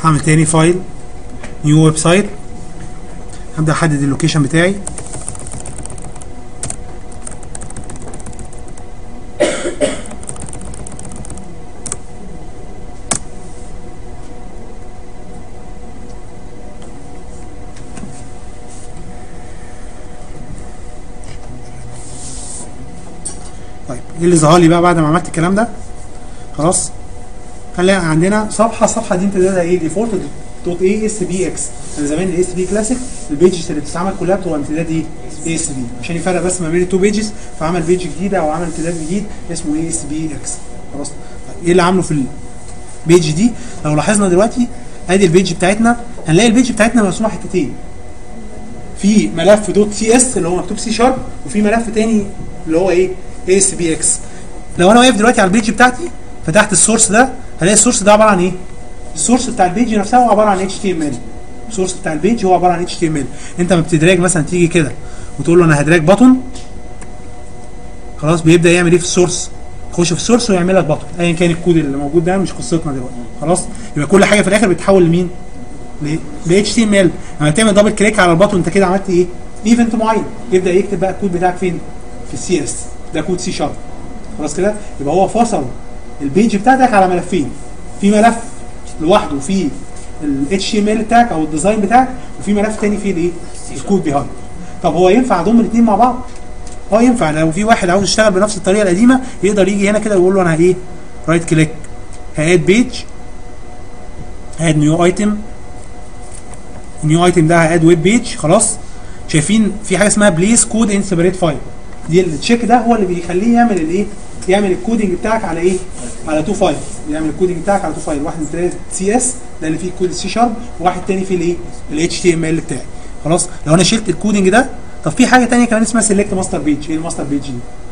هعمل تاني فايل نيو ويب سايت، هبدا احدد اللوكيشن بتاعي. طيب ايه اللي ظهر لي بقى بعد ما عملت الكلام ده؟ خلاص هنلاقي عندنا الصفحه دي امتدادها ايه؟ ديفولت دوت اي اس بي اكس. انا زمان الاي اس بي كلاسيك البيجز اللي بتستعمل كلها بتبقى امتداد ايه؟ اي اس بي، عشان يفرق بس ما بين التو بيجز، فعمل بيج جديده او عمل امتداد جديد اسمه اي اس بي اكس. خلاص طيب ايه اللي عامله في البيج دي؟ لو لاحظنا دلوقتي ادي البيج بتاعتنا، هنلاقي البيج بتاعتنا مقسومه حتتين، في ملف دوت سي اس اللي هو مكتوب سي شارب، وفي ملف تاني اللي هو ايه؟ اي اس بي اكس. لو انا واقف دلوقتي على البيج بتاعتي فتحت السورس ده، هلاقي السورس ده عباره عن ايه؟ السورس بتاع البيج نفسها هو عباره عن اتش تي ام ال. السورس بتاع البيج هو عباره عن اتش تي ام ال. انت ما بتدراج مثلا تيجي كده وتقول له انا هدراج بطن، خلاص بيبدا يعمل ايه في السورس؟ يخش في السورس ويعمل لك بطن، ايا كان الكود اللي موجود ده مش قصتنا دلوقتي. خلاص يبقى كل حاجه في الاخر بتتحول لمين؟ ل اتش تي ام ال. لما تعمل دبل كليك على البطن انت كده عملت ايه؟ ايفنت معين، يبدا يكتب بقى الكود بتاعك فين؟ في السي اس، ده كود سي شارب. خلاص كده يبقى هو فصل البيج بتاعتك على ملفين، في ملف لوحده فيه الاتش تي ام ال بتاعك او الديزاين بتاعك، وفي ملف تاني فيه الايه؟ الكود بيهايند. طب هو ينفع اضم الاثنين مع بعض؟ ينفع. لو في واحد عاوز يشتغل بنفس الطريقه القديمه يقدر يجي هنا كده ويقول له انا ايه؟ رايت كليك، هاد بيج، هاد نيو ايتم، النيو ايتم ده هاد ويب بيج. خلاص شايفين في حاجه اسمها بليس كود ان سيبريت فايل، دي التشيك ده هو اللي بيخليه يعمل الايه؟ يعمل الكودنج بتاعك على ايه؟ على تو فايل. يعمل الكودنج بتاعك على تو فايل، واحد من سي اس ده اللي فيه كود السي شارب، وواحد تاني فيه الايه؟ الاتش تي ام ال بتاعي. خلاص لو انا شلت الكودنج ده، طب في حاجه ثانيه كمان اسمها سيلكت ماستر بيج. ايه الماستر بيج دي؟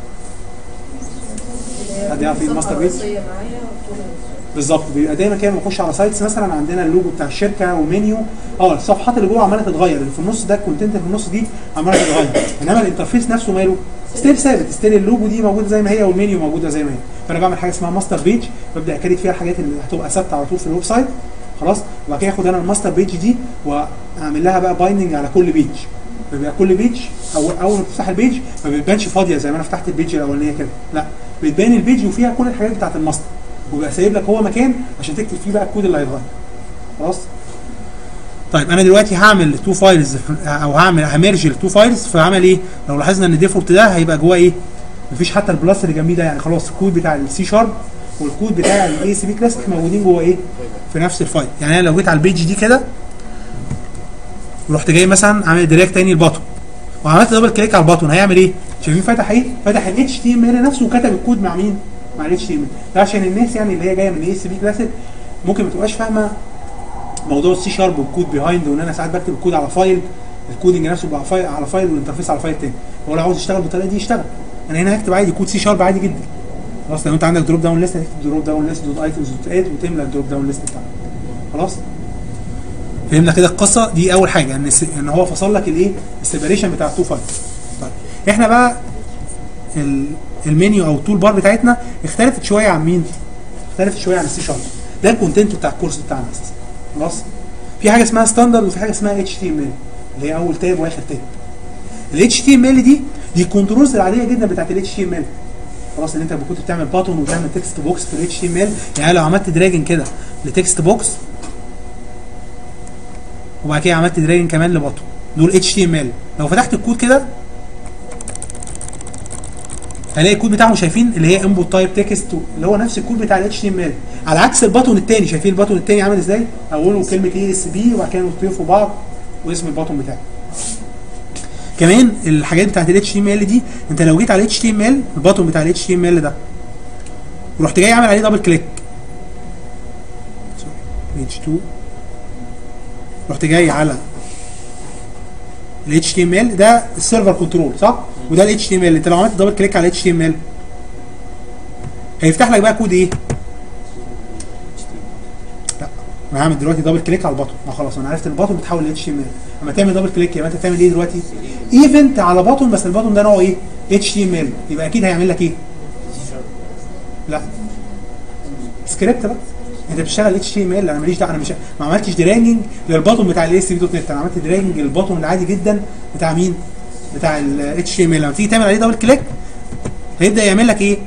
حد يعرف ايه الماستر بيج؟ بالظبط، بيبقى دايما كده بنخش على سايتس مثلا عندنا اللوجو بتاع الشركه ومنيو، الصفحات اللي جوه عماله تتغير، اللي في النص ده الكونتنت اللي في النص دي عماله تتغير، انما الانترفيس نفسه ماله؟ ستيل ثابت، ستيل اللوجو دي موجوده زي ما هي والمنيو موجوده زي ما هي. فانا بعمل حاجه اسمها ماستر بيج، ببدا اكريت فيها الحاجات اللي هتبقى ثابته على طول في الويب سايت. خلاص وبعد كده اخد انا الماستر بيج دي واعمل لها بقى بايندنج على كل بيج. بيبقى كل بيج اول ما تفتح البيج ما بتبانش فاضيه زي ما انا فتحت البيج الاولانيه كده، لا بتبان البيج وفيها كل الحاجات بتاعت الماستر، ويبقى سايب لك هو مكان عشان تكتب فيه بقى الكود اللي هيتغير. خلاص طيب انا دلوقتي هعمل تو فايلز او هميرج التو فايلز، فهعمل ايه؟ لو لاحظنا ان الديفولت ده هيبقى جواه ايه؟ مفيش حتى البلس اللي جنبيه ده، يعني خلاص الكود بتاع السي شارب والكود بتاع الاي سي بي كلاسيك موجودين جوه ايه؟ في نفس الفايل. يعني انا لو جيت على البيج دي كده ورحت جاي مثلا عامل دراج تاني البطن وعملت دبل كليك على البطن، هيعمل ايه؟ شايفين فتح ايه؟ فتح الاتش تي ام ال نفسه وكتب الكود مع مين؟ مع الاتش تي ام ال. ده عشان الناس يعني اللي هي جايه من اي سي بي كلاسيك ممكن ما تبقاش فاهمه موضوع السي شارب والكود بيهايند، وان انا ساعات بكتب الكود على فايل، الكودنج نفسه بقى فايل على فايل والانترفيس على فايل تاني. هو لو عاوز يشتغل بالطريقه دي يشتغل، انا هنا هكتب عادي كود سي شارب عادي جدا. خلاص لو انت عندك دروب داون ليست هتكتب دروب داون ليست دوت ايتمز دوت اد وتملى الدروب داون ليست بتاعك. خلاص فهمنا كده القصه دي. اول حاجه ان هو فصل لك الايه؟ السيبريشن بتاع التو فايل. طيب احنا بقى المنيو او التول بار بتاعتنا اختلفت شويه عن مين؟ اختلفت شويه عن السي شارب. ده الكونتنت بتاع الكورس بتاعنا اساسا. خلاص في حاجه اسمها ستاندرد وفي حاجه اسمها اتش تي ام ال اللي هي اول تاب واخر تاب. الاتش تي ام ال دي الكنترولز العاديه جدا بتاعت الاتش تي ام ال. خلاص ان انت كنت بتعمل باتون وتعمل تكست بوكس في الاتش تي ام ال، يعني لو عملت دراجن كده لتكست بوكس وبعد كده عملت دراجن كمان لباتون، دول اتش تي ام ال. لو فتحت الكود كده هلاقي الكود بتاعهم شايفين اللي هي انبوت تايب تكست اللي هو نفس الكود بتاع الاتش تي ام ال، على عكس الباتون الثاني. شايفين الباتون الثاني عامل ازاي؟ اوله كلمه اي اس بي وبعد كده نطير في بعض واسم الباتون بتاعه. كمان الحاجات بتاعت الاتش تي ام ال دي، انت لو جيت على الاتش تي ام ال الباتون بتاع الاتش تي ام ال ده ورحت جاي عامل عليه دبل كليك بيج 2 رحت جاي على الاتش تي ام ال ده السيرفر كنترول صح؟ وده الاتش تي ام ال. انت لو عملت دبل كليك على الاتش تي ام ال هيفتح لك بقى كود ايه؟ لا انا هعمل دلوقتي دبل كليك على الباتون، ما خلاص انا عرفت الباتون بتحول ل اتش تي ام ال. اما تعمل دبل كليك يبقى انت بتعمل ايه دلوقتي؟ ايفنت على باتون، بس الباتون ده نوعه ايه؟ اتش تي ام ال، يبقى اكيد هيعمل لك ايه؟ لا سكريبت بقى. انت بتشتغل اتش تي ام ال، انا ماليش دعوه، انا مش ما عملتش دراجنج للبطن بتاع الاس بي دوت نت، انا عملت دراجنج للبطن العادي جدا بتاع مين؟ بتاع الاتش تي ام ال. لما تيجي تعمل عليه دبل كليك هيبدا يعمل لك ايه؟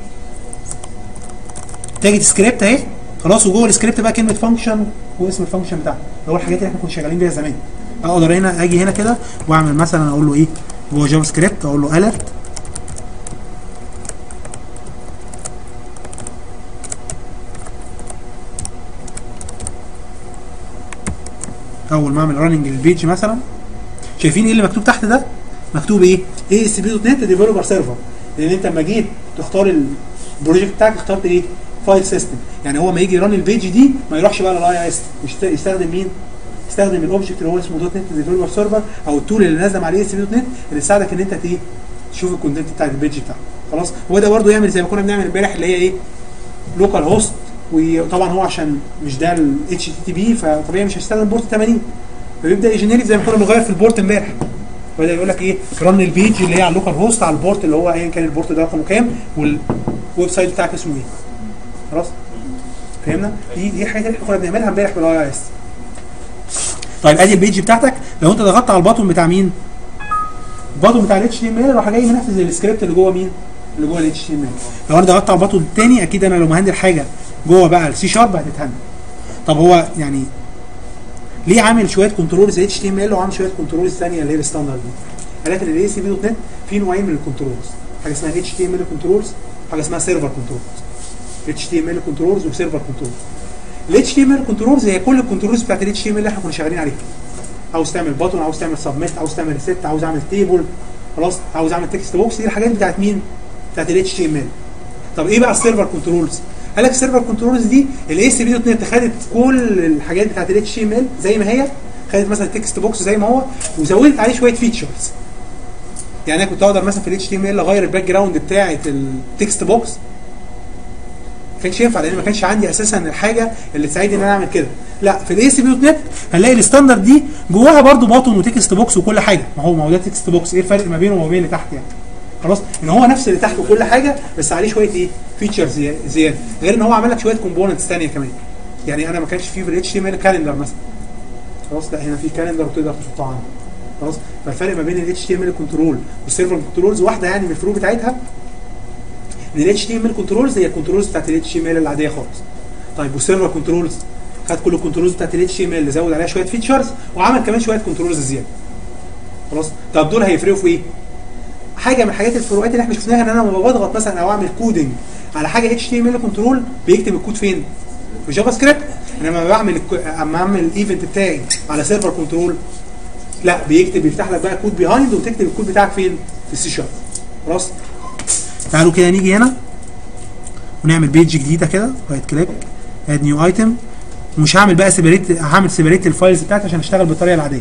تاجت سكريبت اهي خلاص، وجوه السكريبت بقى كلمه فانكشن واسم الفانكشن بتاعها اللي هو الحاجات اللي احنا كنا شغالين بيها زمان. اقدر هنا اجي هنا كده واعمل مثلا اقول له ايه جوه جافا سكريبت، اقول له الرت اول ما اعمل راننج للبيج مثلا. شايفين ايه اللي مكتوب تحت ده؟ مكتوب ايه؟ اي اس بي دوت نت ديفلوبر سيرفر، لان انت لما جيت تختار البروجكت بتاعك اخترت ايه؟ فايل سيستم. يعني هو ما يجي يران البيج دي ما يروحش بقى للاي اس، يستخدم مين؟ يستخدم الاوبجكت اللي هو اسمه دوت نت ديفلوبر سيرفر، او التول اللي نازله مع الاي اس بي دوت نت اللي تساعدك ان انت تشوف الكونتنت بتاع البيج بتاعك. خلاص، هو ده برده يعمل زي ما كنا بنعمل امبارح اللي هي ايه؟ لوكال هوست. وطبعا هو عشان مش ده الاتش تي تي بي فطبيعي مش هيستخدم بورت 80، فبيبدا يجنريت زي ما كنا بنغير في البورت امبارح. بدا يقول لك ايه؟ رن البيج اللي هي على اللوكال هوست على البورت اللي هو ايا كان البورت ده رقمه كام والويب سايت بتاعك اسمه ايه. خلاص؟ فهمنا؟ دي الحاجات اللي احنا كنا بنعملها امبارح بالاي اس. طيب ادي البيج بتاعتك، لو انت ضغطت على الباطن بتاع مين؟ الباطن بتاع الاتش تي ام ال راح جاي منفذ السكريبت اللي جوه مين؟ اللي جوه الاتش تي ام ال. لو انا ضغطت على الباطن الثاني اكيد انا لو مهندل حاجه جوه بقى السي شارب هتتهندل. طب هو يعني ليه عامل شويه كنترولز اتش تي ام ال وعامل شويه كنترولز ثانيه اللي هي الستاندرد دي؟ قال لك ان الاي سي بي دوت نت في نوعين من الكنترولز، حاجه اسمها اتش تي ام ال كنترولز، حاجه اسمها سيرفر كنترولز. اتش تي ام ال كنترولز وسيرفر كنترولز. الاتش تي ام ال كنترولز هي كل الكنترولز بتاعت الاتش تي ام ال اللي احنا كنا شغالين عليها. عاوز تعمل باتون، عاوز تعمل سبميت، عاوز تعمل ريست، عاوز اعمل تيبل، خلاص، عاوز اعمل تكست بوكس، دي الحاجات بتاعت مين؟ بتاعت الاتش تي ام ال. طب ايه بقى السيرفر كنترولز؟ قال لك السيرفر كنترولز دي الاي سي بي دوت نت خدت كل الحاجات بتاعت الاتش تي ام ال زي ما هي، خدت مثلا التكست بوكس زي ما هو وزودت عليه شويه فيتشرز. يعني انا كنت اقدر مثلا في الاتش تي ام ال اغير الباك جراوند بتاعه التكست بوكس، ما كانش ينفع لان ما كانش عندي اساسا الحاجه اللي تساعدني ان انا اعمل كده. لا، في الاي سي بي دوت نت هنلاقي الستاندرد دي جواها برده باتون وتكست بوكس وكل حاجه. ما هو ده تكست بوكس، ايه الفرق ما بينه وما بين اللي تحت يعني؟ خلاص، ان هو نفس اللي تحت وكل حاجه بس عليه شويه ايه؟ فيتشرز زياده، غير ان هو عمل لك شويه كومبوننتس ثانيه كمان. يعني انا ما كانش فيه في الاتش تي ام ال كالندر مثلا، خلاص، لا هنا في كالندر وتقدر تحطها عنده. خلاص، فالفرق ما بين الاتش تي ام ال كنترول والسيرفر كنترولز واحده يعني من الفروق بتاعتها ان الاتش تي ام ال كنترولز هي الكنترولز بتاعت الاتش تي ام ال العاديه خالص. طيب والسيرفر كنترولز خد كل الكنترولز بتاعت الاتش تي ام ال زود عليها شويه فيتشرز وعمل كمان شويه كنترولز زياده. خلاص، طب دول هيفرقوا في ايه؟ حاجه من الحاجات الفروقات اللي احنا شفناها ان انا لما بضغط مثلا او اعمل كودنج على حاجه اتش تي ام ال كنترول بيكتب الكود فين؟ في جافا سكريبت. انما اما اعمل الايفنت بتاعي على سيرفر كنترول لا، بيفتح لك بقى كود بيهايند وتكتب الكود بتاعك فين؟ في السي شارب. خلاص، تعالوا كده نيجي هنا ونعمل بيج جديده كده، رايت كليك اد نيو ايتم، ومش هعمل بقى هعمل سيبريت الفايلز بتاعتي عشان اشتغل بالطريقه العاديه.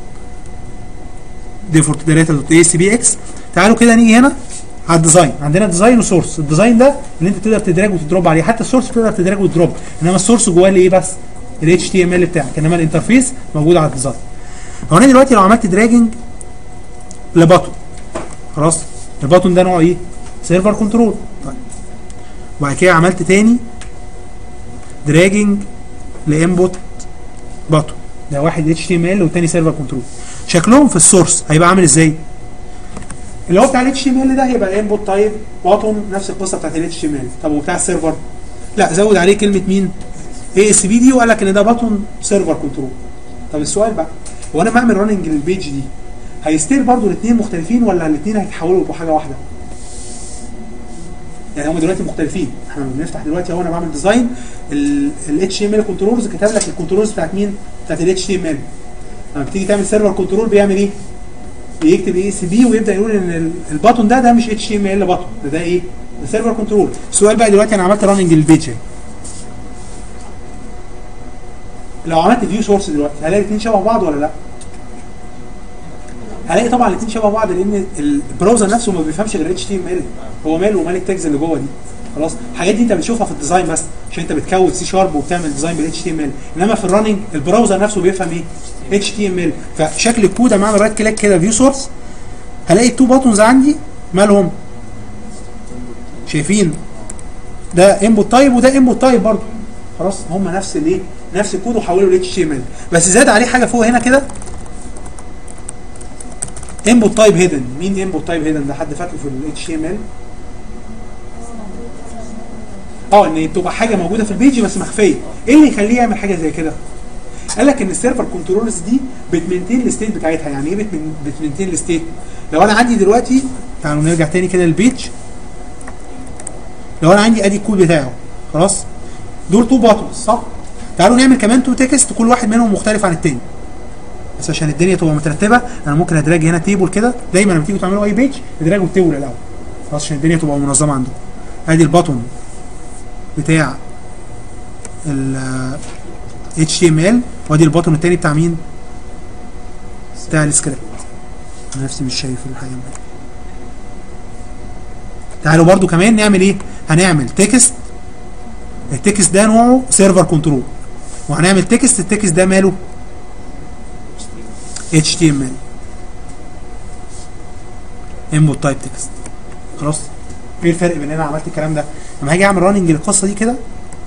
ديفولت داتا دوت اي سي بي اكس. تعالوا كده نيجي هنا على الديزاين، عندنا ديزاين وسورس. الديزاين ده اللي انت تقدر تدراج وتدروب عليه، حتى السورس تقدر تدراج وتدروب، انما السورس جواه اللي ايه بس؟ الاتش تي ام ال بتاعك، انما الانترفيس موجود على الديزاين. هو انا دلوقتي لو عملت دراجنج لباتون، خلاص، الباتون ده نوعه ايه؟ سيرفر كنترول. طيب، وبعد كده عملت تاني دراجنج لانبوت باتون، ده واحد اتش تي ام ال والتاني سيرفر كنترول. شكلهم في السورس هيبقى عامل ازاي؟ اللي هو بتاع الاتش تي ام ال ده هيبقى انبوت تايب باتون، نفس القصه بتاعت الاتش تي ام ال. طب وبتاع السيرفر؟ لا، زود عليه كلمه مين؟ اي اس بي دي، وقال لك ان ده باتون سيرفر كنترول. طب السؤال بقى، هو انا بعمل راننج للبيج دي هيستير برضو الاثنين مختلفين ولا الاثنين هيتحولوا يبقوا حاجه واحده؟ يعني هم دلوقتي مختلفين، احنا بنفتح دلوقتي اهو انا بعمل ديزاين الاتش تي ام ال كنترولز، كتب لك الكنترولز بتاعت مين؟ بتاعت الاتش تي ام ال. لما بتيجي تعمل سيرفر كنترول بيعمل ايه؟ بيكتب اي اس بي ويبدا يقول ان الباتون ده مش اتش تي ام ال باتون، ده ايه؟ ده سيرفر كنترول. السؤال بقى دلوقتي انا عملت راننج للبيج، لو عملت فيو سورس دلوقتي هلاقي الاثنين شبه بعض ولا لا؟ هلاقي طبعا الاثنين شبه بعض لان البراوزر نفسه ما بيفهمش غير اتش تي ام ال، هو ماله ومال التاجز اللي جوه دي. خلاص، الحاجات دي انت بتشوفها في الديزاين بس عشان انت بتكود سي شارب وبتعمل ديزاين بالاتش تي ام ال، انما في الرننج البراوزر نفسه بيفهم ايه؟ اتش تي ام ال. فشكل الكود اما اعمل رايت كليك كده فيو سورس هلاقي التو باتونز عندي مالهم؟ شايفين؟ ده انبوت تايب وده انبوت تايب برضه. خلاص هم نفس الايه، نفس الكود وحولوا ل اتش تي ام ال، بس زاد عليه حاجه فوق هنا كده انبوت تايب هيدن. مين انبوت تايب هيدن ده؟ حد فاكره في ال HTML؟ ان تبقى حاجه موجوده في البيج بس مخفيه. ايه اللي يخليه يعمل حاجه زي كده؟ قال لك ان السيرفر كنترولز دي بتمنتين الستيت بتاعتها. يعني ايه بتمنتين الستيت؟ لو انا عندي دلوقتي، تعالوا نرجع تاني كده للبيج. لو انا عندي ادي الكود بتاعه خلاص، دول تو باتونز صح؟ تعالوا نعمل كمان تو تكست كل واحد منهم مختلف عن التاني، بس عشان الدنيا تبقى مترتبه انا ممكن ادراج هنا تيبل كده. دايما لما تيجوا تعملوا اي بيج ادراجوا التيبل الاول خلاص عشان الدنيا تبقى منظمه عندكم. ادي الباتون بتاع ال HTML وادي الباتون الثاني بتاع مين؟ بتاع السكريبت. انا نفسي مش شايف الحاجه دي. تعالوا برضو كمان نعمل ايه؟ هنعمل تكست. التكست ده نوعه سيرفر كنترول، وهنعمل تكست. التكست ده ماله HTML input type text. خلاص ايه الفرق بين انا عملت الكلام ده؟ لما هاجي اعمل راننج للقصه دي كده،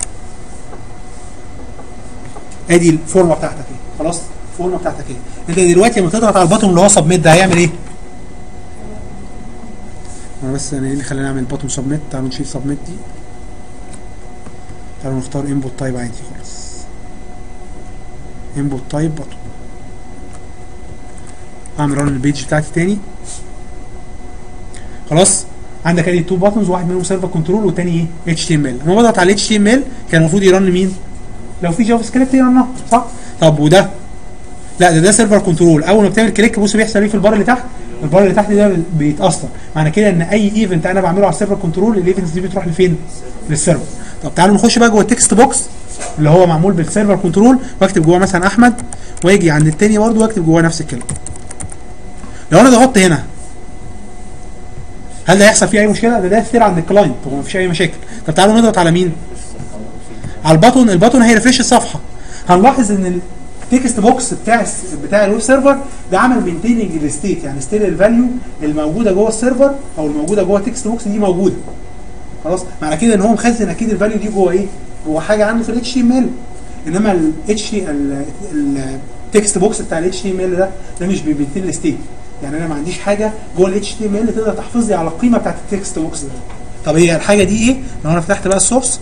ادي الفورمه بتاعتك ايه خلاص، الفورمه بتاعتك ايه. انت دلوقتي لما تضغط على الباتون اللي هو سبميت ده هيعمل ايه؟ انا بس انا ايه اللي خلاني اعمل باتون سبميت؟ تعالوا نشيل سبميت دي، تعالوا نختار input type عادي خالص. input type باتون. اعمل ران البيج بتاعتي تاني خلاص. عندك ادي تو باتونز، واحد منهم سيرفر كنترول والتاني ايه؟ اتش تي ام ال. لما بضغط على اتش تي ام ال كان المفروض يرن مين؟ لو في جافا سكريبت يرنها صح؟ طب وده؟ لا ده سيرفر كنترول. اول ما بتعمل كليك بص بيحصل ايه في البار اللي تحت؟ البار اللي تحت ده بيتاثر. معنى كده ان اي ايفنت انا بعمله على السيرفر كنترول الايفنتس دي بتروح لفين؟ للسيرفر. طب تعالوا نخش بقى جوه التكست بوكس اللي هو معمول بالسيرفر كنترول، واكتب جوه مثلا احمد، واجي عند التاني برضه واكتب جوه نفس الكلمه. لو انا ضغطت هنا هل ده هيحصل فيه اي مشكله؟ ده ستير عند الكلاينت ومفيش اي مشاكل. طب تعالوا نضغط على مين؟ على الباتون. الباتون هيرفريش الصفحه. هنلاحظ ان التكست بوكس بتاع الويب سيرفر ده عمل مينتيننج للستيت، يعني ستيل الفاليو الموجوده جوه السيرفر او الموجوده جوه التكست بوكس دي موجوده خلاص. معنى كده ان هو مخزن اكيد الفاليو دي جوه ايه؟ جوه حاجه عنده في الاتش تي ام ال. انما التكست بوكس بتاع الاتش تي ام ال ده مش بيمينتين الستيت. يعني انا ما عنديش حاجه جوه الاتش تي ام ال تقدر تحافظ لي على القيمه بتاعت التكست بوكس ده. طب هي الحاجه دي ايه؟ لو انا فتحت بقى السورس،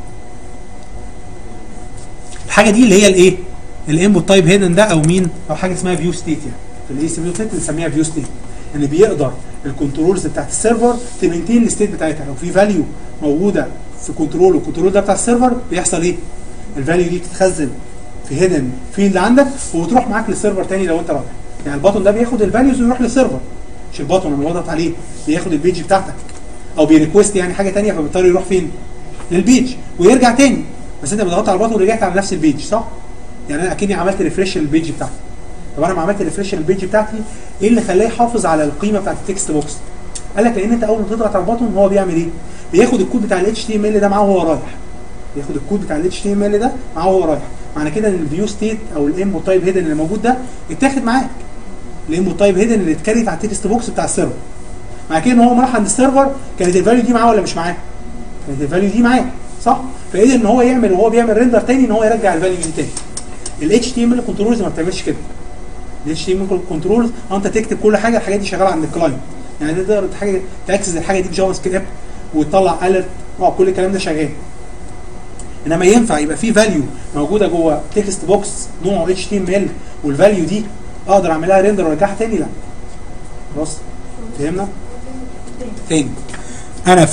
الحاجه دي اللي هي الايه؟ الانبوت تايب هيدن ده او مين؟ او حاجه اسمها فيو ستيت. يعني في الاي سي بي دوت بنسميها فيو ستيت، ان بيقدر الكنترولز بتاعت السيرفر تمنتين الستيت بتاعتها. لو في فاليو موجوده في كنترول والكنترول ده بتاع السيرفر بيحصل ايه؟ الفاليو دي بتتخزن في هيدن فيلد عندك وبتروح معاك للسيرفر تاني لو انت رايح. يعني الباتون ده بياخد الفاليوز ويروح للسيرفر، مش الباتون لما بضغط عليه بياخد البيج بتاعتك او بيريكوست يعني حاجه ثانيه فبيضطر يروح فين؟ للبيج ويرجع تاني. بس انت بتضغط على الباتون ورجعت على نفس البيج صح؟ يعني انا اكني عملت ريفريش للبيج بتاعتي. طب انا ما عملت ريفريش للبيج بتاعتي ايه اللي خلاه يحافظ على القيمه بتاعت التكست بوكس؟ قال لك لان انت اول ما تضغط على الباتون هو بيعمل ايه؟ بياخد الكود بتاع الاتش تي ام ال ده معاه وهو رايح. بياخد الكود بتاع الاتش تي ام ال ده معاه وهو رايح. معنى كده ان الفيو ستيت او الانبوت تايب هيدن اللي موجود ده اتاخد معاك. الانبوت تايب هيدن اللي اتكريت على التكست بوكس بتاع السيرفر. مع كده ان هو راح عند السيرفر كانت الفاليو دي معاه ولا مش معاه؟ كانت الفاليو دي معاه صح؟ فقدر ان هو يعمل وهو بيعمل ريندر تاني ان هو يرجع الفاليو دي تاني. الاتش تي ام ال كنترولز ما بتعملش كده. الاتش تي ام ال كنترولز انت تكتب كل حاجه، الحاجات دي شغاله عند الكلاينت. يعني تقدر حاجه تاكسس الحاجه دي بجافا سكريبت وتطلع اليرت كل الكلام ده شغال. انما ينفع يبقى في فاليو موجوده جوه تكست بوكس نوعه اتش تي ام ال والفاليو دي اقدر اعمل لها ريندر وارجعها تاني؟ لا. خلاص فهمنا؟ تاني انا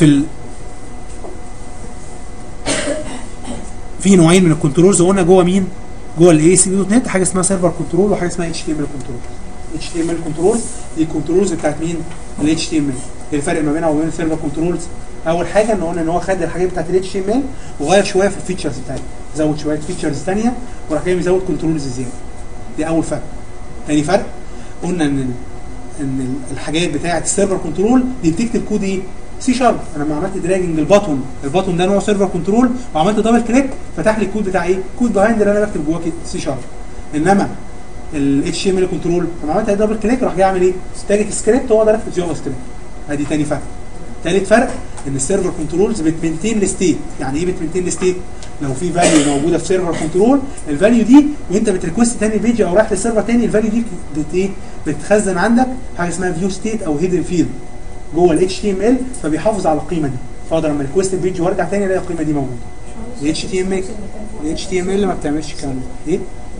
في نوعين من الكنترولز قلنا جوه مين؟ جوه الاي سي بي دوت نت حاجه اسمها سيرفر كنترول وحاجه اسمها اتش تي ام ال كنترول. اتش تي ام ال كنترولز دي الكنترولز بتاعت مين؟ الاتش تي ام ال. ايه الفرق ما بينها وبين السيرفر كنترولز؟ اول حاجه ان قلنا ان هو خد الحاجات بتاعت الاتش تي ام ال وغير شويه في الفيتشرز بتاعتها، زود شويه فيتشرز ثانيه وراح جاي مزود كنترولز زياده. دي اول فرق. ثاني فرق قلنا ان الحاجات بتاعت السيرفر كنترول دي بتكتب كود ايه؟ سي شارب. انا لما عملت دراجنج الباتون ده نوع سيرفر كنترول وعملت دبل كليك فتح لي الكود بتاع ايه؟ كود بيهايند اللي انا بكتب جواه سي شارب. انما الاتش ام ال كنترول لما عملت دبل كليك راح جاي اعمل ايه؟ ستاتيك سكريبت واقدر اكتب جافا سكريبت. ادي ثاني فرق. ثالث فرق ان السيرفر كنترولز بتمنتين الستيت. يعني ايه بتمنتين الستيت؟ لو في فاليو موجوده في سيرفر كنترول، الفاليو دي وانت بتريكوست تاني بيج او رايح للسيرفر تاني، الفاليو دي بتخزن عندك حاجه اسمها فيو ستيت او هيدن فيلد جوه ال HTML، فبيحافظ على القيمه دي، فاقدر لما ريكوست البيج وارجع تاني الاقي القيمه دي موجوده. ال HTML ما بتعملش الكلام ده. ايه؟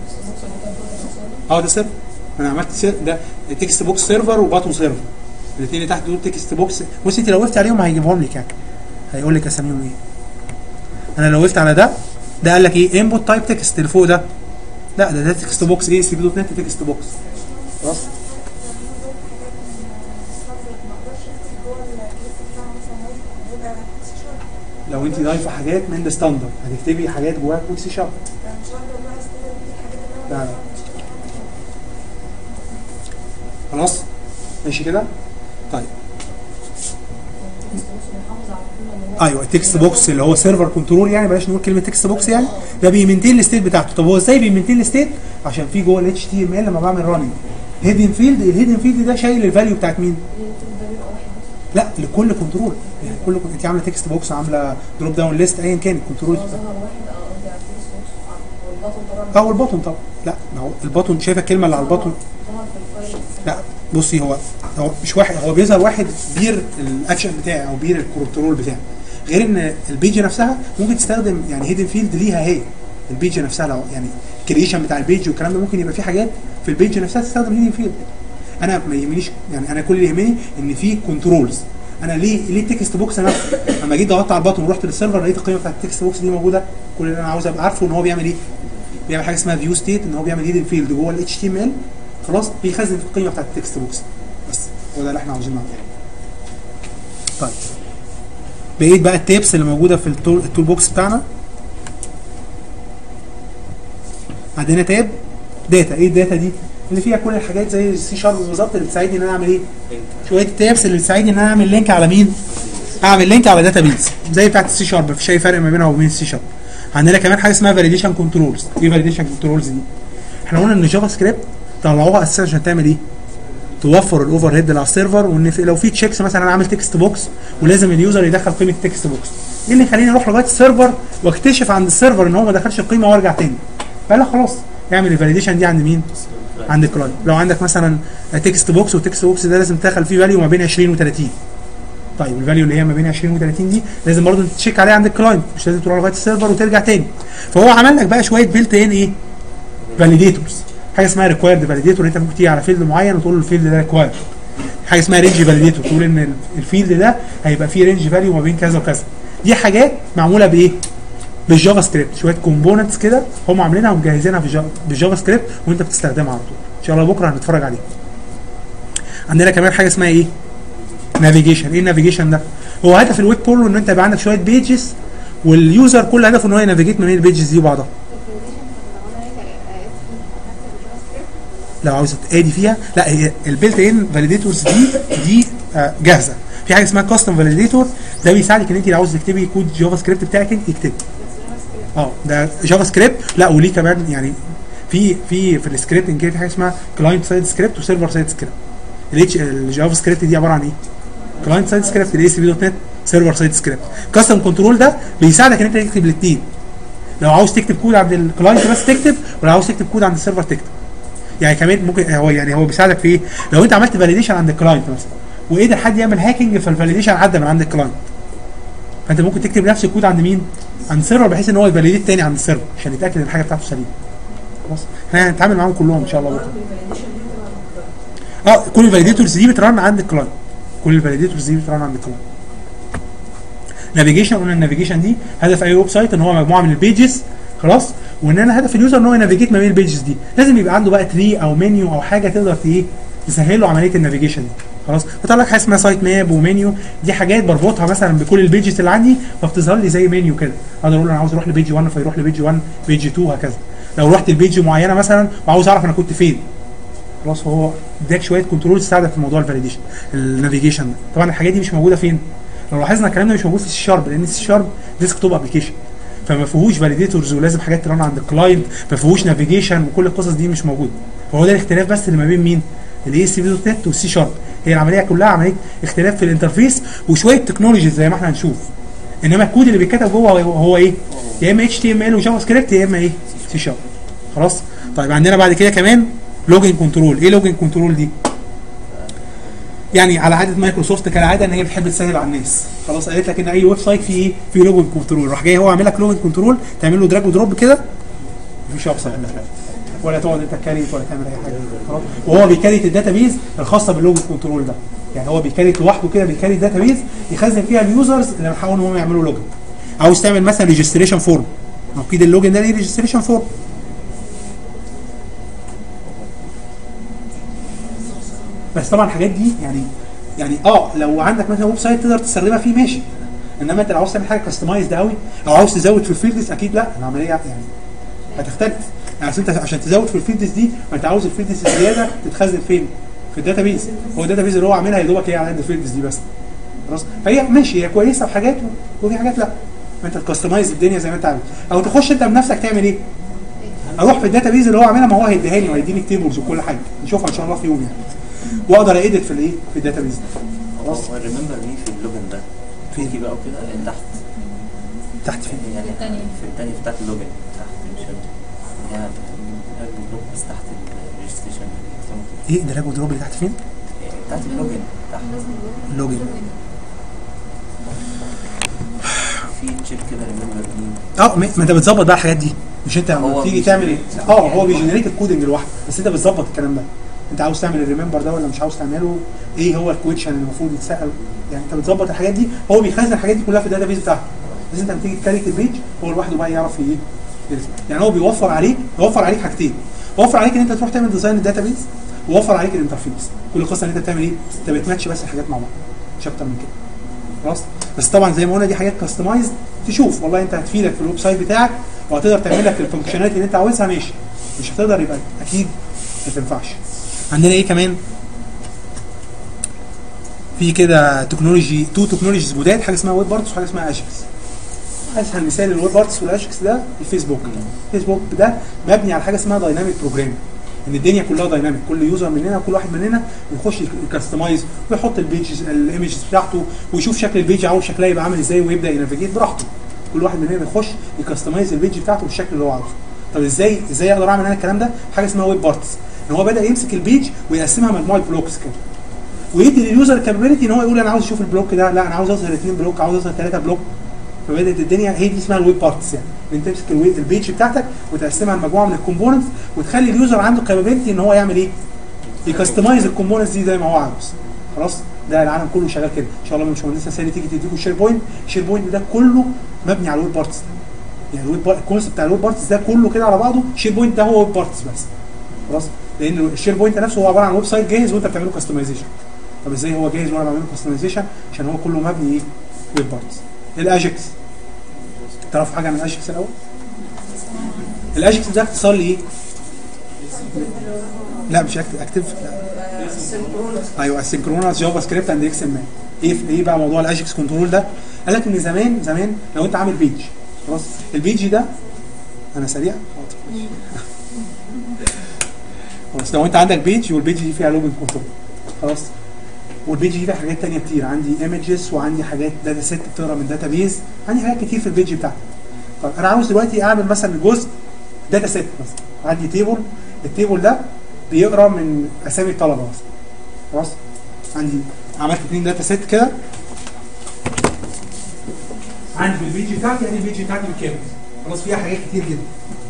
ده سيرفر. انا عملت ده تكست بوكس سيرفر وباتون سيرفر، الاثنين اللي تحت دول تكست بوكس. بص انت لو وقفت عليهم هيجيبهم لك، يعني هيقول لك اساميهم ايه. انا لو وقفت على ده قال لك ايه؟ انبوت تايب تكست اللي فوق ده، لا ده تكست بوكس ايه سي بي دوت نت تكست بوكس. خلاص. لو انت ضايفه حاجات من الستاندرد هتكتبي حاجات جواها كود سي شارب. لا خلاص ماشي كده. طيب ايوه التكست بوكس اللي هو سيرفر كنترول، يعني بلاش نقول كلمه تكست بوكس، يعني ده بيمنتين الستيت بتاعته. طب هو ازاي بيمنتين الستيت؟ عشان في جوه ال HTML لما بعمل راننج هيدن فيلد، الهيدن فيلد ده شايل الفاليو بتاعت مين؟ لا لكل كنترول، يعني كل انت عامله تكست بوكس، عامله دروب داون ليست، ايا كان الكنترول او البوتون طبعا. لا ما هو البوتون، شايفه الكلمه اللي على البوتون؟ لا بصي هو مش واحد، هو بيظهر واحد بير الاكشن بتاعي او بير الكنترول بتاعي، غير ان البيج نفسها ممكن تستخدم يعني هيدن فيلد ليها هي البيج نفسها. لو يعني الكريشن بتاع البيج والكلام ده ممكن يبقى في حاجات في البيج نفسها تستخدم هيدن فيلد. انا ما يهمنيش، يعني انا كل اللي يهمني ان في كنترولز. انا ليه التكست بوكس نفسه لما جيت ضغطت على البطن ورحت للسيرفر لقيت القيمه بتاعت التكست بوكس دي موجوده. كل اللي انا عاوز ابقى عارفه ان هو بيعمل ايه؟ بيعمل حاجه اسمها فيو ستيت، ان هو بيعمل هيدن فيلد جوه ال HTML، خلاص بيخزن في القيمه بتاعت التكست بوكس بس. هو ده اللي احنا عاوزين نعمله. طيب بقيت بقى التيبس اللي موجوده في التول بوكس بتاعنا. عندنا تاب داتا. ايه الداتا دي؟ اللي فيها كل الحاجات زي السي شارب بالظبط، اللي بتساعدني ان انا اعمل ايه؟ شويه التابس اللي بتساعدني ان انا اعمل لينك على مين؟ اعمل لينك على داتا بيز زي بتاعت السي شارب، مفيش اي فرق ما بينها وبين السي شارب. عندنا كمان حاجه اسمها فاليديشن كنترولز. ايه فاليديشن كنترولز دي؟ احنا قلنا ان جافا سكريبت طلعوها اساسا عشان تعمل ايه؟ توفر الاوفر هيد اللي على السيرفر، وان لو في تشيكس مثلا انا عامل تكست بوكس ولازم اليوزر يدخل قيمه التكست بوكس، ايه اللي يخليني اروح لغايه السيرفر واكتشف عند السيرفر ان هو ما دخلش القيمه وارجع تاني؟ فلا خلاص اعمل الفاليديشن دي عند مين؟ عند الكلاينت. لو عندك مثلا تكست بوكس والتكست بوكس ده لازم تدخل فيه فاليو ما بين 20 و30. طيب الفاليو اللي هي ما بين 20 و30 دي لازم برضه تشيك عليها عند الكلاينت، مش لازم تروح لغايه السيرفر وترجع تاني. فهو عمل لك بقى شويه بيلت ان ايه؟ فاليديتورز. حاجه اسمها ريكوايرد فاليديتور، انت ممكن تيجي على فيلد معين وتقول له الفيلد ده ريكوايرد. حاجه اسمها رينج فاليديتور، تقول ان الفيلد ده هيبقى فيه رينج فاليو ما بين كذا وكذا. دي حاجات معموله بايه؟ بالجافا سكريبت، شويه كومبوننتس كده هم عاملينها ومجهزينها بالجافا سكريبت وانت بتستخدمها على طول. ان شاء الله بكره هنتفرج عليه. عندنا كمان حاجه اسمها ايه؟ نافيجيشن. ايه النافيجيشن ده؟ هو هدف الويب كله ان انت يبقى عندك شويه بيجز واليوزر كل هدفه ان هو ينافيجيت ما بين البيجز دي وبعضها. لو عاوز تادي فيها، لا هي البيلت ان فاليديتورز دي جاهزه. في حاجه اسمها كاستم فاليديتور، ده بيساعدك ان انت لو عاوز تكتبي كود جافا سكريبت بتاعك انت اكتبه. ده جافا سكريبت. لا وليه كمان يعني في السكريبتنج كده في حاجه اسمها كلاينت سايد سكريبت وسيرفر سايد سكريبت. الجافا سكريبت دي عباره عن ايه؟ كلاينت سايد سكريبت الاي سي بي دوت نت، سيرفر سايد سكريبت. كاستم كنترول ده بيساعدك ان انت تكتب الاثنين. لو عاوز تكتب كود عند الكلاينت بس تكتب، ولو عاوز تكتب كود عند السيرفر تكتب. يعني كمان ممكن هو بيساعدك في ايه؟ لو انت عملت فاليديشن عند الكلاينت مثلا وقدر حد يعمل هاكينج فالفاليديشن عدى من عند الكلاينت، فانت ممكن تكتب نفس الكود عند مين؟ عند السيرفر، بحيث ان هو يفاليديت تاني عند السيرفر عشان يتاكد ان الحاجه بتاعته سليمه. خلاص احنا هنتعامل معاهم كلهم ان شاء الله بكره. كل الفاليديتورز دي بترن عند الكلاينت. كل الفاليديتورز دي بترن عند الكلاينت. نافيجيشن، قلنا النافيجيشن دي هدف اي ويب سايت ان هو مجموعه من البيجز، خلاص، وان انا هدف اليوزر ان هو ينافيجيت ما بين البيجز دي. لازم يبقى عنده بقى تري او منيو او حاجه تقدر تسهل له عمليه النافيجيشن دي. خلاص بطلع لك حاجه اسمها سايت ماب ومنيو، دي حاجات بربطها مثلا بكل البيجز اللي عندي فبتظهر لي زي منيو كده. اقدر اقول انا عاوز اروح لبيج 1 فيروح لبيج 1 بيج 2 هكذا. لو رحت لبيج معينه مثلا وعاوز اعرف انا كنت فين، خلاص هو اداك شويه كنترول تساعدك في موضوع الفاليديشن النافيجيشن. طبعا الحاجات دي مش موجوده فين؟ لو لاحظنا الكلام ده مش موجود في السي شارب، لان السي شارب ديسك توب ابلكيشن فما فيهوش فاليديتورز ولازم حاجات ترن عند الكلاينت، ما فيهوش نافيجيشن وكل القصص دي مش موجوده. فهو ده الاختلاف بس اللي ما بين مين؟ الاي سي بي دوت نت والسي شارب. هي العمليه كلها عمليه اختلاف في الانترفيس وشويه تكنولوجيز زي ما احنا هنشوف. انما الكود اللي بيتكتب جوه هو ايه؟ يا اما HTML وجافا سكريبت يا اما ايه؟ سي شارب. خلاص؟ طيب عندنا بعد كده كمان لوجن كنترول. ايه لوجن كنترول دي؟ يعني على عاده مايكروسوفت كالعاده ان هي بتحب تسهل على الناس. خلاص قالت لك ان اي ويب سايت فيه ايه؟ فيه لوجن كنترول، راح جاي هو عامل لك لوجن كنترول، تعمل له دراج ودروب كده مفيش ابسط من كده. ولا تقعد انت كاريت ولا تعمل اي حاجه. خلاص؟ وهو بيكاريت الداتابيز الخاصه باللوجن كنترول ده. يعني هو بيكاريت لوحده كده، بيكاريت داتابيز يخزن فيها اليوزرز اللي بيحاولوا ان هم يعملوا لوجن. عاوز تعمل مثلا ريجستريشن فورم، اكيد اللوجن ده ليه ريجستريشن فورم. بس طبعا الحاجات دي يعني لو عندك مثلا ويب سايت تقدر تستخدمها فيه ماشي، انما انت لو عاوز تعمل حاجه كاستمايزد قوي او عاوز تزود في الفيلدز اكيد لا، العمليه يعني هتختلف. يعني انت عشان تزود في الفيلدز دي ما انت عاوز الفيلدز الزياده تتخزن فين؟ في الداتابيز. هو الداتابيز اللي هو عاملها يا دوبك هي على قد الفيلدز دي بس. خلاص؟ فهي ماشي، هي كويسه في حاجات وفي حاجات لا. انت تكستمايز الدنيا زي ما انت عايز، او تخش انت بنفسك تعمل ايه؟ اروح في الداتابيز اللي هو عاملها، ما هو هيديها لي وهيديني تيبلز وكل حاجه نشوفها ان شاء الله في يوم يعني. واقدر ايديت في الايه؟ في الداتابيز. خلاص ريمبر مي في اللوجن ده في بقى وكده تحت فين؟ يعني في الثاني بتاعت اللوجن تحت مش يعني دروب بس تحت الريجستريشن. ايه دراج ودروب اللي تحت فين؟ تحت اللوجن تحت اللوجن في تشيك كده ريمبر مي. ما انت بتظبط بقى الحاجات دي، مش انت لما تيجي تعمل ايه؟ هو بيجنريت الكودنج لوحده، بس انت بتظبط الكلام ده. انت عاوز تعمل الريمبر ده ولا مش عاوز تعمله؟ ايه هو الكويشن اللي المفروض يتسال؟ يعني انت بتظبط الحاجات دي، هو بيخزن الحاجات دي كلها في الداتابيز بتاعته. بس انت لما تيجي تكريت البيج هو لوحده بقى يعرف ايه؟ يعني هو بيوفر عليك حاجتين. وفر عليك ان انت تروح تعمل ديزاين الداتابيز، ووفر عليك الانترفيس. كل القصه ان انت بتعمل ايه؟ انت بتماتش بس الحاجات مع بعض، مش اكتر من كده. خلاص؟ بس طبعا زي ما قلنا دي حاجات كاستمايزد، تشوف والله انت هتفيدك في الويب سايت بتاعك وهتقدر تعمل لك الفانكشناليتي اللي انت عاوزها ماشي. مش هتقدر يبقى اكيد ما تنفعش. عندنا ايه كمان؟ في كده تو تكنولوجيز جداد، حاجه اسمها ويب بارتس وحاجه اسمها اجكس. اسهل مثال للويب بارتس والاجكس ده الفيسبوك. الفيسبوك ده مبني على حاجه اسمها دايناميك بروجرام، ان الدنيا كلها دايناميك، كل يوزر مننا كل واحد مننا يخش يكستمايز ويحط البيجز الايمجز بتاعته ويشوف شكل البيج عاوز شكلها يبقى عامل ازاي ويبدا ينافيجيت براحته. كل واحد مننا يخش يكستمايز البيج بتاعته بالشكل اللي هو عاوزه. طب ازاي اقدر اعمل انا الكلام ده؟ حاجه اسمها ويب بارتس، ان هو بدا يمسك البيج ويقسمها مجموعه بلوكس كده، ويدي لليوزر كابابيلتي ان هو يقول انا عاوز اشوف البلوك ده، لا انا عاوز اوصل 2 بلوك، عاوز اوصل 3 بلوك. فبدات الدنيا هي دي اسمها الويب بارتس، يعني ان انت تمسك البيج بتاعتك وتقسمها لمجموعه من الكومبوننتس وتخلي اليوزر عنده كابابيلتي ان هو يعمل ايه؟ يكستمايز الكومبوننتس دي زي ما هو عاوز. خلاص؟ ده العالم كله شغال كده. ان شاء الله مش مهندسه سالي تيجي تديكوا الشير بوينت ده كله مبني على الويب بارتس. يعني الويب الكونسيبت بتاع الويب بارتس ده كله كده على بعضه، الشير بوينت ده هو ويب بارتس بس. خلاص؟ لان الشير بوينت نفسه هو عباره عن ويب سايت جاهز وانت بتعمله كاستمايزيشن. طب ازاي هو جاهز وانا بعمله كاستمايزيشن؟ عشان هو كله مبني ايه؟ ويب بارتس. الاجكس، تعرفوا حاجه عن الاجكس الاول؟ الاجكس ده اختصار لايه؟ لا مش اكتف، ايوه اسynchronous جافا سكريبت اند اكس ام ال. ايه بقى موضوع الاجكس كنترول ده؟ قال لك ان زمان لو انت عامل بيج، خلاص البيج ده انا سريع خلاص، لو انت عندك بيج والبيج دي فيها لوجن كنترول، خلاص، والبيج دي فيها حاجات ثانيه كتير، عندي ايمجز وعندي حاجات داتا سيت بتقرا من داتا بيز، عندي حاجات كتير في البيج بتاعتي. طب انا عاوز دلوقتي اعمل مثلا جزء داتا سيت، مثلا عندي تيبل، التيبل ده بيقرا من اسامي الطلبه مثلا، خلاص، عندي عملت 2 داتا سيت كده، عندي في البيج بتاعتي، ادي البيج بتاعتي بالكامل، خلاص، فيها حاجات كتير جدا.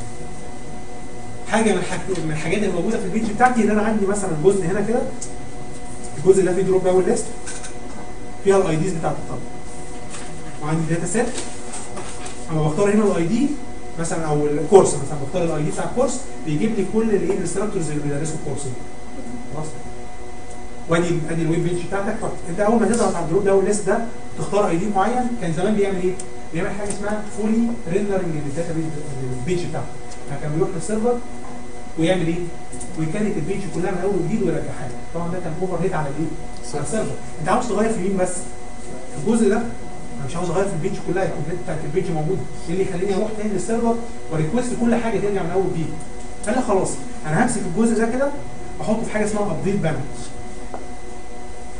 حاجه من الحاجات اللي موجوده في البيج بتاعتي ان انا عندي مثلا جزء هنا كده، الجزء ده فيه دروب داون ليست فيها الاي ديز بتاعت الطلبه، وعندي داتا سيت، انا بختار هنا الاي دي مثلا او الكورس، مثلا بختار الاي دي بتاع الكورس بيجيب لي كل الايه الانستراكتورز اللي بيدرسوا الكورس ده، خلاص، ادي الويب بيج بتاعتك. انت اول ما تضغط على الدروب داون ليست ده تختار اي دي معين، كان زمان بيعمل ايه؟ بيعمل حاجه اسمها فولي ريندرنج للداتا بيج بتاعته، كان بيروح للسيرفر ويعمل ايه؟ ويكريت البيج كلها من اول وجديد ويرجعها لك. طبعا ده كان اوفر هيت على الايه؟ على السيرفر. انت عاوز تغير في مين بس؟ في الجزء ده انا مش عاوز اغير في البيج كلها، الكومبليت بتاعت البيج موجوده، ايه اللي يخليني اروح تاني للسيرفر وريكوست كل حاجه ترجع من اول وجديد؟ قال لي خلاص انا همسك الجزء ده كده احطه في حاجه اسمها ابديت بانل.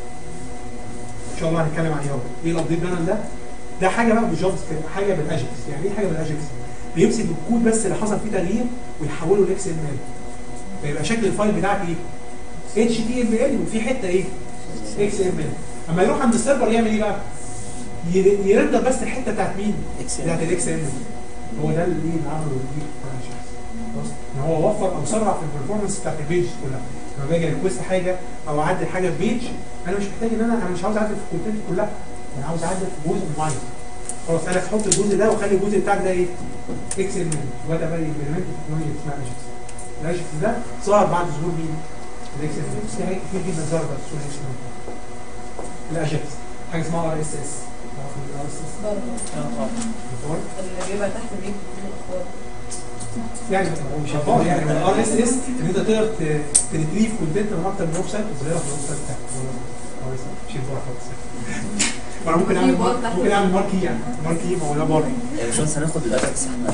شاء الله هنتكلم عليها اهو. ايه الابديت بانل ده؟ ده حاجه بقى بالجافا سكريبت، حاجه بالاجكس. يعني ايه حاجه بالاجكس؟ بيمسك الكود بس اللي حصل فيه تغيير ويحوله لاكس ام ال. فيبقى شكل الفايل بتاعك ايه؟ اتش تي ام ال وفي حته ايه؟ اكس ام ال. اما يروح عند السيرفر يعمل ايه بقى؟ يرندر بس الحته بتاعت مين؟ بتاعت الاكس ام ال. هو ده اللي عمله دي ان هو وفر او سرع في البرفورمانس بتاعت البيج كلها. لما باجي ريكوست حاجه او اعدل حاجه في بيج، انا مش محتاج ان انا مش عاوز اعدل في الكونتنت كلها، انا عاوز اعدل في جزء معين. خلاص انا هحط الجزء ده واخلي الجزء بتاعك ده ايه؟ اكس ام ال. وده بقى امبلمنت تكنولوجيا اسمها اجكس. الاجكس ده ظهر بعد ظهور مين؟ الاكس ام ال. في حاجات كتير جدا ظهرت بعد ظهور الاكس ام ال. الاجكس حاجه اسمها ار اس اس. الار اس اس اللي بيبقى تحت بيك الاخبار يعني هو مش هفار يعني الار اس اس ان انت تقدر تريتريف كونتنت من اكتر من ويب سايت وتظهرها في الويب سايت بتاعك. مش هفار خالص. وانا ممكن اعمل ماركي يعني ماركي ما هو ده بار. مش بس هناخد الاجكس احنا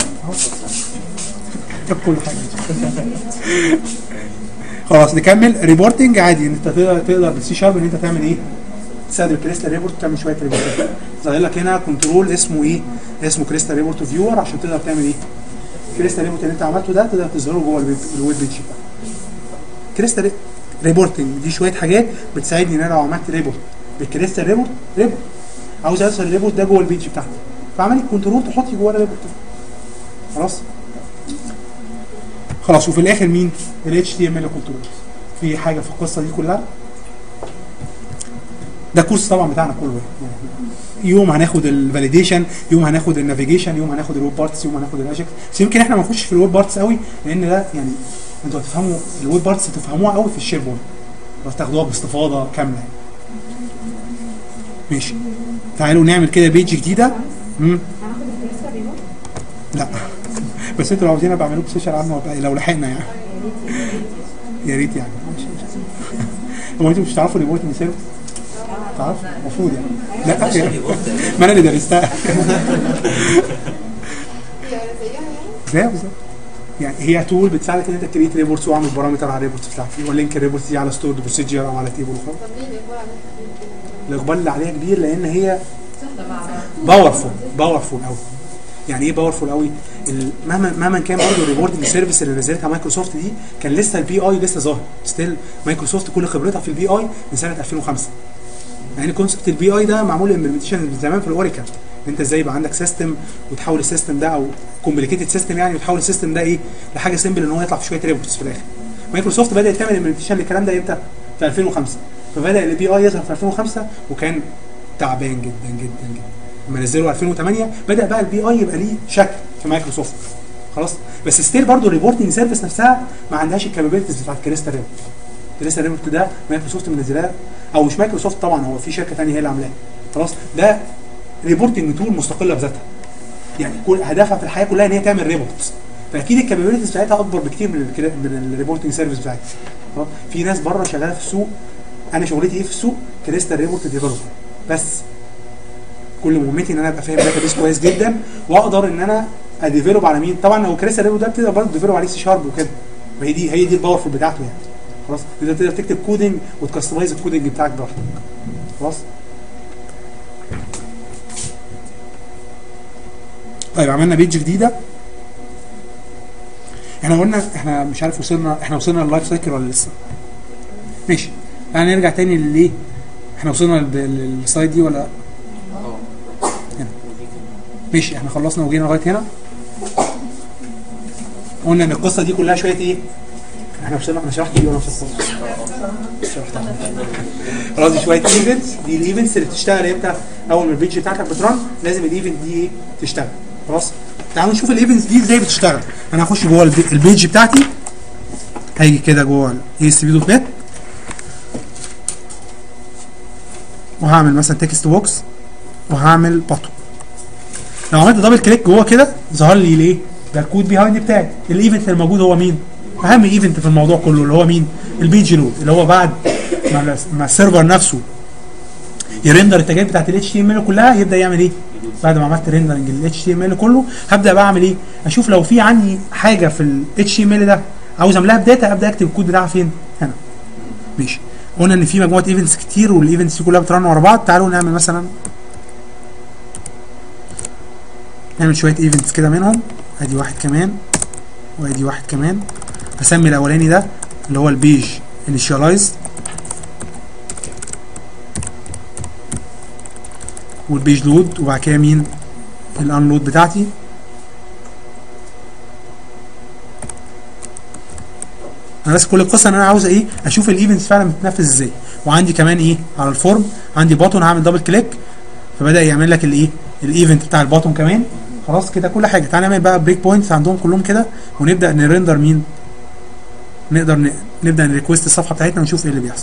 كل حاجه. خلاص نكمل ريبورتنج عادي. انت تقدر بالسي شارب ان انت تعمل ايه؟ تستخدم كريستال ريبورت تعمل شويه ريبورت. ظاهر لك هنا كنترول اسمه ايه؟ اسمه كريستال ريبورت فيور عشان تقدر تعمل ايه؟ كريستال ريبورت اللي انت عملته ده تقدر تظهره جوه الويب بيج بتاعك. كريستال ريبورتنج دي شويه حاجات بتساعدني ان انا لو عملت ريبورت بالكريستال ريبورت عاوز ادخل الريبورت ده جوه البيج بتاعتي، فعملي كنترول تحطي جوه الريبورت. خلاص وفي الاخر مين؟ ال HTML كنترول. في حاجه في القصه دي كلها. ده كورس طبعا بتاعنا كله. يوم هناخد الفاليديشن، يوم هناخد النافيجيشن، يوم هناخد الويب بارتس، يوم هناخد الاجكس. بس يمكن احنا ما نخش في الويب بارتس قوي لان ده يعني انتوا هتفهموا الويب بارتس تفهموها قوي في الشير بوينت. بس تاخدوها باستفاضه كامله. ماشي. تعالوا نعمل كده بيج جديده. لا بس انتوا لو عاوزين ابقى اعملوا سيشن عنه لو لحقنا يعني. يا ريت يعني. هو انتوا مش تعرفوا ريبورتنج سيرفيس؟ تعرف؟ المفروض يعني. لا ما انا اللي درستها. زيها بالظبط. يعني هي تول بتساعدك ان انت تكريت ريبورتس واعمل بارامتر على الريبورتس بتاعتك ولينك الريبورتس دي على ستورد بروسيجر او على تيبل وخلاص. الاقبال اللي عليها كبير لان هي باورفول قوي. يعني ايه باورفول قوي؟ مهما كان برضه الريبورتنج سيرفيس اللي نزلتها مايكروسوفت دي كان لسه البي اي لسه ظاهر. ستيل مايكروسوفت كل خبرتها في البي اي من سنه 2005. يعني كونسبت البي اي ده معمول امبلمنتيشن من زمان في الاوراكل. انت ازاي يبقى عندك سيستم وتحول السيستم ده او كومبليكيتد سيستم يعني وتحول السيستم ده ايه لحاجه سيمبل ان هو يطلع في شويه ريبورتس في الاخر. مايكروسوفت بدات تعمل امبلمنتيشن للكلام ده امتى؟ في 2005. فبدا البي اي يظهر في 2005 وكان تعبان جدا جدا جدا. لما نزلوا 2008 بدا بقى البي اي يبقى ليه شكل في مايكروسوفت. خلاص بس ستيل برضه الريبورتنج سيرفيس نفسها ما عندهاش الكابابيلتيز بتاعت كريستال ريبورت. كريستال ريبورت ده مايكروسوفت منزلها او مش مايكروسوفت طبعا هو في شركه ثانيه هي اللي عاملاها. خلاص ده ريبورتنج تول مستقله بذاتها. يعني كل هدفها في الحياه كلها ان هي تعمل ريبورتس. فاكيد الكابابيلتيز بتاعتها اكبر بكتير من الريبورتنج سيرفيس بتاعتها. في ناس بره شغاله في السوق. انا شغلتي ايه في السوق؟ كريستال ريبورت ديفلوبر بس. كل مهمتي ان انا ابقى فاهم داتابيس كويس جدا واقدر ان انا اديفلوب على مين. طبعا لو كريستال ريبورت ده بتقدر برضه تديفلوب عليه سي شارب وكده. هي دي الباورفول بتاعته يعني. خلاص تقدر تكتب كودنج وتكستمايز الكودنج بتاعك براحتك. خلاص طيب عملنا بيج جديده. احنا قلنا احنا مش عارف وصلنا لللايف سايكل ولا لسه؟ ماشي تعالى نرجع تاني للايه؟ احنا وصلنا للسلايد دي ولا هنا؟ ماشي احنا خلصنا وجينا لغايه هنا. قلنا ان القصه دي كلها شويه ايه؟ احنا شرحت دي ولا مش شرحتها؟ خلاص دي شويه ايفنتس. دي الايفنتس اللي بتشتغل امتى؟ اول ما البيج بتاعتك بترن لازم الايفنت دي ايه؟ تشتغل. خلاص تعالوا نشوف الايفنتس دي ازاي بتشتغل. انا هخش جوه البيج بتاعتي. هاجي كده جوه ASP.NET وهعمل مثلا تكست بوكس وهعمل باتو. لو عملت دبل كليك جوه كده ظهر لي ليه؟ ده الكود بيهايند بتاعي. الايفنت الموجود هو مين؟ اهم ايفنت في الموضوع كله اللي هو مين؟ البيج لود اللي هو بعد ما السيرفر نفسه يرندر التاجات بتاعت ال HTML كلها يبدا يعمل ايه؟ بعد ما عملت ريندرنج ال HTML كله هبدا بقى اعمل ايه؟ اشوف لو في عندي حاجه في ال HTML ده عاوز املاها بداتا ابدا اكتب الكود بتاعها فين؟ هنا. ماشي قلنا ان في مجموعه ايفنتس كتير والايفنتس دي كلها بترن ورا بعض. تعالوا نعمل مثلا نعمل شويه ايفنتس كده منهم. ادي واحد كمان وادي واحد كمان. هسمي الاولاني ده اللي هو البيج انيشاليز، والبيج لود، وبعد كده مين الانلود بتاعتي. انا بس كل القصه ان انا عاوز ايه، اشوف الايفنتس فعلا بتتنفذ ازاي. وعندي كمان ايه على الفورم عندي باتون، هعمل دبل كليك فبدا يعمل لك الايه الايفنت بتاع الباتون كمان. خلاص كده كل حاجه. تعالى نعمل بقى بريك بوينتس عندهم كلهم كده ونبدا نرندر مين، نبدا نريكوست الصفحه بتاعتنا ونشوف ايه اللي بيحصل.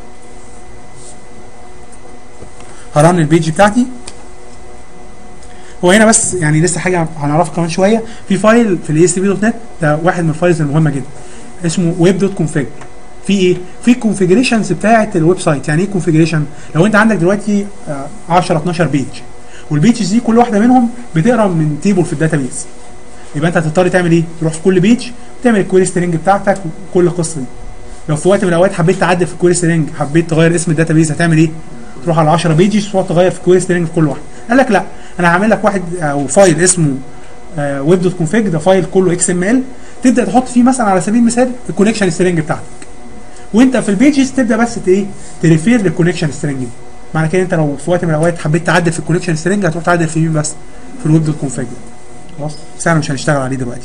هرن البيج بتاعتي. هو هنا بس يعني لسه حاجه هنعرفها كمان شويه. في فايل في الاي اس بي دوت نت ده واحد من الفايلز المهمه جدا اسمه ويب دوت كونفيج. في ايه؟ في الكونفيجريشنز بتاعه الويب سايت. يعني ايه كونفيجريشن؟ لو انت عندك دلوقتي 10 12 بيج، والبيجز دي كل واحده منهم بتقرا من تيبل في الداتابيز، يبقى انت هتضطر تعمل ايه؟ تروح في كل بيج تعمل الكويري سترينج بتاعتك وكل القصه دي. لو في وقت من الاوقات حبيت تعدل في الكويري سترينج، حبيت تغير اسم الداتابيز، هتعمل ايه؟ تروح على 10 بيجز وتقعد تغير في الكويري سترينج في كل واحده. قال لك لا، انا هعمل لك واحد او فايل اسمه ويب دوت كونفيج. ده فايل كله اكس ام ال، تبدا تحط فيه مثلا على سبيل المثال الكونكشن سترينج بتاعتك، وانت في البيجز تبدا بس ايه تريفير للكونكشن سترينج دي. معنى كده انت لو في وقت من الاوقات حبيت تعدل في الكونكشن سترينج هتروح تعدل في مين؟ بس في الويب دوت كونفيج. خلاص بس احنا مش هنشتغل عليه دلوقتي.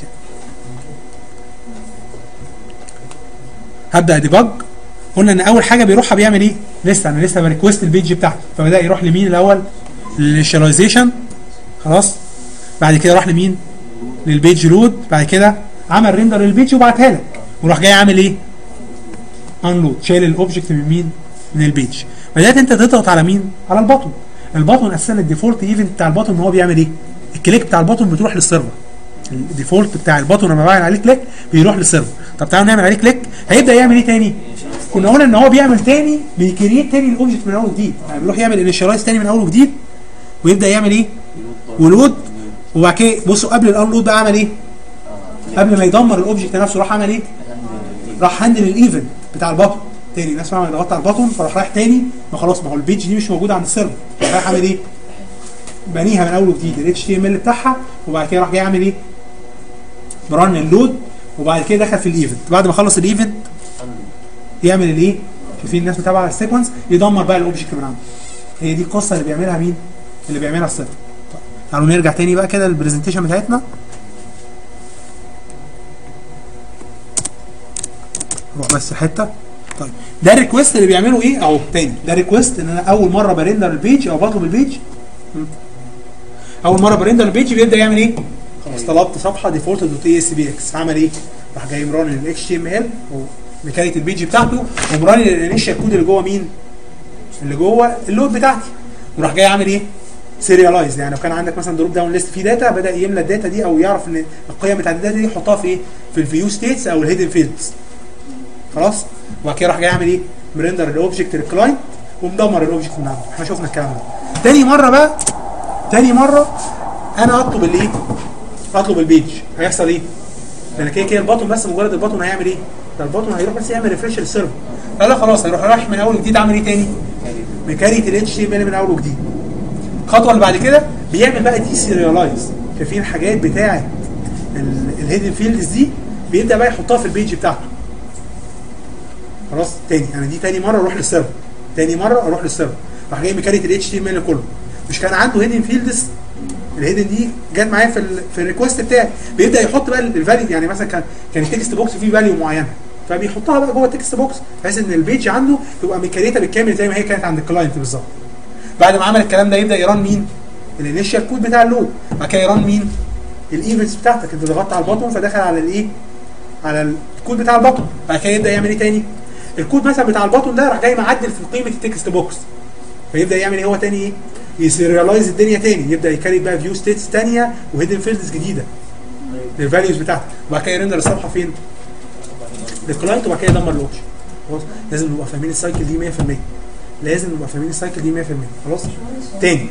هبدا ديباج. قلنا ان اول حاجه بيروحها بيعمل ايه؟ انا لسه بريكوست البيج بتاعتي، فبدا يروح لمين الاول؟ للانيشاليزيشن. خلاص بعد كده راح لمين؟ للبيج لود. بعد كده عمل ريندر للبيج وبعتها لك، وراح جاي عامل ايه؟ انلود، شايل الاوبجكت من مين؟ من البيج. بدات انت تضغط على مين؟ على البطن. البطن اساسا الديفولت ايفنت بتاع البطن ان هو بيعمل ايه؟ الكليك بتاع البطن بتروح للسيرفر. الديفولت بتاع البطن لما بعمل عليه كليك بيروح للسيرفر. طب تعالوا نعمل عليه كليك، هيبدا يعمل ايه تاني؟ كنا قلنا ان هو بيعمل تاني بيكريت تاني الاوبجكت من اول وجديد، يعني بيروح يعمل انيشاليز تاني من اول وجديد ويبدا يعمل ايه؟ ولود. وبعد كده بصوا قبل الانلود بقى عمل ايه؟ قبل ما يدمر الاوبجكت نفسه راح عمل ايه؟ راح هندل الايفنت بتاع البطن تاني. الناس فاهمه ضغطت على البطن فراح رايح تاني، ما خلاص ما هو البيج دي مش موجوده عند السيرفر، راح عامل ايه؟ بنيها من اول وجديد الاتش تي ام ال بتاعها، وبعد كده راح جاي عامل ايه؟ برن اللود، وبعد كده دخل في الايفنت. بعد ما خلص الايفنت يعمل الايه؟ شايفين الناس متابعه على السيكونس، يدمر بقى الاوبجكت من عنده. هي دي القصه اللي بيعملها مين؟ اللي بيعملها السيرفر. تعالوا نرجع تاني بقى كده للبرزنتيشن بتاعتنا. نروح بس حته. طيب ده الريكوست اللي بيعمله ايه اهو تاني. ده ريكوست ان انا اول مره برندر البيج او بطلب البيج، اول مره برندر البيج بيبدا يعمل ايه؟ خلاص طلبت صفحه ديفولت دوت اي اس بي اكس، عمل ايه؟ راح جاي مران الاتش تي ام ال ومكريت البيج بتاعته ومران الانيشال كود اللي جوه مين؟ اللي جوه اللود بتاعتي، وراح جاي عامل ايه؟ سيريالايز. يعني لو كان عندك مثلا دروب داون ليست فيه داتا، بدا يملى الداتا دي او يعرف ان القيم بتاعت الداتا دي يحطها في ايه؟ في الفيو ستيتس او الهيدن فيلدز. خلاص؟ وبعد كده راح جاي عامل ايه؟ مرندر الاوبجكت للكلاينت ومدمر الاوبجكت من عنده. احنا شفنا الكلام ده. تاني مره انا اطلب الايه؟ اطلب البيج، هيحصل ايه؟ لان كده البطن بس مجرد البطن هيعمل ايه؟ ده البطن هيروح بس يعمل ريفريش للسيرفر. لا خلاص هيروح رايح من اول وجديد عامل ايه تاني؟ مكاريت الاتش تي ام ال من اول وجديد. الخطوه اللي بعد كده بيعمل بقى دي سيريالايز. شايفين الحاجات بتاعه الهيدن فيلدز دي بيبدا بقى يحطها في البيج بتاعته. خلاص تاني انا دي تاني مره اروح للسيرفر، راح جاي مكاريت الاتش تي ام ال كله. مش كان عنده هيدن فيلدز؟ الهيدن دي جت معايا في الريكوست بتاعي، بيبدا يحط بقى الفاليو. يعني مثلا كان التكست بوكس فيه فاليو معينه، فبيحطها بقى جوه التكست بوكس بحيث ان البيج عنده تبقى ميكانيتها بالكامل زي ما هي كانت عند الكلاينت بالظبط. بعد ما عمل الكلام ده يبدا يران مين؟ الانيشال كود بتاع اللود. بعد كده يران مين؟ الايفنتس بتاعتك. انت ضغطت على البطن فدخل على الايه؟ على الكود بتاع البطن. بعد كده يبدا يعمل ايه تاني؟ الكود مثلا بتاع البطن ده راح جاي معدل في قيمه التكست بوكس، فيبدا يعمل ايه هو تاني؟ ايه؟ يسيريالايز الدنيا تاني، يبدا يكريت بقى فيو ستيتس ثانيه وهيدن فيلدز جديده للفاليوز بتاعتك. وبعد كده يرندر الصفحه فين؟ للكلاينت، وبعد كده يدمر الاوبشن. خلاص لازم نبقى فاهمين السايكل دي 100%. خلاص تاني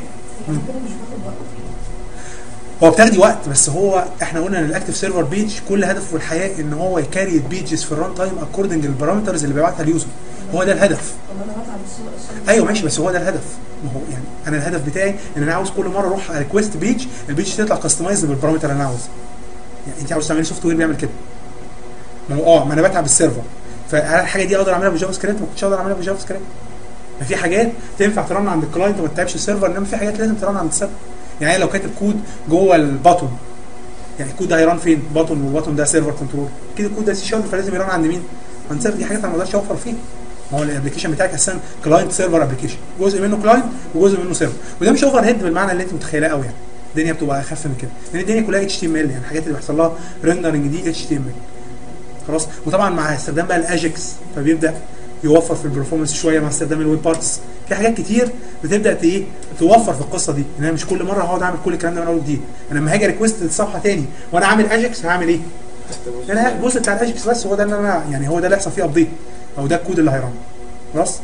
هو بتاخدي وقت، بس هو احنا قلنا ان الاكتف سيرفر بيج كل هدفه في الحياه ان هو يكاري بيجز في الران تايم اكوردنج للبارامترز اللي بيبعتها اليوزر. هو ده الهدف. طب انا بتعب الصوره. ايوه ماشي، بس هو ده الهدف. ما هو يعني انا الهدف بتاعي ان انا عاوز كل مره اروح ريكويست بيج، البيج تطلع كاستمايز بالبارامتر اللي انا عاوزه. يعني انت عاوز تعملي سوفت وير بيعمل كده. ما هو ما انا بتعب السيرفر، فهل الحاجه دي اقدر اعملها بجافا سكريبت؟ ما كنتش اقدر اعملها بجافا سكريبت. ما في حاجات تنفع ترن عند الكلاينت وما تتعبش السيرفر، انما في حاجات لازم ترن عند السيرفر. يعني لو كاتب كود جوه الباتون، يعني الكود ده هيران فين؟ باتون، والباتون ده سيرفر كنترول، كده الكود ده سي شارب، فلازم يران عند مين؟ عند سيرفر. دي حاجات انا ما اقدرش اوفر فيها. ما هو الابلكيشن بتاعك اساسا كلاينت سيرفر ابلكيشن، جزء منه كلاينت وجزء منه سيرفر، وده مش اوفر هيد بالمعنى اللي انت متخيلاه قوي. يعني الدنيا بتبقى اخف من كده، لان الدنيا كلها اتش تي ام ال، يعني الحاجات اللي بيحصل لها ريندرنج دي اتش تي ام ال. خلاص. وطبعا مع استخدام بقى الاجكس فبيبدا يوفر في البرفورمانس شويه، مع استخدام الويب بارتس في حاجات كتير بتبدا ايه توفر في القصه دي، ان انا مش كل مره هقعد اعمل كل الكلام ده من اول وجديد. انا لما هاجي ريكوست الصفحه تاني وانا عامل اجكس هعمل ايه؟ انا الجزء بتاع الاجكس بس هو ده اللي انا يعني هو ده اللي هيحصل فيه ابديت، او ده الكود اللي هيرن. خلاص.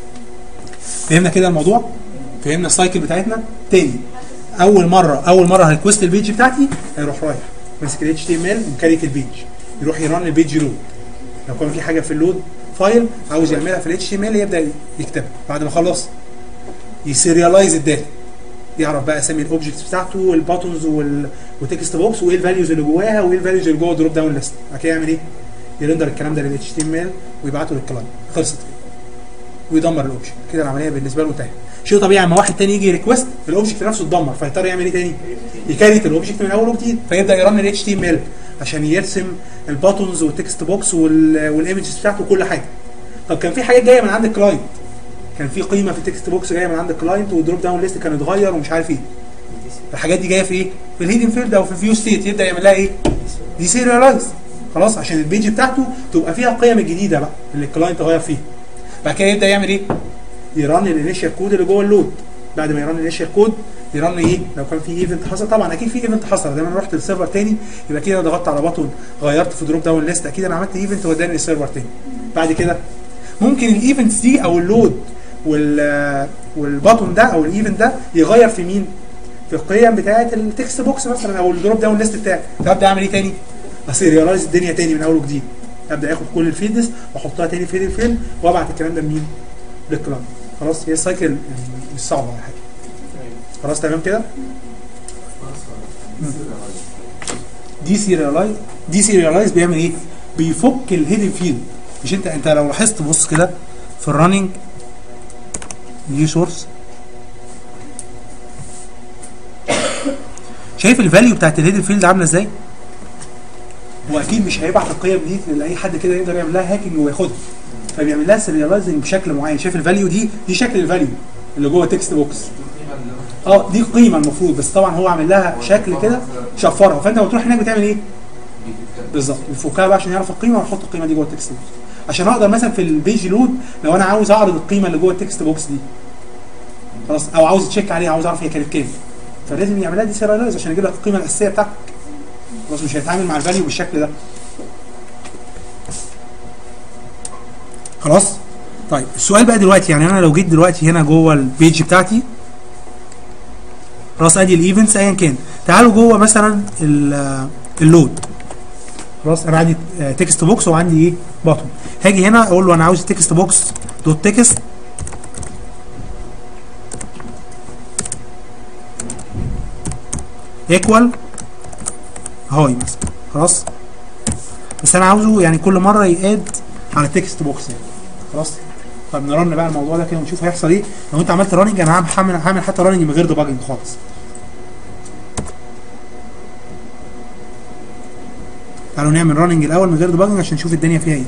فهمنا كده الموضوع؟ فهمنا السايكل بتاعتنا تاني. اول مره هريكوست البيج بتاعتي هيروح رايح ماسك ال HTML ومكريت البيج، يروح يرن البيج لود. لو كان في حاجه في اللود فايل عاوز يعملها في ال HTML يبدا يكتبها. بعد ما خلص يسيريالايز الداتا، يعرف بقى اسامي الاوبجكتس بتاعته والباتونز والتكست بوكس وايه الفاليوز اللي جواها وايه الفاليوز اللي جوه الدروب داون ليست. بعد كده يعمل ايه؟ يرندر الكلام ده لل HTML ويبعته للكلاينت. خلصت كده. ويدمر الاوبجكت. كده العمليه بالنسبه له انتهت. شيء طبيعي اما واحد تاني يجي ريكوست الاوبجكت نفسه اتدمر، فيضطر يعمل ايه تاني؟ يكريت الاوبجكت من اول وجديد، فيبدا يرن ال HTML عشان يرسم الباتونز والتكست بوكس والايمجز بتاعته وكل حاجه. طب كان في حاجات جايه من عند الكلاينت، كان في قيمه في التكست بوكس جايه من عند الكلاينت والدروب داون ليست كان اتغير ومش عارف ايه. الحاجات دي جايه في ايه؟ في الهيدن فيلد او في الفيو ستيت، يبدا يعمل لها ايه؟ دي سيريالايز. خلاص، عشان البيج بتاعته تبقى فيها القيم الجديده بقى اللي الكلاينت غير فيها. بعد كده يبدا يعمل ايه؟ يرن الانيشال كود اللي جوه اللود. بعد ما يرن الانيشال كود يرن ايه؟ لو كان في ايفنت حصل، طبعا اكيد في ايفنت حصل، لما انا رحت للسيرفر تاني يبقى كده ضغطت على بطن غيرت في دروب داون ليست، اكيد انا عملت ايفنت وداني للسيرفر تاني. بعد كده ممكن الايفنتس دي او اللود والبطن ده او الايفنت ده يغير في مين؟ في القيم بتاعه التكست بوكس مثلا او الدروب داون ليست بتاعي. فابدا اعمل ايه تاني؟ اسيريالايز الدنيا تاني من اول وجديد. ابدا اخد كل الفيلدز واحطها تاني في الفيلد وابعت الكلام ده لمين؟ للكلاينت. خلاص. هي السايكل يعني مش صعبه ولا حاجه. خلاص تمام كده؟ دي سيريالايز بيعمل ايه؟ بيفك الهيدن فيلد. مش انت لو لاحظت بص كده في الرننج نيو سورس، شايف الفاليو بتاعت الهيدن فيلد عامله ازاي؟ واكيد مش هيبعت القيم دي لاي حد كده يقدر يعمل لها هاكينج وياخدها، فبيعمل لها سيريالايزنج بشكل معين. شايف الفاليو دي شكل الفاليو اللي جوه تكست بوكس. دي قيمه المفروض، بس طبعا هو عامل لها شكل كده شفرها، فانت لما تروح هناك بتعمل ايه؟ بالظبط بيفكها بقى عشان يعرف القيمه ويحط القيمه دي جوه التكست بوكس، عشان اقدر مثلا في البيج لود لو انا عاوز اعرض القيمه اللي جوه التكست بوكس دي خلاص، او عاوز تشيك عليها، عاوز اعرف هي كانت كام، فلازم يعمل لها دي سيريالايز عشان يجيب لك القيمه الاساسيه بتاعتك. خلاص مش هيتعامل مع الفاليو بالشكل ده. خلاص. طيب السؤال بقى دلوقتي، يعني انا لو جيت دلوقتي هنا جوه البيج بتاعتي خلاص، ادي الايفنتس ايا كان، تعالوا جوه مثلا اللود. خلاص انا عندي تكست بوكس وعندي ايه؟ باتون. هاجي هنا اقول له انا عاوز تكست بوكس دوت تكست ايكوال هاي مثلا. خلاص، بس انا عاوزه يعني كل مره يقاد على التكست بوكس يعني. خلاص. طب نرن بقى الموضوع ده كده ونشوف هيحصل ايه. لو انت عملت راننج، انا هعمل حتى راننج من غير ديباجنج خالص. تعالوا نعمل راننج الاول من غير ديباجنج عشان نشوف الدنيا فيها ايه.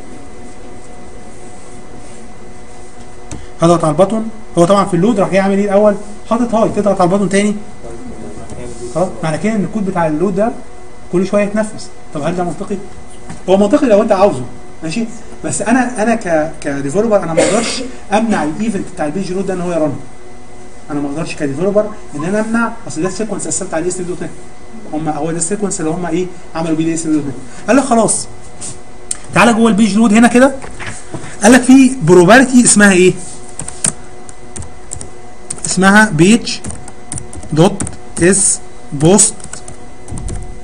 هضغط على البطن، هو طبعا في اللود راح يعمل ايه الاول؟ حاطط هاي، تضغط على البطن تاني خلاص، معنى كده ان الكود بتاع اللود ده كل شويه يتنفس. طب هل ده منطقي؟ هو منطقي لو انت عاوزه ماشي، بس انا كديفلوبر انا ما اقدرش امنع الايفنت بتاع البيج لود ده ان هو يرن. انا ما اقدرش كديفلوبر ان انا امنع، اصل ده السيكونس اساسا بتاع الاس دوت نت، هو ده السيكونس اللي هم ايه عملوا بيه الاس دوت نت. قال لك خلاص تعالى جوه البيج لود هنا كده، قال لك في بروبابيلتي اسمها ايه؟ اسمها بيج دوت اس بوست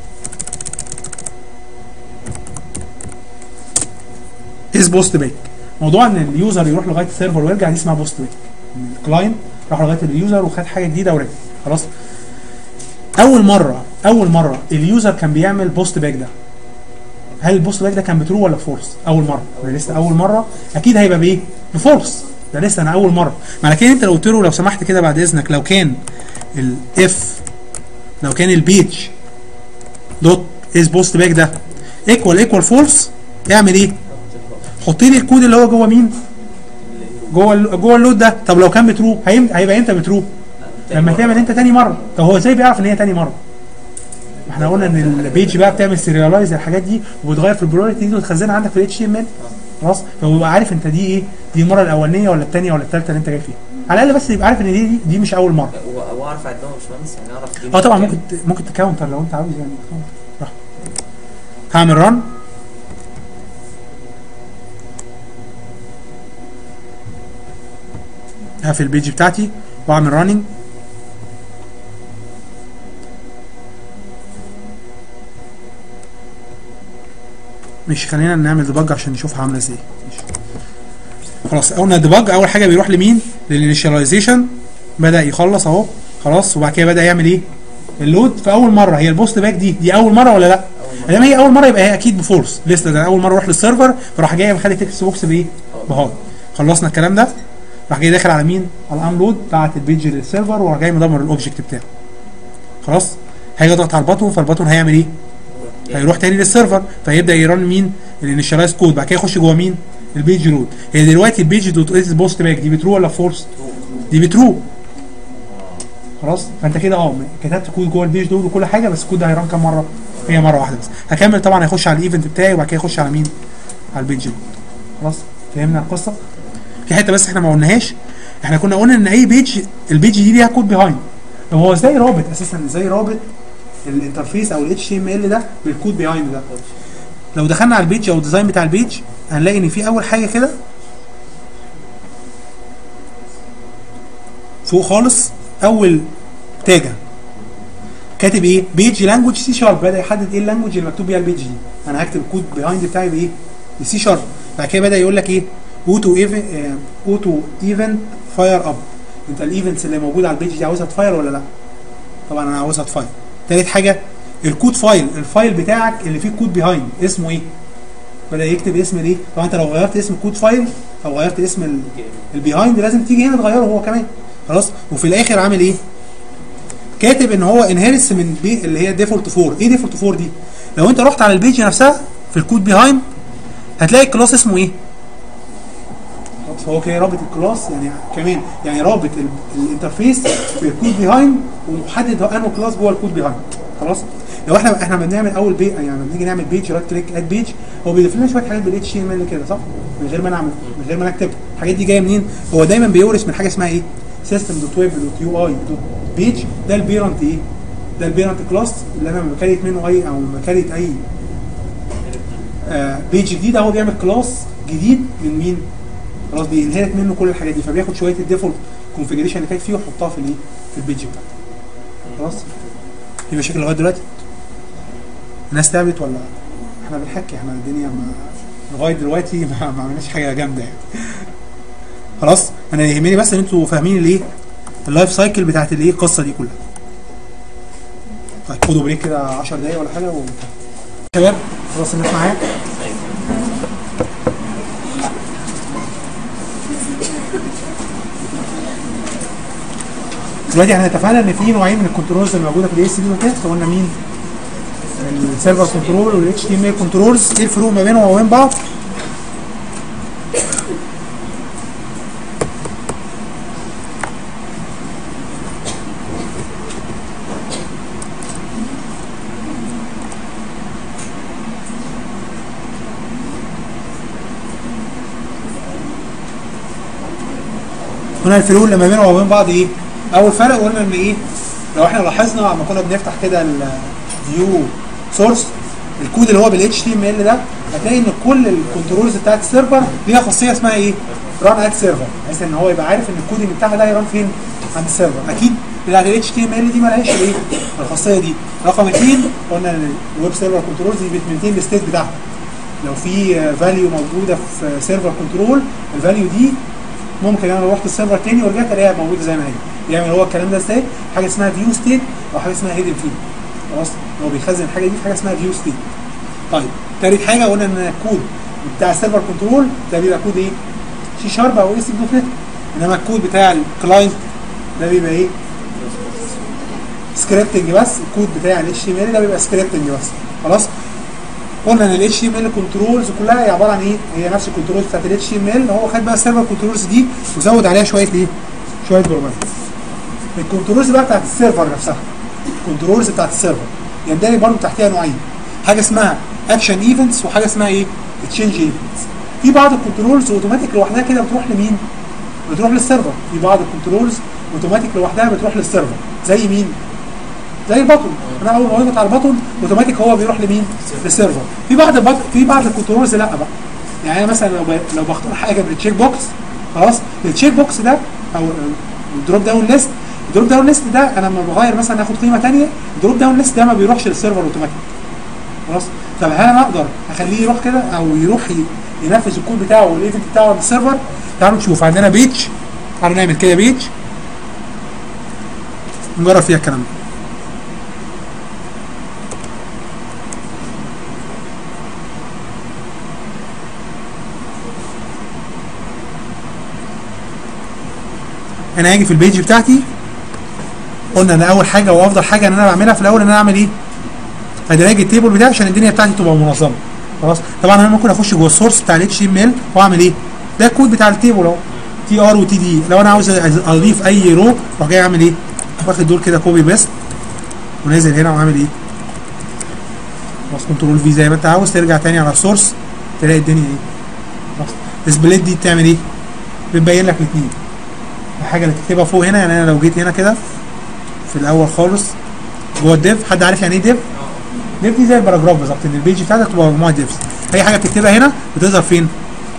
از بوست باك. موضوع ان اليوزر يروح لغايه السيرفر ويرجع دي اسمها بوست باك. الكلاينت راح لغايه اليوزر وخد حاجه جديده ورجع خلاص. اول مره اليوزر كان بيعمل بوست باك ده، هل البوست باك ده كان بترو ولا بفورس؟ اول مره، لسه اول مره اكيد هيبقى بايه؟ بفورس، ده لسه انا اول مره. معنى كده انت لو قلت له لو سمحت كده بعد اذنك لو كان لو كان البيج دوت از بوست باك ده ايكوال فولس، اعمل ايه؟ حط لي الكود اللي هو جوه مين؟ جوه اللود ده. طب لو كان بترو هيبقى امتى بترو؟ لما تعمل انت تاني مره. طب هو ازاي بيعرف ان هي تاني مره؟ احنا قلنا ان البيج بقى بتعمل سيريالايز الحاجات دي وبتغير في البرايورتي دي وتخزنها عندك في الاتش تي ام ال خلاص. فهو بيبقى عارف انت دي ايه؟ دي المره الاولانيه ولا الثانيه ولا الثالثه اللي انت جاي فيها، على الاقل بس يبقى عارف ان دي مش اول مره. واعرف اعدهم يا باشمهندس يعني اعرف طبعا ممكن تكاونتر لو انت عاوز يعني. راح هعمل ران هقفل البيج بتاعتي واعمل راننج. مش خلينا نعمل ديباج عشان نشوفها عامله ازاي. خلاص قلنا ديباج اول حاجه بيروح لمين؟ للانيشاليزيشن، بدا يخلص اهو خلاص. وبعد كده بدا يعمل ايه؟ اللود. في اول مره هي البوست باك دي اول مره ولا لا؟ لما هي اول مره يبقى هي اكيد بفورس لسه، ده اول مره اروح للسيرفر فراح جاي مخلي تكست بوكس بايه؟ بهاي. خلصنا الكلام ده راح جاي داخل على مين؟ على الانلود بتاعت البيج للسيرفر وراح جاي مدمر الاوبجكت بتاعه خلاص. هيجي يضغط على البطن فالبطن هيعمل ايه؟ هيروح تاني للسيرفر فيبدا يرن مين؟ الانيشالايز كود. بعد كده يخش جوه مين؟ البيج لود. هي دلوقتي البيج دوت از بوست باك دي بترو ولا فورس؟ دي بترو خلاص. فانت كده كتبت كود جوه البيج لود وكل حاجه، بس الكود ده هيرن كام مره؟ هي مره واحده بس. هكمل طبعا هيخش على الايفنت بتاعي وبعد كده يخش على مين؟ على البيج لود خلاص. فهمنا القصه؟ في حته بس احنا ما قلناهاش، احنا كنا قلنا ان اي بيج البيج دي ليها كود بيهايند. طب هو ازاي رابط اساسا؟ ازاي رابط الانترفيس او الاتش تي ام ال ده بالكود بيهايند ده؟ لو دخلنا على البيج او الديزاين بتاع البيج هنلاقي ان في اول حاجه كده فوق خالص اول تاجه كاتب ايه؟ بيج لانجوج سي شارب. بدا يحدد ايه اللانجوج اللي مكتوب بيها البيج دي. انا هكتب الكود بيهايند بتاعي بايه؟ بالسي شارب. بعد كده بدا يقول لك ايه؟ اوتو ايفنت فاير اب. انت الايفنتس اللي موجوده على البيج دي عاوزها تفاير ولا لا؟ طبعا انا عاوزها تفاير. ثالث حاجه الكود فايل، الفايل بتاعك اللي فيه كود بيهايند اسمه ايه؟ بدا يكتب اسم الايه؟ طبعا انت لو غيرت اسم الكود فايل او غيرت اسم البيهايند لازم تيجي هنا تغيره هو كمان خلاص. وفي الاخر عامل ايه؟ كاتب ان هو انهيرتس من اللي هي ديفولت 4. ايه ديفولت 4 دي؟ لو انت رحت على البيج نفسها في الكود بيهايند هتلاقي الكلاس اسمه ايه؟ فهو كده رابط الكلاس يعني كمان يعني رابط الانترفيس بالكود بيهايند ومحدد انه كلاس جوه الكود بيهايند خلاص. لو احنا بنعمل اول بيج يعني لما بنيجي نعمل بيج رايت كليك اد بيج هو بيضيف لنا شويه حاجات بالاتش تي ام ال كده صح؟ من غير ما نعمل من غير ما نكتب. الحاجات دي جايه منين؟ هو دايما بيورث من حاجه اسمها ايه؟ سيستم دوت ويب دوت يو اي دوت بيج. ده البيرنت ايه؟ ده البيرنت كلاس اللي انا بكريت منه اي او بكريت اي بيج جديد. هو بيعمل كلاس جديد من مين؟ خلاص بينهرت منه كل الحاجات دي فبياخد شويه الديفولت كونفيجريشن اللي كانت فيه ويحطها في الايه؟ في البيج بتاعته. خلاص؟ في مشاكل لغايه دلوقتي؟ الناس تعبت ولا احنا بنحكي؟ احنا الدنيا لغايه دلوقتي ما عملناش حاجه جامده يعني. خلاص؟ انا يهمني بس ان انتوا فاهمين الايه؟ اللايف سايكل بتاعت الايه؟ القصه دي كلها. طيب خدوا بريك كده 10 دقايق ولا حاجه شباب خلاص الناس معايا؟ دلوقتي احنا اتفقنا ان في نوعين من الكنترولز اللي موجوده في الاي اس بي وكده. قلنا مين؟ السيرفر كنترول والاتش تي ام ال كنترولز. ايه الفروق ما بينهم وما بين بعض؟ هنا الفروق اللي ما بينهم وما بين بعض ايه؟ اول فرق قلنا ان ايه؟ لو احنا لاحظنا لما كنا بنفتح كده الفيو سورس الكود اللي هو بالاتش تي ام ال ده هتلاقي ان كل الكنترولز بتاعت السيرفر ليها خاصيه اسمها ايه؟ ران ات سيرفر، بحيث ان هو يبقى عارف ان الكودنج بتاعها ده هيران فين؟ عند السيرفر. اكيد بتاعت الاتش تي ام ال دي مالهاش الايه؟ الخاصيه دي. رقم 2 قلنا ان الويب سيرفر كنترولز دي بتمنتين الستيت بتاعها. لو في فاليو موجوده في سيرفر كنترول، الفاليو دي ممكن انا لو رحت السيرفر تاني ورجعت الاقيها موجوده زي ما هي. يعمل هو الكلام ده ازاي؟ حاجه اسمها فيو ستيت او حاجه اسمها هيدن فيد. خلاص، هو بيخزن الحاجه دي في حاجه اسمها فيو ستيت. طيب تالت حاجه قلنا ان الكود بتاع السيرفر كنترول ده بيبقى كود ايه؟ سي شارب او اس دوت نت. انما الكود بتاع الكلاينت ده بيبقى ايه؟ سكريبتنج بس. الكود بتاع ال HTML ده بيبقى سكريبتنج بس. خلاص، قلنا ان ال HTML كنترولز كلها هي عباره عن ايه؟ هي نفس الكنترولز بتاعت ال HTML. هو خد بقى السيرفر كنترولز دي وزود عليها شويه ايه؟ شويه بروبرتيز. الكنترولز بقى بتاعت السيرفر نفسها، الكنترولز بتاعت السيرفر يندرج برضه تحتها نوعين، حاجه اسمها اكشن ايفنتس وحاجه اسمها ايه؟ تشينج ايفنتس. في بعض الكنترولز اوتوماتيك لوحدها كده بتروح لمين؟ بتروح للسيرفر. في بعض الكنترولز اوتوماتيك لوحدها بتروح للسيرفر. زي مين؟ زي البطن. انا اول ما اضغط على البطن اوتوماتيك هو بيروح لمين؟ للسيرفر. في بعض الكنترولز لا بقى. يعني انا مثلا لو بختار حاجه بالتشيك بوكس، خلاص التشيك بوكس ده او الدروب داون ليست، الدروب داون ليست ده انا لما بغير مثلا اخد قيمه ثانيه، الدروب داون ليست ده ما بيروحش للسيرفر اوتوماتيك. خلاص، طب هل انا اقدر اخليه يروح كده او يروح ينفذ الكود بتاعه والايفنت بتاعه للسيرفر؟ تعالوا نشوف. عندنا بيج، تعالوا نعمل كده بيج نجرب فيها الكلام ده. انا هاجي في البيج بتاعتي، قلنا ان اول حاجه وافضل حاجه ان انا بعملها في الاول ان انا اعمل ايه؟ ادراج التيبل بتاعي عشان الدنيا بتاعتي تبقى منظمه. خلاص، طبعا انا ممكن اخش جوه السورس بتاع ال HTML واعمل ايه؟ ده الكود بتاع التيبل اهو، تي ار وتي دي. لو انا عاوز اضيف اي رو اروح جاي اعمل ايه؟ واخد دول كده كوبي بيست ونازل هنا وعامل ايه؟ خلاص كنترول في زي ما انت عاوز، ترجع تاني على السورس تلاقي الدنيا ايه؟ خلاص، السبليت دي بتعمل ايه؟ بتبين لك الاثنين. الحاجه اللي تكتبها فوق هنا، يعني انا لو جيت هنا كده في الاول خالص جوه الديف، حد عارف يعني ايه ديف؟ ديف دي زي الباراجراف بالظبط، ان البيج بتاعتك تبقى مجموعه ديفز. اي حاجه بتكتبها هنا بتظهر فين؟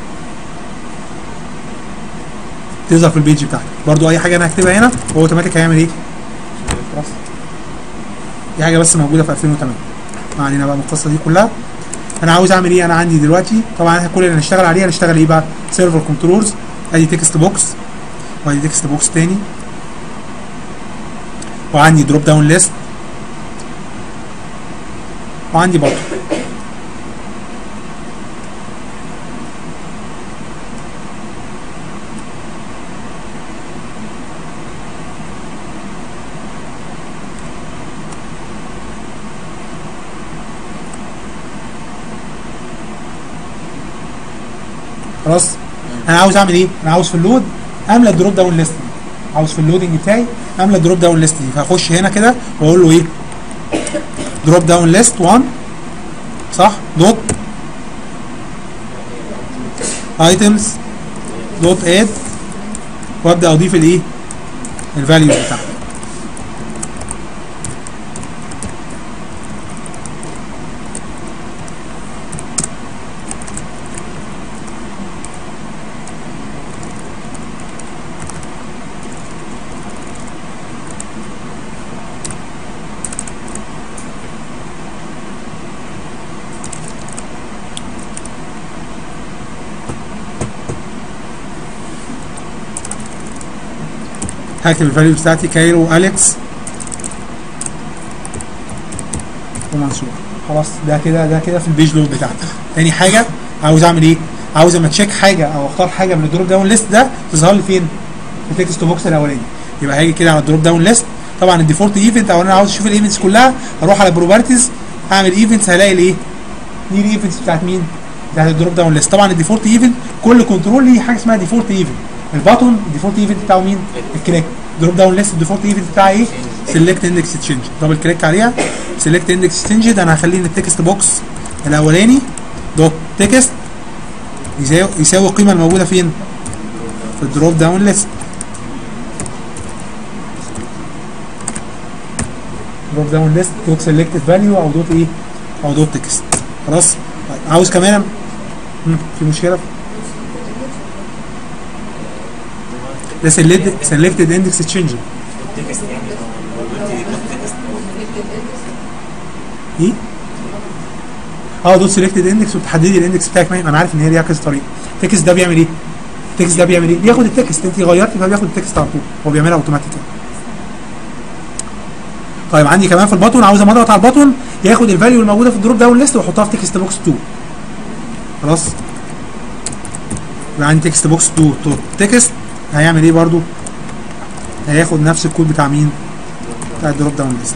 تظهر في البيج بتاعتك. برضو اي حاجه انا هكتبها هنا هو اوتوماتيك هيعمل ايه؟ خلاص، دي حاجه بس موجوده في 2008. ما علينا بقى من القصه دي كلها. انا عاوز اعمل ايه؟ انا عندي دلوقتي طبعا احنا كل اللي هنشتغل عليه هنشتغل ايه بقى؟ سيرفر كنترولز. ادي تكست بوكس وادي تكست بوكس تاني، وعندي دروب داون ليست، وعندي بطن. خلاص، انا عاوز اعمل ايه؟ انا عاوز في اللود املى الدروب داون ليست دي. عاوز في اللودنج بتاعي املى الدروب داون ليست دي. فهخش هنا كده واقول له ايه؟ دروب داون ليست 1 صح؟ دوت ايتمز دوت اد، وابدا اضيف الايه؟ الفاليوز بتاعتي. هكتب الفاليوز بتاعتي كايرو واليكس ومنصور. خلاص، ده كده في البيج لود بتاعتي. تاني حاجه عاوز اعمل ايه؟ عاوز اما تشيك حاجه او اختار حاجه من الدروب داون ليست ده تظهر لي فين؟ في التكست بوكس الاولاني. يبقى هاجي كده على الدروب داون ليست، طبعا الديفولت ايفنت او انا عاوز اشوف الايفنتس كلها، اروح على بروبرتيز اعمل ايفنتس، هلاقي الايه؟ دي الايفنتس بتاعت مين؟ بتاعت الدروب داون ليست. طبعا الديفولت ايفنت كل كنترول ليه حاجه اسمها ديفولت ايفنت. الباتون الديفولت ايفنت بتاعه مين؟ الكليك. دروب داون ليست الديفولت ايفنت بتاعها ايه؟ سيلكت اندكس تشينج. دبل كليك عليها، سيلكت اندكس تشينج. انا هخليه ان التكست بوكس الاولاني دوت تكست يساوي القيمه الموجوده فين؟ في الدروب داون ليست. دروب داون ليست دوت سيلكتد فاليو او دوت ايه؟ او دوت تكست. خلاص، عاوز كمان في مشكله ده سيلكتد اندكس تشينج ايه؟ دوت سيلكتد اندكس وبتحددي الاندكس بتاعك. ما انا عارف ان هي ليها كذا طريقه. التكست ده بيعمل ايه؟ التكست ده بيعمل ايه؟ بياخد التكست، انت غيرتي فبياخد التكست على طول، هو بيعملها اوتوماتيك. طيب عندي كمان في الباتون، عاوز اما اضغط على الباتون ياخد الفاليو الموجوده في الدروب داون ليست ويحطها في تكست بوكس 2. خلاص؟ يبقى عندي تكست بوكس 2 تكست هيعمل ايه برضو؟ هياخد نفس الكود بتاع مين؟ بتاع الدروب داون ليست.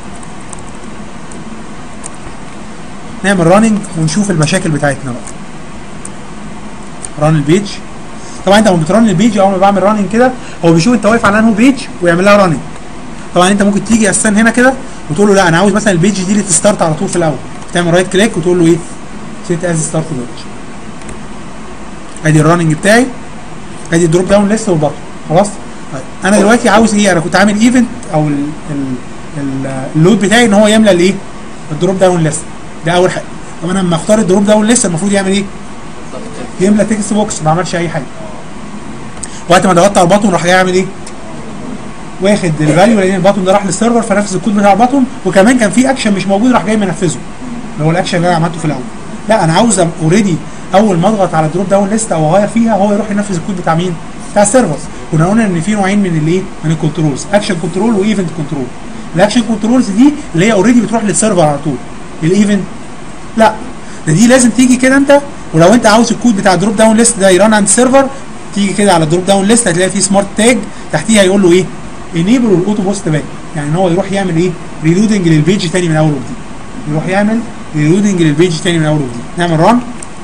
نعمل راننج ونشوف المشاكل بتاعتنا بقى. ران البيج. طبعا انت لما بترن البيج اول ما بعمل راننج كده هو بيشوف انت واقف على انه بيج ويعمل لها راننج. طبعا انت ممكن تيجي اساسا هنا كده وتقول له لا انا عاوز مثلا البيج دي اللي تستارت على طول في الاول، تعمل رايت كليك وتقول له ايه؟ سيت از ستارت بيج. ادي الراننج بتاعي، ادي الدروب داون ليست والبطن. خلاص؟ طيب انا دلوقتي عاوز ايه؟ انا كنت عامل ايفنت او اللود بتاعي ان هو يملى الايه؟ الدروب داون ليست. ده اول حاجه. طب انا لما اختار الدروب داون ليست المفروض يعمل ايه؟ يملى تكست بوكس، ما عملش اي حاجه. وقت ما ضغطت على البطن راح جاي يعمل ايه؟ واخد الفاليو لان البطن ده راح للسيرفر فنفذ الكود بتاع البطن، وكمان كان في اكشن مش موجود راح جاي منفذه اللي هو الاكشن اللي انا عملته في الاول. لا انا عاوز اوريدي اول ما اضغط على الدروب داون ليست او اغير فيها هو يروح ينفذ الكود بتاع مين؟ بتاع السيرفر. كنا قلنا ان في نوعين من الايه؟ من الكنترولز، اكشن كنترول وايفنت كنترول. الاكشن كنترولز دي اللي هي اوريدي بتروح للسيرفر على طول. الايفنت لا، ده دي لازم تيجي كده انت، ولو انت عاوز الكود بتاع الدروب داون ليست ده يران عند السيرفر تيجي كده على الدروب داون ليست هتلاقي فيه سمارت تاج تحتيها يقول له ايه؟ انيبل الاوتو بوست باك، يعني ان هو يروح يعمل ايه؟ ريلودنج للبيج تاني من اول وجديد. يروح يعمل ريلودنج للبيج تاني من اول وجديد. نعمل ران.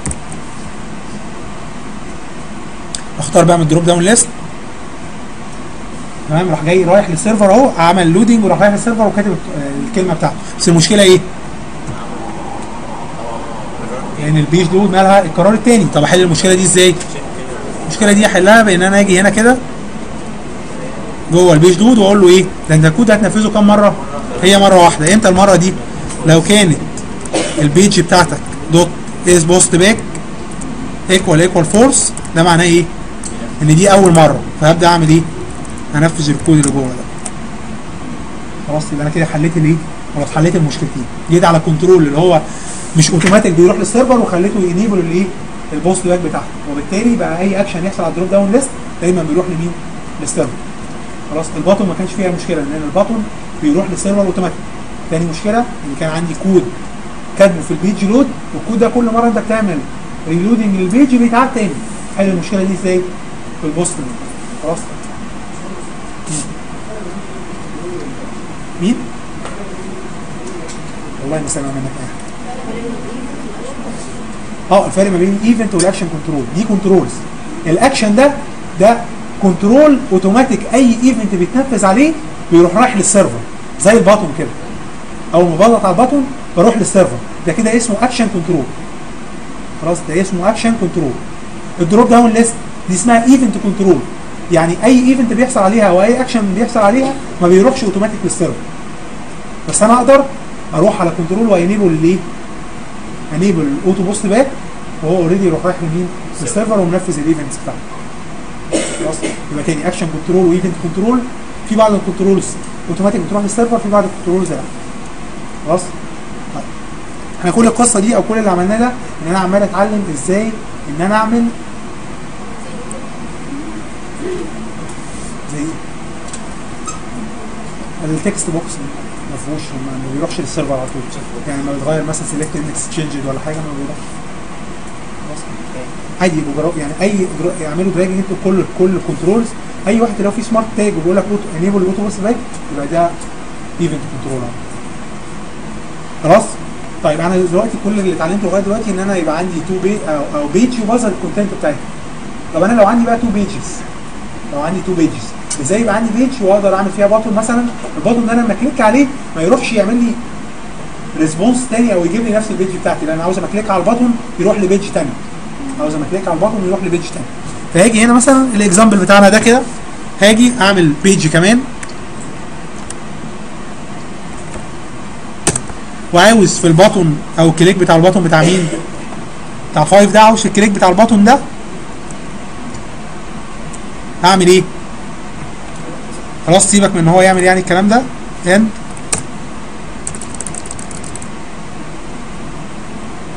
اختار بقى من الدروب داون ليست. تمام، راح جاي رايح للسيرفر اهو، عمل لودنج وراح رايح للسيرفر وكاتب الكلمه بتاعته. بس المشكله ايه؟ يعني البيج لود مالها القرار الثاني. طب احل المشكله دي ازاي؟ المشكله دي احلها بان انا اجي هنا كده جوه البيج لود واقول له ايه؟ ده انت الكود هتنفذه كام مره؟ هي مره واحده. امتى المره دي؟ لو كانت البيج بتاعتك دوت از بوست باك ايكوال فورس، ده معناه ايه؟ ان دي اول مره، فهبدا اعمل ايه؟ هنفذ الكود اللي جوه ده. خلاص يبقى انا كده حليت الايه؟ خلاص حليت المشكلتين. جيت على الكنترول اللي هو مش اوتوماتيك بيروح للسيرفر وخليته ينيبل الايه؟ البوست باك بتاعته، وبالتالي بقى اي اكشن يحصل على الدروب داون ليست دايما بيروح لمين؟ للسيرفر. خلاص الباطن ما كانش فيها مشكله لان الباطن بيروح للسيرفر اوتوماتيك. تاني مشكله ان كان عندي كود كاتبه في البيج لود، والكود ده كل مره انت بتعمل ريلودنج للبيج بيتعاد تاني. حل المشكله دي ازاي؟ في البوست باك. خلاص مين؟ والله ما سامع منك ايه. الفرق ما بين الايفنت والاكشن كنترول، دي كنترولز. الاكشن ده كنترول اوتوماتيك، اي ايفنت بيتنفذ عليه بيروح رايح للسيرفر زي الباتون كده. اول ما بضغط على الباتون بروح للسيرفر، ده كده اسمه اكشن كنترول. خلاص ده اسمه اكشن كنترول. الدروب داون ليست دي اسمها ايفنت كنترول، يعني اي ايفنت بيحصل عليها او اي اكشن بيحصل عليها ما بيروحش اوتوماتيك للسيرفر، بس انا اقدر اروح على كنترول وانيبل الايه؟ انيبل الاوتو بوست باك، وهو اوريدي يروح رايح لمين؟ للسيرفر ومنفذ الايفنتس بتاعته. خلاص يبقى تاني اكشن كنترول وايفنت كنترول. في بعض الكنترولز اوتوماتيك بتروح للسيرفر، في بعض الكنترولز لا. خلاص طيب احنا كل القصه دي او كل اللي عملناه ده ان انا عمال اتعلم ازاي ان انا اعمل زي التكست بوكس ما فيهوش، ما بيروحش للسيرفر على طول، يعني ما بيتغير مثلا سيلكت اندكس تشينجد ولا حاجه ما بيروحش. خلاص عادي يبقوا يعني اي يعملوا دراجنج انتوا كل الكنترولز، اي واحد لو في سمارت تاج وبيقول لك انيبل الاوتو بوست باك يبقى ده ايفنت كنترول. خلاص طيب انا دلوقتي كل اللي اتعلمته لغايه دلوقتي ان انا يبقى عندي او بيج وبظهر الكونتنت بتاعتها. طب انا لو عندي بقى 2 بيجز، لو عندي 2 بيجز ازاي يبقى عندي بيج واقدر اعمل فيها باتون مثلا؟ الباتون ده انا لما اكليك عليه ما يروحش يعمل لي ريسبونس تاني او يجيب لي نفس البيج بتاعتي، لان انا عاوز اما اكليك على الباتون يروح لبيج تاني، عاوز اما اكليك على الباتون يروح لبيج تاني. فهاجي هنا مثلا الاكزامبل بتاعنا ده كده، هاجي اعمل بيج كمان وعاوز في الباتون او الكليك بتاع الباتون بتاع مين؟ بتاع 5 ده، عاوز في الكليك بتاع الباتون ده هعمل ايه؟ خلاص سيبك من ان هو يعمل يعني الكلام ده. اند